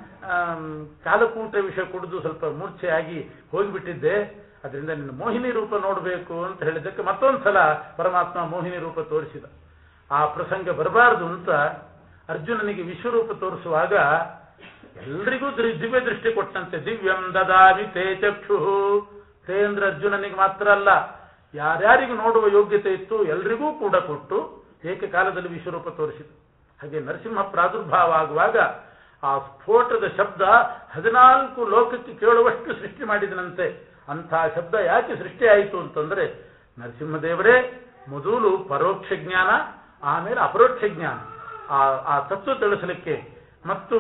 ಕಾಲಕೂಟ ವಿಷ ಕುಡಿದು ಸ್ವಲ್ಪ ಮೂರ್ಛೆಯಾಗಿ ಹೋಗಿಬಿಟ್ಟಿದ್ದೆ, ಅದರಿಂದ ನಿನ್ನ ಮೋಹಿನಿ ರೂಪ ನೋಡಬೇಕು ಅಂತ ಹೇಳಿದ್ದಕ್ಕೆ ಮತ್ತೊಂದ್ಸಲ ಪರಮಾತ್ಮ ಮೋಹಿನಿ ರೂಪ ತೋರಿಸಿದ. ಆ ಪ್ರಸಂಗ ಬರಬಾರದು ಅಂತ ಅರ್ಜುನನಿಗೆ ವಿಶ್ವರೂಪ ತೋರಿಸುವಾಗ ಎಲ್ರಿಗೂ ದಿವ್ಯ ದೃಷ್ಟಿ ಕೊಟ್ಟಂತೆ. ದಿವ್ಯಂ ದದಾಮಿ ತೇ ಚಕ್ಷು ತೇ ಅಂದ್ರೆ ಅರ್ಜುನನಿಗೆ ಮಾತ್ರ ಅಲ್ಲ, ಯಾರ್ಯಾರಿಗೂ ನೋಡುವ ಯೋಗ್ಯತೆ ಇತ್ತು ಎಲ್ರಿಗೂ ಕೂಡ ಕೊಟ್ಟು ಏಕಕಾಲದಲ್ಲಿ ವಿಶ್ವರೂಪ ತೋರಿಸಿದ. ಹಾಗೆ ನರಸಿಂಹ ಪ್ರಾದುರ್ಭಾವ ಆಗುವಾಗ ಆ ಸ್ಫೋಟದ ಶಬ್ದ ಹದಿನಾಲ್ಕು ಲೋಕಕ್ಕೆ ಕೇಳುವಷ್ಟು ಸೃಷ್ಟಿ ಮಾಡಿದನಂತೆ. ಅಂಥ ಶಬ್ದ ಯಾಕೆ ಸೃಷ್ಟಿಯಾಯಿತು ಅಂತಂದ್ರೆ ನರಸಿಂಹದೇವರೇ ಮೊದಲು ಪರೋಕ್ಷ ಜ್ಞಾನ, ಆಮೇಲೆ ಅಪರೋಕ್ಷ ಜ್ಞಾನ, ಆ ಆ ತತ್ವ ತಿಳಿಸಲಿಕ್ಕೆ ಮತ್ತು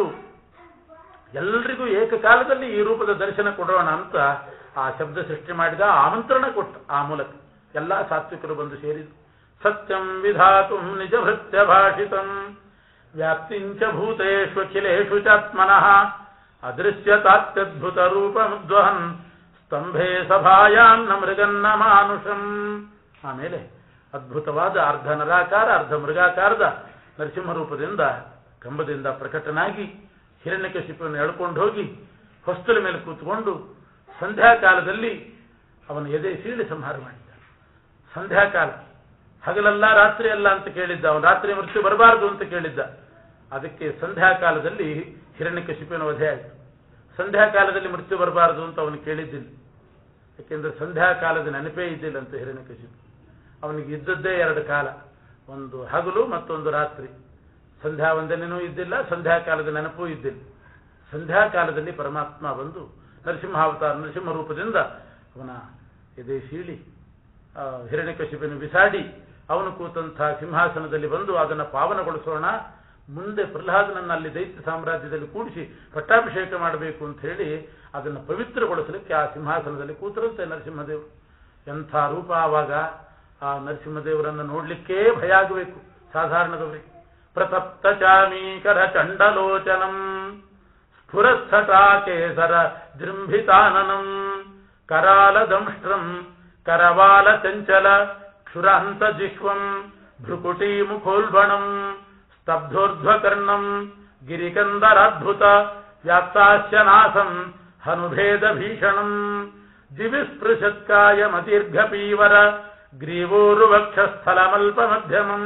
ಎಲ್ರಿಗೂ ಏಕಕಾಲದಲ್ಲಿ ಈ ರೂಪದ ದರ್ಶನ ಕೊಡೋಣ ಅಂತ ಆ ಶಬ್ದ ಸೃಷ್ಟಿ ಮಾಡಿದ, ಆಮಂತ್ರಣ ಕೊಟ್ಟ. ಆ ಮೂಲಕ ಎಲ್ಲಾ ಸಾತ್ವಿಕರು ಬಂದು ಸೇರಿದರು. ಸತ್ಯಂ ವಿಧಾತು ನಿಜ ಭೃತ್ಯ ಭಾಷಿತಂ ವ್ಯಾಪ್ತಿಂಚ ಭೂತೇಷು ಅಖಿಲೇಷು ಚಾತ್ಮನಃ ಅದೃಶ್ಯತಾತ್ಯದ್ಭುತ ರೂಪಮುದ್ವಹನ್ ಸ್ತಂಭೆ ಸಭಾಯಾನ್ನ ಮೃಗನ್ನ ಮಾನುಷಂ. ಆಮೇಲೆ ಅದ್ಭುತವಾದ ಅರ್ಧ ನರಾಕಾರ ಅರ್ಧ ಮೃಗಾಕಾರದ ನರಸಿಂಹ ರೂಪದಿಂದ ಕಂಬದಿಂದ ಪ್ರಕಟನಾಗಿ ಹಿರಣ್ಯಕಶಿಪುವನ್ನು ಎಳ್ಕೊಂಡು ಹೋಗಿ ಹೊಸ್ತಲ ಮೇಲೆ ಕೂತ್ಕೊಂಡು ಸಂಧ್ಯಾಕಾಲದಲ್ಲಿ ಅವನ ಎದೆ ಸೀಳಿ ಸಂಹಾರ ಮಾಡಿದ್ದ. ಸಂಧ್ಯಾಕಾಲ, ಹಗಲಲ್ಲ ರಾತ್ರಿ ಅಲ್ಲ ಅಂತ ಕೇಳಿದ್ದ ಅವನು, ರಾತ್ರಿ ಮೃತ್ಯು ಬರಬಾರದು ಅಂತ ಕೇಳಿದ್ದ. ಅದಕ್ಕೆ ಸಂಧ್ಯಾಕಾಲದಲ್ಲಿ ಹಿರಣ್ಯಕಶಿಪುವಿನ ವಧೆ ಆಯಿತು. ಸಂಧ್ಯಾಕಾಲದಲ್ಲಿ ಮೃತ್ಯು ಬರಬಾರದು ಅಂತ ಅವನು ಕೇಳಿದ್ದಿಲ್ಲ, ಯಾಕೆಂದ್ರೆ ಸಂಧ್ಯಾಕಾಲದ ನೆನಪೇ ಇದ್ದಿಲ್ಲ ಅಂತ ಹಿರಣ್ಯಕಶಿಪು. ಅವನಿಗೆ ಇದ್ದದ್ದೇ ಎರಡು ಕಾಲ, ಒಂದು ಹಗಲು ಮತ್ತೊಂದು ರಾತ್ರಿ. ಸಂಧ್ಯಾ ವಂದನೆಯೂ ಇದ್ದಿಲ್ಲ, ಸಂಧ್ಯಾಕಾಲದ ನೆನಪೂ ಇದ್ದಿಲ್ಲ. ಸಂಧ್ಯಾಕಾಲದಲ್ಲಿ ಪರಮಾತ್ಮ ಬಂದು ನರಸಿಂಹಾವತಾರ ನರಸಿಂಹ ರೂಪದಿಂದ ಅವನ ಎದೆ ಸೀಳಿ ಹಿರಣ್ಯಕಶಿಪನ್ನು ಬಿಸಾಡಿ ಅವನು ಕೂತಂತಹ ಸಿಂಹಾಸನದಲ್ಲಿ ಬಂದು ಅದನ್ನು ಪಾವನಗೊಳಿಸೋಣ, ಮುಂದೆ ಪ್ರಹ್ಲಾದನನ್ನು ಅಲ್ಲಿ ದೈತ್ಯ ಸಾಮ್ರಾಜ್ಯದಲ್ಲಿ ಕೂಡಿಸಿ ಪಟ್ಟಾಭಿಷೇಕ ಮಾಡಬೇಕು ಅಂತ ಹೇಳಿ ಅದನ್ನು ಪವಿತ್ರಗೊಳಿಸಲಿಕ್ಕೆ ಆ ಸಿಂಹಾಸನದಲ್ಲಿ ಕೂತರಂತೆ ನರಸಿಂಹದೇವರು. ಎಂಥ ರೂಪ! ಆವಾಗ ಆ ನರಸಿಂಹದೇವರನ್ನು ನೋಡ್ಲಿಕ್ಕೇ ಭಯ ಆಗಬೇಕು ಸಾಧಾರಣದವರಿಗೆ. ಪ್ರತಪ್ತ ಚಾಮೀಕರ ಚಂಡಲೋಚನಂ ಸ್ಫುರಸ್ಥಟಾ ಕೇಸರ ಜೃಂಭಿತಾನನಂ ಕರಾಲ ದಂಷ್ಟ್ರಂ ಕರವಾಲ ಚಂಚಲ ಕ್ಷುರಾಂತ ಜಿಹ್ವಂ ಭ್ರುಕುಟಿ ಮುಖೋಲ್ಬಣಂ ಸ್ತಬ್ಧೋರ್ಧ್ವಕರ್ಣಂ ಗಿರಿಕಂದರಾದ್ಭುತ ವ್ಯಾಪ್ತಾಸ್ಯನಾಸಂ ಹನುಭೇದ ಭೀಷಣಂ ದಿವಿಸ್ಪೃಶತ್ಕಾಯ ಮತೀರ್ಘ ಪೀವರ ಗ್ರೀವೋರುವಕ್ಷಸ್ಥಲಮಲ್ಪ ಮಧ್ಯಮಂ.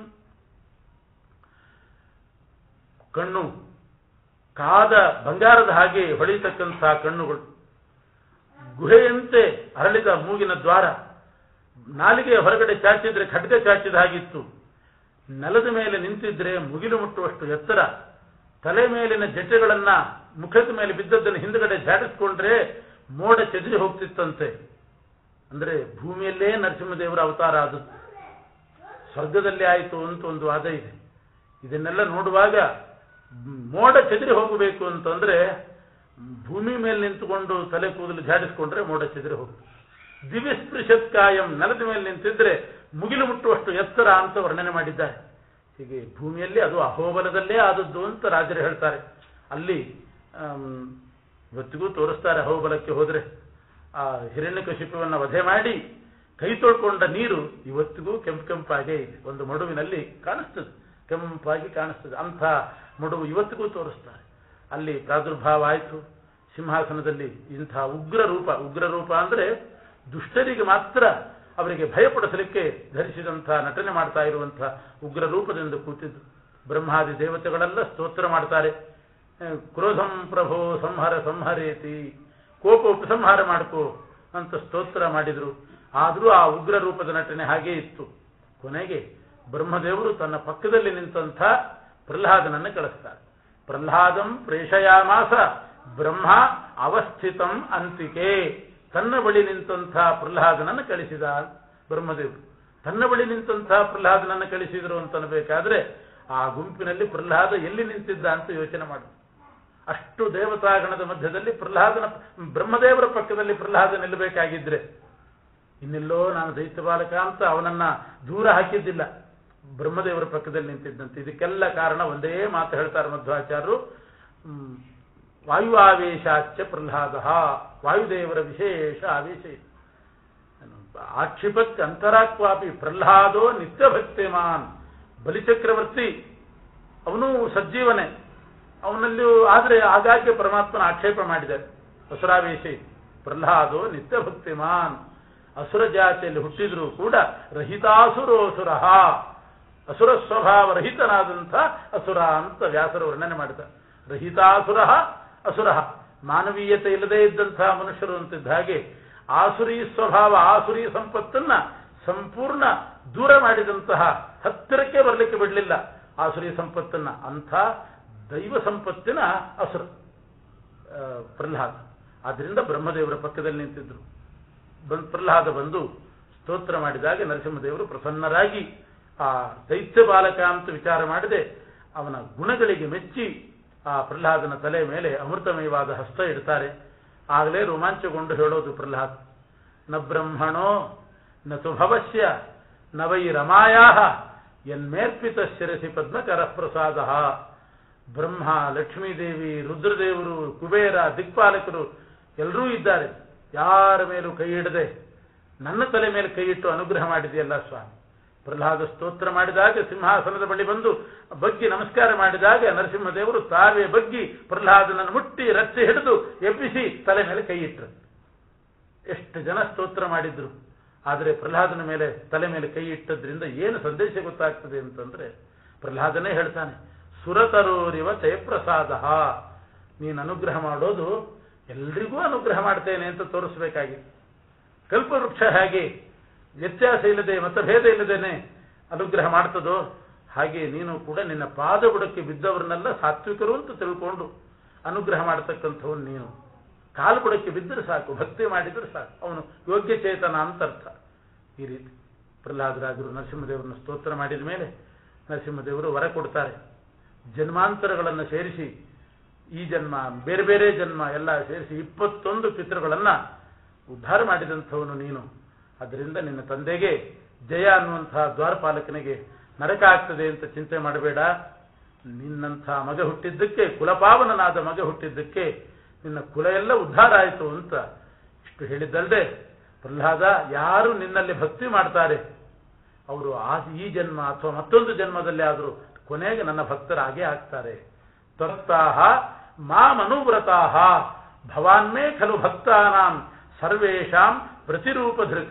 ಕಣ್ಣು ಕಾದ ಬಂಗಾರದ ಹಾಗೆ ಹೊಳೆಯತಕ್ಕಂಥ ಕಣ್ಣುಗಳು, ಗುಹೆಯಂತೆ ಅರಳಿದ ಮೂಗಿನ ದ್ವಾರ, ನಾಲಿಗೆ ಹೊರಗಡೆ ಚಾಚಿದ್ರೆ ಖಡ್ಗ ಚಾಚಿದ ಹಾಗಿತ್ತು, ನೆಲದ ಮೇಲೆ ನಿಂತಿದ್ರೆ ಮುಗಿಲು ಮುಟ್ಟುವಷ್ಟು ಎತ್ತರ, ತಲೆ ಮೇಲಿನ ಜಟೆಗಳನ್ನ ಮುಖದ ಮೇಲೆ ಬಿದ್ದದ್ದನ್ನು ಹಿಂದುಗಡೆ ಜಾಡಿಸ್ಕೊಂಡ್ರೆ ಮೋಡ ಚೆದರಿ ಹೋಗ್ತಿತ್ತಂತೆ. ಅಂದ್ರೆ ಭೂಮಿಯಲ್ಲೇ ನರಸಿಂಹದೇವರ ಅವತಾರ ಆದದ್ದು, ಸ್ವರ್ಗದಲ್ಲಿ ಆಯಿತು ಅಂತ ಒಂದು ವಾದ ಇದೆ. ಇದನ್ನೆಲ್ಲ ನೋಡುವಾಗ ಮೋಡ ಚದುರಿ ಹೋಗಬೇಕು ಅಂತಂದ್ರೆ ಭೂಮಿ ಮೇಲೆ ನಿಂತುಕೊಂಡು ತಲೆ ಕೂದಲು ಝಾಡಿಸ್ಕೊಂಡ್ರೆ ಮೋಡ ಚದುರಿ ಹೋಗುತ್ತೆ. ದಿವಿಸ್ಪೃಶತ್ ಕಾಯಂ, ನೆಲದ ಮೇಲೆ ನಿಂತಿದ್ರೆ ಮುಗಿಲು ಮುಟ್ಟುವಷ್ಟು ಎತ್ತರ ಅಂತ ವರ್ಣನೆ ಮಾಡಿದ್ದಾರೆ. ಹೀಗೆ ಭೂಮಿಯಲ್ಲಿ ಅದು ಅಹೋಬಲದಲ್ಲೇ ಆದದ್ದು ಅಂತ ರಾಜರು ಹೇಳ್ತಾರೆ. ಅಲ್ಲಿ ಇವತ್ತಿಗೂ ತೋರಿಸ್ತಾರೆ, ಅಹೋಬಲಕ್ಕೆ ಹೋದ್ರೆ ಆ ಹಿರಣ್ಯಕಶಿಪುವನ್ನ ವಧೆ ಮಾಡಿ ಕೈ ತೊಳ್ಕೊಂಡ ನೀರು ಇವತ್ತಿಗೂ ಕೆಂಪು ಕೆಂಪಾಗೇ ಇದೆ. ಒಂದು ಮಡುವಿನಲ್ಲಿ ಕಾಣಿಸ್ತದೆ, ಕೆಂಪಾಗಿ ಕಾಣಿಸ್ತದೆ. ಅಂಥ ಮಡುವು ಇವತ್ತಿಗೂ ತೋರಿಸ್ತಾರೆ. ಅಲ್ಲಿ ಪ್ರಾದುರ್ಭಾವ ಆಯಿತು. ಸಿಂಹಾಸನದಲ್ಲಿ ಇಂಥ ಉಗ್ರ ರೂಪ, ಉಗ್ರ ರೂಪ ಅಂದ್ರೆ ದುಷ್ಟರಿಗೆ ಮಾತ್ರ ಅವರಿಗೆ ಭಯಪಡಿಸಲಿಕ್ಕೆ ಧರಿಸಿದಂಥ ನಟನೆ ಮಾಡ್ತಾ ಇರುವಂತಹ ಉಗ್ರ ರೂಪದಿಂದ ಕೂತಿದ್ದು. ಬ್ರಹ್ಮಾದಿ ದೇವತೆಗಳೆಲ್ಲ ಸ್ತೋತ್ರ ಮಾಡ್ತಾರೆ. ಕ್ರೋಧಂ ಪ್ರಭೋ ಸಂಹಾರ ಸಂಹರೇತಿ, ಕೋಪ ಉಪಸಂಹಾರ ಮಾಡ್ಕೋ ಅಂತ ಸ್ತೋತ್ರ ಮಾಡಿದ್ರು. ಆದರೂ ಆ ಉಗ್ರ ರೂಪದ ನಟನೆ ಹಾಗೇ ಇತ್ತು. ಕೊನೆಗೆ ಬ್ರಹ್ಮದೇವರು ತನ್ನ ಪಕ್ಕದಲ್ಲಿ ನಿಂತಹ ಪ್ರಹ್ಲಾದನನ್ನು ಕಳಿಸ್ತಾರೆ. ಪ್ರಹ್ಲಾದಂ ಪ್ರೇಷಯಾಮಾಸ ಬ್ರಹ್ಮ ಅವಸ್ಥಿತಂ ಅಂತಿಕೆ. ತನ್ನ ಬಳಿ ನಿಂತಹ ಪ್ರಹ್ಲಾದನನ್ನು ಕಳಿಸಿದ ಬ್ರಹ್ಮದೇವರು. ತನ್ನ ಬಳಿ ನಿಂತಹ ಪ್ರಹ್ಲಾದನನ್ನು ಕಳಿಸಿದರು ಅಂತ ಅನ್ಬೇಕಾದ್ರೆ ಆ ಗುಂಪಿನಲ್ಲಿ ಪ್ರಹ್ಲಾದ ಎಲ್ಲಿ ನಿಂತಿದ್ದ ಅಂತ ಯೋಚನೆ ಮಾಡಿ. ಅಷ್ಟು ದೇವತಾಗಣದ ಮಧ್ಯದಲ್ಲಿ ಪ್ರಹ್ಲಾದನ, ಬ್ರಹ್ಮದೇವರ ಪಕ್ಕದಲ್ಲಿ ಪ್ರಹ್ಲಾದ ನಿಲ್ಲಬೇಕಾಗಿದ್ರೆ ಇನ್ನೆಲ್ಲೋ ನಾನು ದೈತ್ಯ ಬಾಲಕ ಅಂತ ಅವನನ್ನ ದೂರ ಹಾಕಿದ್ದಿಲ್ಲ, ಬ್ರಹ್ಮದೇವರ ಪಕ್ಕದಲ್ಲಿ ನಿಂತಿದ್ದಂತೆ. ಇದಕ್ಕೆಲ್ಲ ಕಾರಣ ಒಂದೇ ಮಾತು ಹೇಳ್ತಾರೆ ಮಧ್ವಾಚಾರ್ಯರು, ವಾಯುವಾವೇಶಾಚ್ಯ ಪ್ರಹ್ಲಾದ, ವಾಯುದೇವರ ವಿಶೇಷ ಆವೇಶ. ಆಕ್ಷಿಪತ್ ಅಂತರಾಕ್ವಾಪಿ ಪ್ರಹ್ಲಾದೋ ನಿತ್ಯ ಭಕ್ತಿಮಾನ್. ಬಲಿಚಕ್ರವರ್ತಿ ಅವನು ಸಜ್ಜೀವನೇ, ಅವನಲ್ಲಿ ಆದ್ರೆ ಆಗಾಗ್ಗೆ ಪರಮಾತ್ಮನ ಆಕ್ಷೇಪ ಮಾಡಿದ್ದಾರೆ. ಅಸುರಾವೇಶಿ ಪ್ರಹ್ಲಾದೋ ನಿತ್ಯ ಭಕ್ತಿಮಾನ್. ಅಸುರ ಜಾತಿಯಲ್ಲಿ ಹುಟ್ಟಿದ್ರೂ ಕೂಡ ರಹಿತಾಸುರೋಸುರ, ಅಸುರ ಸ್ವಭಾವ ರಹಿತನಾದಂಥ ಅಸುರ ಅಂತ ವ್ಯಾಸರು ವರ್ಣನೆ ಮಾಡಿದ್ದಾರೆ. ರಹಿತಾಸುರ ಅಸುರ, ಮಾನವೀಯತೆ ಇಲ್ಲದೇ ಇದ್ದಂತಹ ಮನುಷ್ಯರು ಅಂತಿದ್ದ ಹಾಗೆ ಆಸುರಿ ಸ್ವಭಾವ, ಆಸುರಿ ಸಂಪತ್ತನ್ನ ಸಂಪೂರ್ಣ ದೂರ ಮಾಡಿದಂತಹ, ಹತ್ತಿರಕ್ಕೆ ಬರಲಿಕ್ಕೆ ಬಿಡಲಿಲ್ಲ ಆಸುರಿ ಸಂಪತ್ತನ್ನ. ಅಂಥ ದೈವ ಸಂಪತ್ತಿನ ಅಸುರ ಪ್ರಹ್ಲಾದ. ಆದ್ರಿಂದ ಬ್ರಹ್ಮದೇವರ ಪಕ್ಕದಲ್ಲಿ ನಿಂತಿದ್ರು. ಪ್ರಹ್ಲಾದ ಬಂದು ಸ್ತೋತ್ರ ಮಾಡಿದಾಗ ನರಸಿಂಹದೇವರು ಪ್ರಸನ್ನರಾಗಿ ಆ ದೈತ್ಯ ಬಾಲಕ ಅಂತ ವಿಚಾರ ಮಾಡದೆ ಅವನ ಗುಣಗಳಿಗೆ ಮೆಚ್ಚಿ ಆ ಪ್ರಹ್ಲಾದನ ತಲೆ ಮೇಲೆ ಅಮೃತಮಯವಾದ ಹಸ್ತ ಇಡ್ತಾರೆ. ಆಗಲೇ ರೋಮಾಂಚಗೊಂಡು ಹೇಳೋದು ಪ್ರಹ್ಲಾದ, ನ ಬ್ರಹ್ಮಣೋ ನ ತು ಭವಸ್ಯ ನ ವೈ ರಮಾಯಾ ಯನ್ಮೇರ್ಪಿತ ಶಿರಸಿ ಪದ್ಮಕರ ಪ್ರಸಾದ. ಬ್ರಹ್ಮ, ಲಕ್ಷ್ಮೀದೇವಿ, ರುದ್ರದೇವರು, ಕುಬೇರ, ದಿಕ್ಪಾಲಕರು ಎಲ್ಲರೂ ಇದ್ದಾರೆ. ಯಾರ ಮೇಲೂ ಕೈ ಇಡದೆ ನನ್ನ ತಲೆ ಮೇಲೆ ಕೈ ಇಟ್ಟು ಅನುಗ್ರಹ ಮಾಡಿದೆಯಲ್ಲ ಸ್ವಾಮಿ. ಪ್ರಹ್ಲಾದ ಸ್ತೋತ್ರ ಮಾಡಿದಾಗ ಸಿಂಹಾಸನದ ಬಳಿ ಬಂದು ಬಗ್ಗಿ ನಮಸ್ಕಾರ ಮಾಡಿದಾಗ ನರಸಿಂಹದೇವರು ತಾವೇ ಬಗ್ಗಿ ಪ್ರಹ್ಲಾದನನ್ನು ಮುಟ್ಟಿ ರಚ್ಚೆ ಹಿಡಿದು ಎಬ್ಬಿಸಿ ತಲೆ ಮೇಲೆ ಕೈ ಇಟ್ಟರು. ಎಷ್ಟು ಜನ ಸ್ತೋತ್ರ ಮಾಡಿದ್ರು, ಆದರೆ ಪ್ರಹ್ಲಾದನ ಮೇಲೆ ತಲೆ ಮೇಲೆ ಕೈ ಇಟ್ಟದ್ರಿಂದ ಏನು ಸಂದೇಶ ಗೊತ್ತಾಗ್ತದೆ ಅಂತಂದ್ರೆ, ಪ್ರಹ್ಲಾದನೇ ಹೇಳ್ತಾನೆ, ಸುರತರೋರಿವ ಜಯಪ್ರಸಾದ. ನೀನು ಅನುಗ್ರಹ ಮಾಡೋದು ಎಲ್ರಿಗೂ ಅನುಗ್ರಹ ಮಾಡ್ತೇನೆ ಅಂತ ತೋರಿಸ್ಬೇಕಾಗಿ. ಕಲ್ಪವೃಕ್ಷ ಹೇಗೆ ವ್ಯತ್ಯಾಸ ಇಲ್ಲದೆ ಮತಭೇದ ಇಲ್ಲದೇನೆ ಅನುಗ್ರಹ ಮಾಡ್ತದೋ ಹಾಗೆ ನೀನು ಕೂಡ ನಿನ್ನ ಪಾದ ಬುಡಕ್ಕೆ ಬಿದ್ದವರನ್ನೆಲ್ಲ ಸಾತ್ವಿಕರು ಅಂತ ತಿಳ್ಕೊಂಡು ಅನುಗ್ರಹ ಮಾಡತಕ್ಕಂಥವನು ನೀನು. ಕಾಲು ಬುಡಕ್ಕೆ ಬಿದ್ದರೆ ಸಾಕು, ಭಕ್ತಿ ಮಾಡಿದ್ರೆ ಸಾಕು, ಅವನು ಯೋಗ್ಯ ಚೇತನ ಅಂತ ಅರ್ಥ. ಈ ರೀತಿ ಪ್ರಹ್ಲಾದರಾಜರು ನರಸಿಂಹದೇವರನ್ನು ಸ್ತೋತ್ರ ಮಾಡಿದ ಮೇಲೆ ನರಸಿಂಹದೇವರು ವರ ಕೊಡ್ತಾರೆ. ಜನ್ಮಾಂತರಗಳನ್ನು ಸೇರಿಸಿ, ಈ ಜನ್ಮ ಬೇರೆ ಬೇರೆ ಜನ್ಮ ಎಲ್ಲ ಸೇರಿಸಿ ಇಪ್ಪತ್ತೊಂದು ಪಿತೃಗಳನ್ನ ಉದ್ಧಾರ ಮಾಡಿದಂಥವನು ನೀನು. ಅದರಿಂದ ನಿನ್ನ ತಂದೆಗೆ ಜಯ ಅನ್ನುವಂತಹ ದ್ವಾರಪಾಲಕನಿಗೆ ನರಕ ಆಗ್ತದೆ ಅಂತ ಚಿಂತೆ ಮಾಡಬೇಡ. ನಿನ್ನಂಥ ಮಗ ಹುಟ್ಟಿದ್ದಕ್ಕೆ, ಕುಲಪಾವನನಾದ ಮಗ ಹುಟ್ಟಿದ್ದಕ್ಕೆ ನಿನ್ನ ಕುಲ ಎಲ್ಲ ಉದ್ಧಾರ ಆಯಿತು ಅಂತ ಇಷ್ಟು ಹೇಳಿದ್ದಲ್ಲದೆ, ಪ್ರಹ್ಲಾದ, ಯಾರು ನಿನ್ನಲ್ಲಿ ಭಕ್ತಿ ಮಾಡ್ತಾರೆ ಅವರು ಆ ಈ ಜನ್ಮ ಅಥವಾ ಮತ್ತೊಂದು ಜನ್ಮದಲ್ಲಿ ಆದರೂ ಕೊನೆಗೆ ನನ್ನ ಭಕ್ತರಾಗೇ ಆಗ್ತಾರೆ. ತ್ವತ್ತಾಹ ಮಾಮನುವ್ರತಾಹ ಭವಾನ್ಮೇ ಖಲು ಭಕ್ತಾನಾಂ ಸರ್ವೇಷಾಂ ಪ್ರತಿರೂಪಧೃಕ್.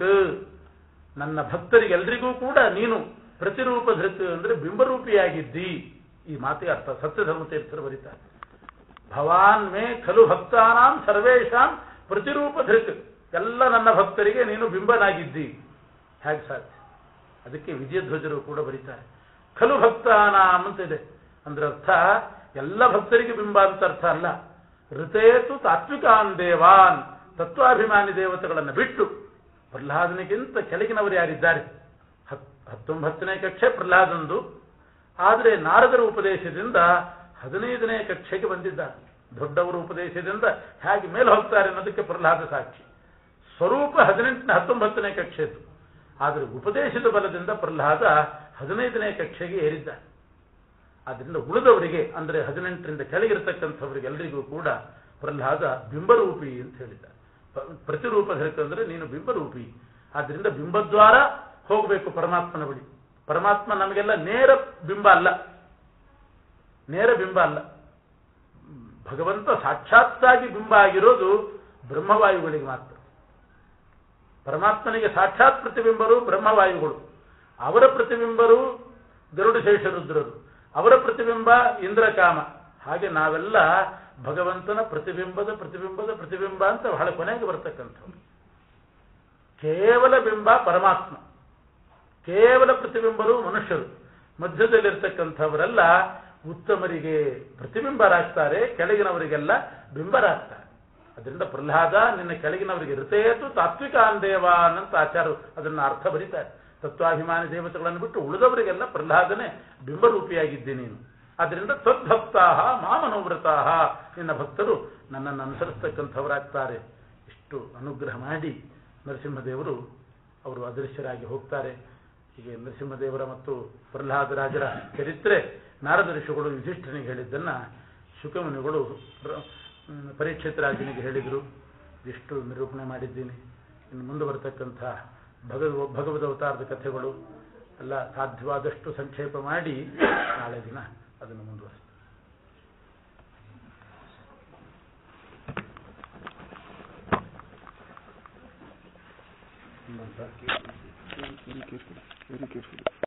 ನನ್ನ ಭಕ್ತರಿಗೆಲ್ರಿಗೂ ಕೂಡ ನೀನು ಪ್ರತಿರೂಪಧೃಕ್ ಅಂದ್ರೆ ಬಿಂಬರೂಪಿಯಾಗಿದ್ದಿ. ಈ ಮಾತಿಗೆ ಅರ್ಥ ಸತ್ಯಧರ್ಮತೀರ್ಥರು ಬರೀತಾರೆ. ಭವಾನ್ ಮೇ ಖಲು ಭಕ್ತಾನಾಂ ಸರ್ವೇಷಾಂ ಪ್ರತಿರೂಪಧೃಕ್. ಎಲ್ಲ ನನ್ನ ಭಕ್ತರಿಗೆ ನೀನು ಬಿಂಬನಾಗಿದ್ದಿ. ಹೇಗೆ ಸಾಧ್ಯ? ಅದಕ್ಕೆ ವಿಜಯಧ್ವಜರು ಕೂಡ ಬರೀತಾರೆ, ಖಲು ಭಕ್ತಾನಾಂ ಅಂತಿದೆ. ಅಂದ್ರೆ ಅರ್ಥ ಎಲ್ಲ ಭಕ್ತರಿಗೆ ಬಿಂಬ ಅಂತ ಅರ್ಥ ಅಲ್ಲ. ಋತೇತು ತಾತ್ವಿಕಾನ್ ದೇವಾನ್, ತತ್ವಾಭಿಮಾನಿ ದೇವತೆಗಳನ್ನು ಬಿಟ್ಟು ಪ್ರಹ್ಲಾದನಿಗಿಂತ ಕೆಳಗಿನವರು ಯಾರಿದ್ದಾರೆ? ಹತ್ ಹತ್ತೊಂಬತ್ತನೇ ಕಕ್ಷೆ ಪ್ರಹ್ಲಾದಂದು. ಆದರೆ ನಾರದರ ಉಪದೇಶದಿಂದ ಹದಿನೈದನೇ ಕಕ್ಷೆಗೆ ಬಂದಿದ್ದಾನೆ. ದೊಡ್ಡವರ ಉಪದೇಶದಿಂದ ಹೇಗೆ ಮೇಲೆ ಹೋಗ್ತಾರೆ ಅನ್ನೋದಕ್ಕೆ ಪ್ರಹ್ಲಾದ ಸಾಕ್ಷಿ. ಸ್ವರೂಪ ಹದಿನೆಂಟನೇ ಹತ್ತೊಂಬತ್ತನೇ ಕಕ್ಷೆದು, ಆದರೆ ಉಪದೇಶದ ಬಲದಿಂದ ಪ್ರಹ್ಲಾದ ಹದಿನೈದನೇ ಕಕ್ಷೆಗೆ ಏರಿದ್ದಾನೆ. ಆದ್ದರಿಂದ ಉಳಿದವರಿಗೆ ಅಂದರೆ ಹದಿನೆಂಟರಿಂದ ಕೆಳಗಿರತಕ್ಕಂಥವರಿಗೆಲ್ಲರಿಗೂ ಕೂಡ ಪ್ರಹ್ಲಾದ ಬಿಂಬರೂಪಿ ಅಂತ ಹೇಳಿದ್ದ. ಪ್ರತಿರೂಪ ಧರಿತಂದ್ರೆ ನೀನು ಬಿಂಬರೂಪಿ, ಆದ್ದರಿಂದ ಬಿಂಬದ್ವಾರ ಹೋಗಬೇಕು ಪರಮಾತ್ಮನ ಬಳಿ. ಪರಮಾತ್ಮ ನಮಗೆಲ್ಲ ನೇರ ಬಿಂಬ ಅಲ್ಲ, ನೇರ ಬಿಂಬ ಅಲ್ಲ. ಭಗವಂತ ಸಾಕ್ಷಾತ್ತಾಗಿ ಬಿಂಬ ಆಗಿರೋದು ಬ್ರಹ್ಮವಾಯುಗಳಿಗೆ ಮಾತ್ರ. ಪರಮಾತ್ಮನಿಗೆ ಸಾಕ್ಷಾತ್ ಪ್ರತಿಬಿಂಬರು ಬ್ರಹ್ಮವಾಯುಗಳು, ಅವರ ಪ್ರತಿಬಿಂಬರು ಗರುಡಶೇಷರುದ್ರರು, ಅವರ ಪ್ರತಿಬಿಂಬ ಇಂದ್ರಕಾಮ. ಹಾಗೆ ನಾವೆಲ್ಲ ಭಗವಂತನ ಪ್ರತಿಬಿಂಬದ ಪ್ರತಿಬಿಂಬದ ಪ್ರತಿಬಿಂಬ ಅಂತ ಬಹಳ ಕೊನೆಗೆ ಬರ್ತಕ್ಕಂಥವ್ರು. ಕೇವಲ ಬಿಂಬ ಪರಮಾತ್ಮ, ಕೇವಲ ಪ್ರತಿಬಿಂಬರು ಮನುಷ್ಯರು, ಮಧ್ಯದಲ್ಲಿರ್ತಕ್ಕಂಥವರೆಲ್ಲ ಉತ್ತಮರಿಗೆ ಪ್ರತಿಬಿಂಬರಾಗ್ತಾರೆ, ಕೆಳಗಿನವರಿಗೆಲ್ಲ ಬಿಂಬರಾಗ್ತಾರೆ. ಅದರಿಂದ ಪ್ರಹ್ಲಾದ ನಿನ್ನ ಕೆಳಗಿನವರಿಗೆ ಋತೇತು ತಾತ್ವಿಕಾನ್ ದೇವಾನ್ ಅಂತ ಆಚಾರ್ಯರು ಅದನ್ನು ಅರ್ಥ ಬರೀತಾರೆ. ತತ್ವಾಭಿಮಾನಿ ದೇವತೆಗಳನ್ನು ಬಿಟ್ಟು ಉಳಿದವರಿಗೆಲ್ಲ ಪ್ರಹ್ಲಾದನೇ ಬಿಂಬರೂಪಿಯಾಗಿದ್ದೆ ನೀನು. ಆದ್ದರಿಂದ ತದ್ಭಕ್ತಾಹ ಮಾಮನೋವ್ರತಾಹ, ನಿನ್ನ ಭಕ್ತರು ನನ್ನನ್ನು ಅನುಸರಿಸ್ತಕ್ಕಂಥವರಾಗ್ತಾರೆ. ಇಷ್ಟು ಅನುಗ್ರಹ ಮಾಡಿ ನರಸಿಂಹದೇವರು ಅವರು ಅದೃಶ್ಯರಾಗಿ ಹೋಗ್ತಾರೆ. ಹೀಗೆ ನರಸಿಂಹದೇವರ ಮತ್ತು ಪ್ರಹ್ಲಾದರಾಜರ ಚರಿತ್ರೆ ನಾರದ ಋಷಿಗಳು ಯುಧಿಷ್ಠನಿಗೆ ಹೇಳಿದ್ದನ್ನು ಶುಕಮುನಿಗಳು ಪರೀಕ್ಷಿತ ರಾಜನಿಗೆ ಹೇಳಿದರು. ಇಷ್ಟು ನಿರೂಪಣೆ ಮಾಡಿದ್ದೀನಿ. ಇನ್ನು ಮುಂದೆ ಬರತಕ್ಕಂಥ ಭಗವ ಭಗವದ್ ಅವತಾರದ ಕಥೆಗಳು ಎಲ್ಲ ಸಾಧ್ಯವಾದಷ್ಟು ಸಂಕ್ಷೇಪ ಮಾಡಿ ನಾಳೆ ದಿನ ಅದನ್ನು ಮುಂದುವರಿಸ್ತೀವಿ.